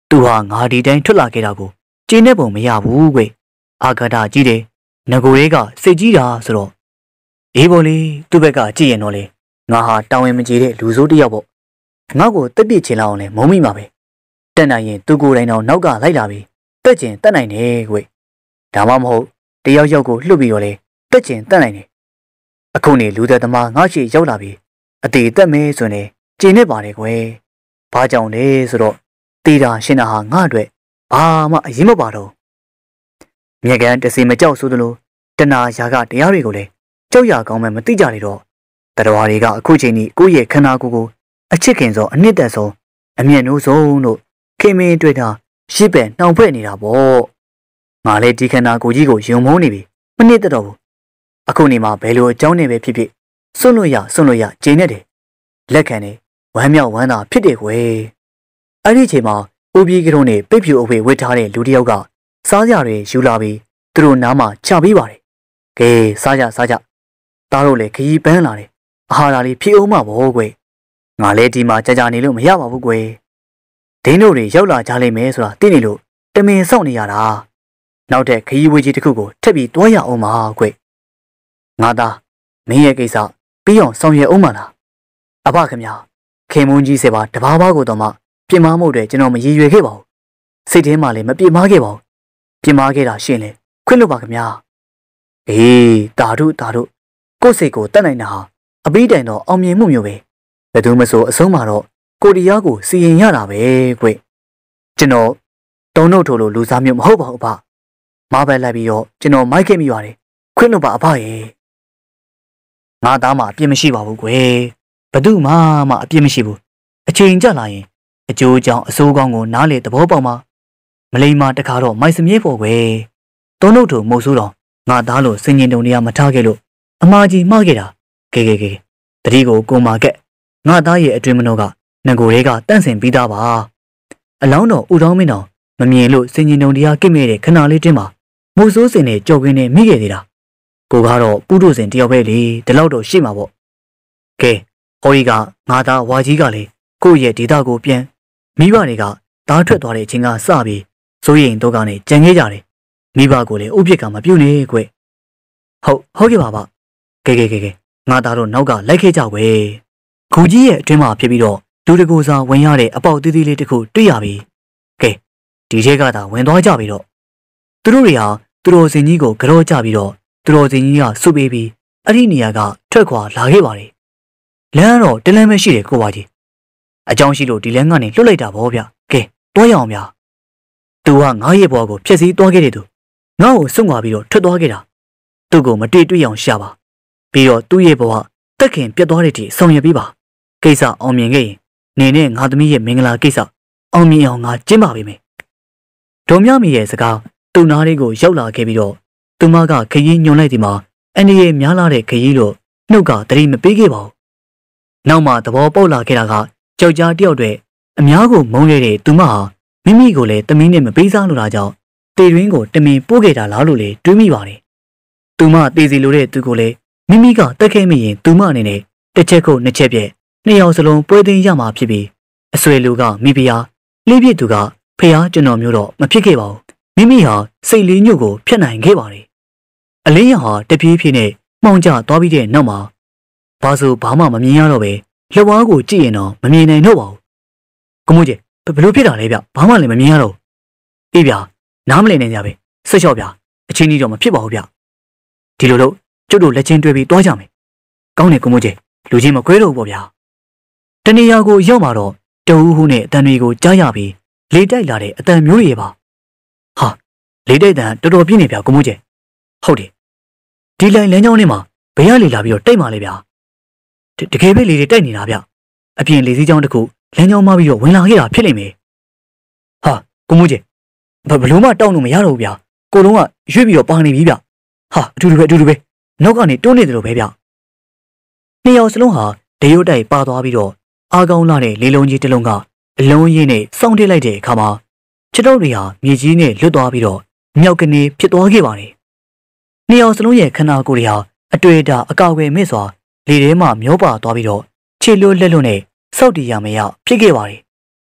သူဟာငါဒီတိုင်းထွက်လာခဲ့တာကိုကျင်းနေပုံမရဘူးကွအာဂတာကြီးတယ်ငကိုလေးကစိတ်ကြီးတာဆိုတော့အေးပေါ်လေသူ့ဘက်ကကြည့်ရင်တော့လေငါဟာတာဝန်မကျေတဲ့လူဆိုးတစ်ယောက်ပေါ့ငါ့ကိုတက်ပြစ်ချင်လောက်အောင်လဲမုံမိမှာပဲတက်နိုင်ရင်သူကိုယ်တိုင်တော့နောက်ကလိုက်လာပြီးတက်ကျင်တက်နိုင်တယ်ကွဒါမှမဟုတ်တယောက်ယောက်ကိုလှုပ်ပြီးတော့လေတက်ကျင်တက်နိုင်တယ်အခုနေလူသက်သမားငါ့ရှိရောက်လာပြီးအသေးတက်မဲဆိုရင်ကျင်နေပါတယ်ကွဘာကြောင့်လဲဆိုတော့တေးတာရှင်းတာဟာငါ့အတွက်ဘာမှအရေးမပါတော့မြေကန်တစီမကြောက်ဆိုသလိုတဏှာရာကတရားတွေကိုလည်းကြောက်ရကောင်းမှမသိကြလေတော့တရားတွေကအခုချိန်ကြီးကိုယ့်ရဲ့ခန္ဓာကိုယ်ကိုအချစ်ခင်ဆုံးအနှစ်သက်ဆုံးအမျက်နှိုးဆုံးတို့ခင်မင်းတွေ့တာရှစ်ပယ်နှောင်ဖွဲ့နေတာပေါ့ငါလည်းဒီခန္ဓာကိုယ်ကြီးကိုယုံမိုးနေပြီမနစ်တော့ဘူးအခုနေမှာဘယ်လိုအကြောင်းနဲ့ပဲဖြစ်ဖြစ်စွန့်လို့ရကျင်းနေတယ်လက်ခံနေဝမ်းမြောက်ဝမ်းသာဖြစ်တယ်ကွယ်အဲ့ဒီအချိန်မှာဦးပြေးကလေးနဲ့ပိတ်ဖြူအဝေးဝစ်ထားတဲ့လူတစ်ယောက်ကစားကြတွေယူလာပြီးသူတို့နားမှာချပေးပါတယ်ကဲစားကြသားတို့လည်းခရီးပန်းလာတယ်အာဟာရလေးဖြည့်အောင်မှာပေါ့ကွယ်ငါလည်းဒီမှာကြာနေလို့မရပါဘူးကွယ်ဒင်းတို့တွေရောက်လာကြလိမ့်မယ်ဆိုတာသိနေလို့တမင်စောင့်နေရတာနောက်တဲ့ခရီးဝေးကြီးတစ်ခုကိုထပ်ပြီးတွားရအောင်ပါကွယ်ငါသားမင်းရဲ့ကိစ္စပြီးအောင်ဆောင်ရွက်အောင်မလားအဖခင်ဗျာခင်မုန်းကြီးစေပါတဘာဘာကိုတော့မှပြင်မမှုတွေကျွန်တော်မရည်ရွယ်ခဲ့ပါဘူးစိတ်ထဲမှာလည်းမပြင်းမခဲ့ပါဘူးပြင်မခဲ့တာရှင်းလေခွင့်လို့ပါခင်ဗျာအေးတာတို့ကိုယ်စိတ်ကိုတတ်နိုင်တာဟာအပိတိုင်တော့အောင်မြင်မှုမျိုးပဲဘယ်သူမဆိုအဆုံးမှာတော့ကိုတရားကိုစီရင်ရတာပဲကွကျွန်တော်တုံးနှုတ်ထိုးလို့လူစားမျိုးမဟုတ်ပါဘူးအဖမပဲလိုက်ပြီးတော့ကျွန်တော်မိုက်ခဲ့မိပါတယ်ခွင့်လို့ပါအဖရဲ့ငါသားမှအပြစ်မရှိပါဘူးကွဘယ်သူမှအပြစ်မရှိဘူးအချိန်ကြလာရင်အကျိုးကြောင့်အဆိုးကောင်းကိုနားလေသဘောပေါက်မှာမလိမ္မာတခါတော့မိုက်စမြဲဖို့ကွတုံးနှုတ်ထိုးမဟုတ်ဆိုတော့ငါသားလို့စင်ញင်တုံတွေကမထားခဲ့လို့အမားကြီးမှားခဲ့တာကဲတတိကိုကိုမာကက်ငါသားရဲ့အတွင်မနှောကငကိုတွေကတန့်စင်ပြီးသားပါအလောင်းတော်ဦးတော်မင်းတော်မမြင်လို့စင်ញင်တုံတရားကိမဲ့တဲ့ခဏလေးတင်းပါမိုးဆိုးစင်နဲ့ကြော်ကင်းနဲ့မိခဲ့သေးတာကိုကတော့ပူးတို့စင်တယောက်ပဲလေဒီလောက်တော့ရှိမှာပေါ့ကဲဟော်ရီကငါသားဝါကြီးကလေကိုယ့်ရဲ့ဒေတာကိုပြန်မိဘတွေကဓာတ်ထွက်သွားတဲ့အချိန်ကစပြီးစိုးရိမ်တော့ကနေကြံခဲ့ကြတယ်မိဘကိုလည်းဥပြစ်ကမပြုတ်နေကွဟုတ်ကဲ့ပါကဲငါသားတို့နောက်ကလိုက်ခဲ့ကြွယ်ခူကြီးရဲ့အတွင်းမှာဖြစ်ပြီးတော့လူတကူစားဝင်ရတဲ့အပေါက်သေးသေးလေးတစ်ခုတွေ့ရပြီကဲဒီထဲကသာဝင်သွားကြပြီတော့သူတို့တွေဟာသူတော်စင်ကြီးကိုကြောကြပြီးတော့သူတော်စင်ကြီးကစုပေးပြီးအဲ့ဒီနေရာကထွက်ခွာလာခဲ့ပါတယ်လမ်းကတော့တလမ်းပဲရှိတယ်ကိုပါကြီးအကြောင်းရှိလို့ဒီလမ်းကနေလွတ်လိုက်တာဗောဗျကဲတွားရအောင်ဗျသူကငါ့ရဲ့ဘဝကိုဖျက်ဆီးသွားခဲ့တဲ့သူငါ့ကိုစွန့်ခွာပြီးတော့ထွက်သွားခဲ့တာသူ့ကိုမတွေ့အောင်ရှာပါပြီးတော့သူ့ရဲ့ဘဝတက်ခင်ပြတ်သွားတဲ့ထိဆောင်ရွက်ပြီးပါကိစ္စအောင်မြင်ခဲ့ရင်နေနဲ့ငါသမီးရဲ့မင်္ဂလာကိစ္စအောင်မြင်အောင်ငါကျင်းပါပေးမယ်ဒေါ်မြမီရဲ့စကားသူ့နားလေးကိုရောက်လာခဲ့ပြီးတော့သူမကခရီးညွန်လိုက်ဒီမှာအန်ဒီရဲ့များလာတဲ့ခရီးလို့နှုတ်ကတတိမပေးခဲ့ပါဘူးနောက်မှသဘောပေါက်လာခဲ့တာကကြောက်ကြားတယောက်တွေအများကိုမုန်းရတဲ့သူမဟာမိမိကိုလည်းတမင်းနဲ့မပေးစားလို့တာကြောင့်တေတွင်းကိုတမင်ပို့ခဲ့တာလားလို့လေတွေးမိပါတယ်သူမတေးစီလိုတဲ့သူကိုလည်းမိမိကတက်ခဲ့မိရင်သူမအနေနဲ့တစ်ချက်ခုနှစ်ချက်ပြည့်နှစ်ယောက်စလုံးပွဲသိမ်းရမှာဖြစ်ပြီးအဆွေလူကမိဖုရားလေးပြစ်သူကဖះကျွန်တော်မျိုးတော့မဖြစ်ခဲ့ပါဘူးမိမိဟာစိတ်လေးညွတ်ကိုဖျက်နိုင်ခဲ့ပါတယ်အလင်းရဟာတပြေးပြေးနဲ့မှောင်ကျသွားပြီးတဲ့နောက်မှာဘာဆိုဘာမှမမြင်ရတော့ပဲလက်ဝါးကိုကြည့်ရင်တော့မမြင်နိုင်တော့ပါဘူးကမိုးကျဘယ်လိုဖြစ်တာလဲဗျဘာမှလည်းမမြင်ရတော့အေးဗျနားမလည်နိုင်ကြပဲဆက်လျှော့ဗျအချင်းကြီးတော့မဖြစ်ပါဘူးဗျဒီလိုလို့ကျုပ်တို့လက်ချင်းတွဲပြီးတွားကြမယ်ကောင်းတယ်ကမိုးကျလူချင်းမခွဲတော့ဘူးပေါ့ဗျာတနေရာကိုရောက်มาတော့တဝူးဟူးနဲ့အတန်တွေကိုကြားရပြီးလေတိုက်လာတဲ့အတန်မျိုးတွေပါဟာလေတိုက်တန်တော်တော်ပြင်းနေဗျကမိုးကျဟုတ်တယ်ဒီလိုင်းလမ်းကြောင်းထဲမှာဘယ်ရလေလာပြီးတော့တိတ်မှလဲဗျတကယ်ပဲလေတွေတိုက်နေတာဗျအပြင်လေစည်းကြောင်းတစ်ခုလမ်းကြောင်းမှပြီးတော့ဝင်လာခဲ့တာဖြစ်လိမ့်မယ်ဟာကမိုးကျဘလို့မှတောက်လို့မရတော့ဘူးဗျကိုလုံးကရွေ့ပြီးတော့ပါနေပြီဗျဟာအတူတူပဲနောက်ကနေတွန်းနေတယ်လို့ပဲဗျနှစ်ယောက်စလုံးဟာတရုတ်တိုက်ပါသွားပြီးတော့အားကောင်းလာတဲ့လေလုံးကြီးတစ်လုံးကအလုံးရင်းနဲ့စောင့်ထည့်လိုက်တဲ့အခါမှာခြေထောက်တွေဟာမြေကြီးနဲ့လွတ်သွားပြီးတော့မြောက်ကနေဖြစ်သွားခဲ့ပါတယ်နှစ်ယောက်စလုံးရဲ့ခန္ဓာကိုယ်တွေဟာအတွေ့အတာအကောက်ွယ်မဲ့စွာလေထဲမှာမျောပါသွားပြီးတော့ခြေလွတ်လက်လွတ်နဲ့စောက်တီရမရဖြစ်ခဲ့ပါတယ်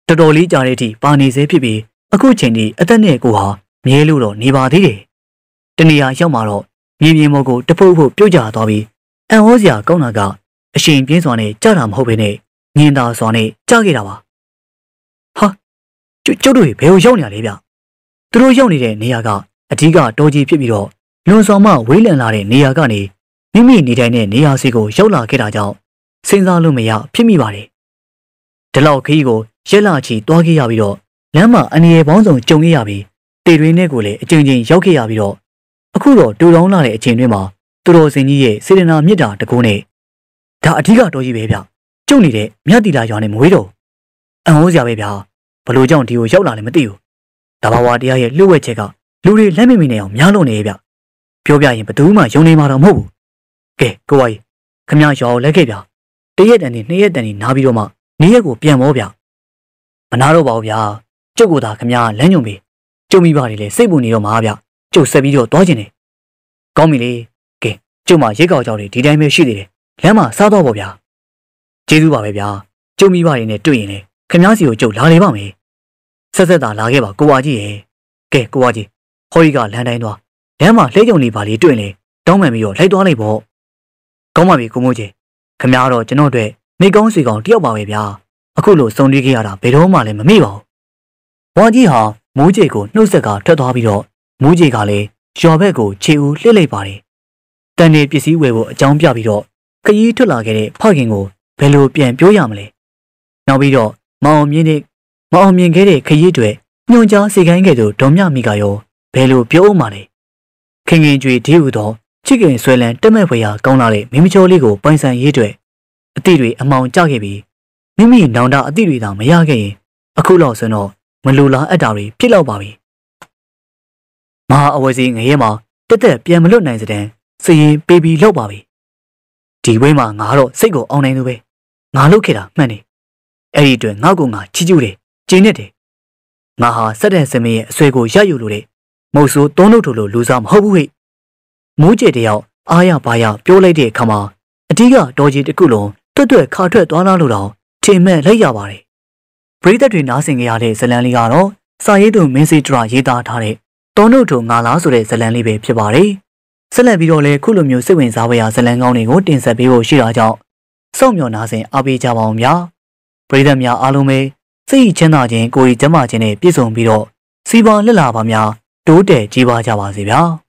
တော်တော်လေးကြာတဲ့အထိပါနေစေဖြစ်ပြီးအခုချိန်ထိအသက်နဲ့ကိုဟာမြဲလို့တော့နေပါသေးတယ်။တနေရာရောက်မှာတော့မြေပြင်ပေါ်ကိုတဖုတ်ဖုတ်ပြုတ်ကျသွားပြီးအံ့ဩစရာကောင်းတာကအရှင်ပြင်းစွာနဲ့ကြတာမဟုတ်ဘဲနဲ့ငင်းသာစွာနဲ့ကြခဲ့တာပါ။ဟာကျုပ်တို့ဘယ်ကိုရောက်နေရလဲဗျ။သူတို့ရောက်နေတဲ့နေရာကအဓိကတော်ကြီးဖြစ်ပြီးတော့လွန်စွာမှဝေးလံလာတဲ့နေရာကနေမိမိနေထိုင်တဲ့နေရာစီကိုရောက်လာခဲ့တာကြောင့်စဉ်းစားလို့မရဖြစ်မိပါတယ်။ဒီလောက်ခရီးကိုရက်လာချီသွားခဲ့ရပြီးတော့လမ်းမှာအနေရပေါင်းစုံကြုံခဲ့ရပြီးတေတွင်နဲ့ကိုလည်းအကြိမ်ကြိမ်ရောက်ခဲ့ရပြီးတော့အခုတော့တူတောင်းလာတဲ့အချိန်တွင်းမှာသူတော်စင်ကြီးရဲ့စေတနာမြတ်တာတကူနဲ့ဒါအဓိကတော်ကြီးပဲဗျကျုံနေတဲ့မြတ်တီလာရွာနဲ့မဝေးတော့အံ့ဩစရာပဲဗျဘလို့ကြောင့်ဒီကိုရောက်လာလဲမသိဘူးတဘာဝတရားရဲ့လှုပ်ဝက်ချက်ကလူတွေလက်မမိနေအောင်များလို့နေဗျပြောပြရင်ဘယ်သူမှယုံနေမှာတော့မဟုတ်ဘူးကဲကိုဝါကြီးခမရွာကိုလက်ခဲ့ဗျတရက်တန်နဲ့နှစ်ရက်တန်နဲ့နားပြီးတော့မှနေရက်ကိုပြန်မောဗျမနာတော့ပါဘူးဗျာကျုပ်ကသာခမလမ်းညွန်ပြီကျုံမိပါတယ်လေစိတ်ပူနေတော့မှာဗျကျုပ်ဆက်ပြီးတော့သွားခြင်းတယ်ကောင်းပြီလေကဲကျုပ်မှရိတ်ကောက်ကြောက်တွေဒီတိုင်းပဲရှိသေးတယ်လမ်းမှာစားတော့ပေါ့ဗျာကျေးဇူးပါပဲဗျာကျုံမိပါတယ်နဲ့တွေ့ရင်လေခမစီကိုကျုပ်လာလေပါမယ်ဆက်ဆက်သာလာခဲ့ပါကိုဝါကြီးရဲ့ကဲကိုဝါကြီးဟောကြီးကလမ်းတိုင်းသွားလမ်းမှာလှဲကြုံလေးပါလေးတွေ့ရင်တောင်းပန်ပြီးတော့လိုက်သွားလိုက်ပေါ့ကောင်းပါပြီကိုမိုးကြီးခမတော့ကျွန်တော်တို့မိကောင်းစီကောင်တယောက်ပါပဲဗျာအခုလိုစုံတွေ့ခဲ့ရတာဘယ်တော့မှလည်းမမေ့ပါဘူးဝါကြီးဟာမိုးကြီးကိုနှုတ်ဆက်ကထွက်သွားပြီးတော့မိုးကြီးကလည်းရွာဘက်ကိုခြေဦးလှစ်လိုက်ပါတယ်တန်နေပစ္စည်းဝယ်ဖို့အကြောင်းပြပြီးတော့ခရီးထွက်လာခဲ့တဲ့ဖခင်ကိုဘယ်လိုပြန်ပြောရမလဲနောက်ပြီးတော့မအောင်မြင်ခဲ့တဲ့ခရီးတွေညွန်ကြားစေခိုင်းခဲ့သူဒေါ်မြမိကရောဘယ်လိုပြောမှလဲခင်ခင်ကြွေဒီဟုသောချစ်ခင်ဆွဲလန်းတက်မဲ့ဖွယ်ရာကောင်းလာတဲ့မိမချိုလေးကိုပိုင်ဆိုင်ရေးတွေအသည့်တွေအမောင်ကျခဲ့ပြီးမိမိနောင်တအသည့်တွေသာမရခဲ့ရင်အခုလောက်ဆိုတော့မလိုလားအပ်တာတွေဖြစ်တော့ပါပြီမဟာအဝယ်စီငရဲမှာတက်တက်ပြန်မလွတ်နိုင်စတဲ့စရင်ပေးပြီးလောက်ပါပြီဒီဝိမှာငါတော့စိတ်ကိုအောင်နိုင်သူပဲငါလုပ်ခဲ့တာမှန်တယ်အဲ့ဒီအတွက်ငါ့ကိုငါချီးကျူးတယ်ကျင်းနေတယ်ငါဟာစက်တဲ့စမင်းရဲ့အဆွဲကိုရယူလို့တဲ့မဟုတ်ဆိုသုံးလို့ထို့လို့လူစားမဟုတ်ဘူးဟဲ့မိုးကျတယောက်အားရပါရပြောလိုက်တဲ့အခါမှာအဓိကတော်ကြီးတစ်ခုလုံးတွတ်တွတ်ခါထွက်သွားလာလို့တော့ထင်မဲ့လိုက်ရပါတယ်ပရိသတ်တွေနားဆင်ကြရတဲ့ဇလံလေးကတော့စာရေးသူမင်းစီတရရေးသားထားတဲ့တောနှုတ်ထုံငါလားဆိုတဲ့ဇလံလေးပဲဖြစ်ပါတယ်ဆက်လက်ပြီးတော့လည်းခုလိုမျိုးစိတ်ဝင်စားဖွယ်ရာဇလံကောင်းတွေကိုတင်ဆက်ပေးဖို့ရှိတာကြောင့်စောင့်မျှော်နားဆင်အားပေးကြပါအောင်ဗျာပရိသတ်များအားလုံးပဲစိတ်ချမ်းသာခြင်းကိုယ်ရည်ကျန်းမာခြင်းနဲ့ပြည့်စုံပြီးတော့စီးပွားလက်လာပါများတိုးတက်ကြီးပွားကြပါစေဗျာ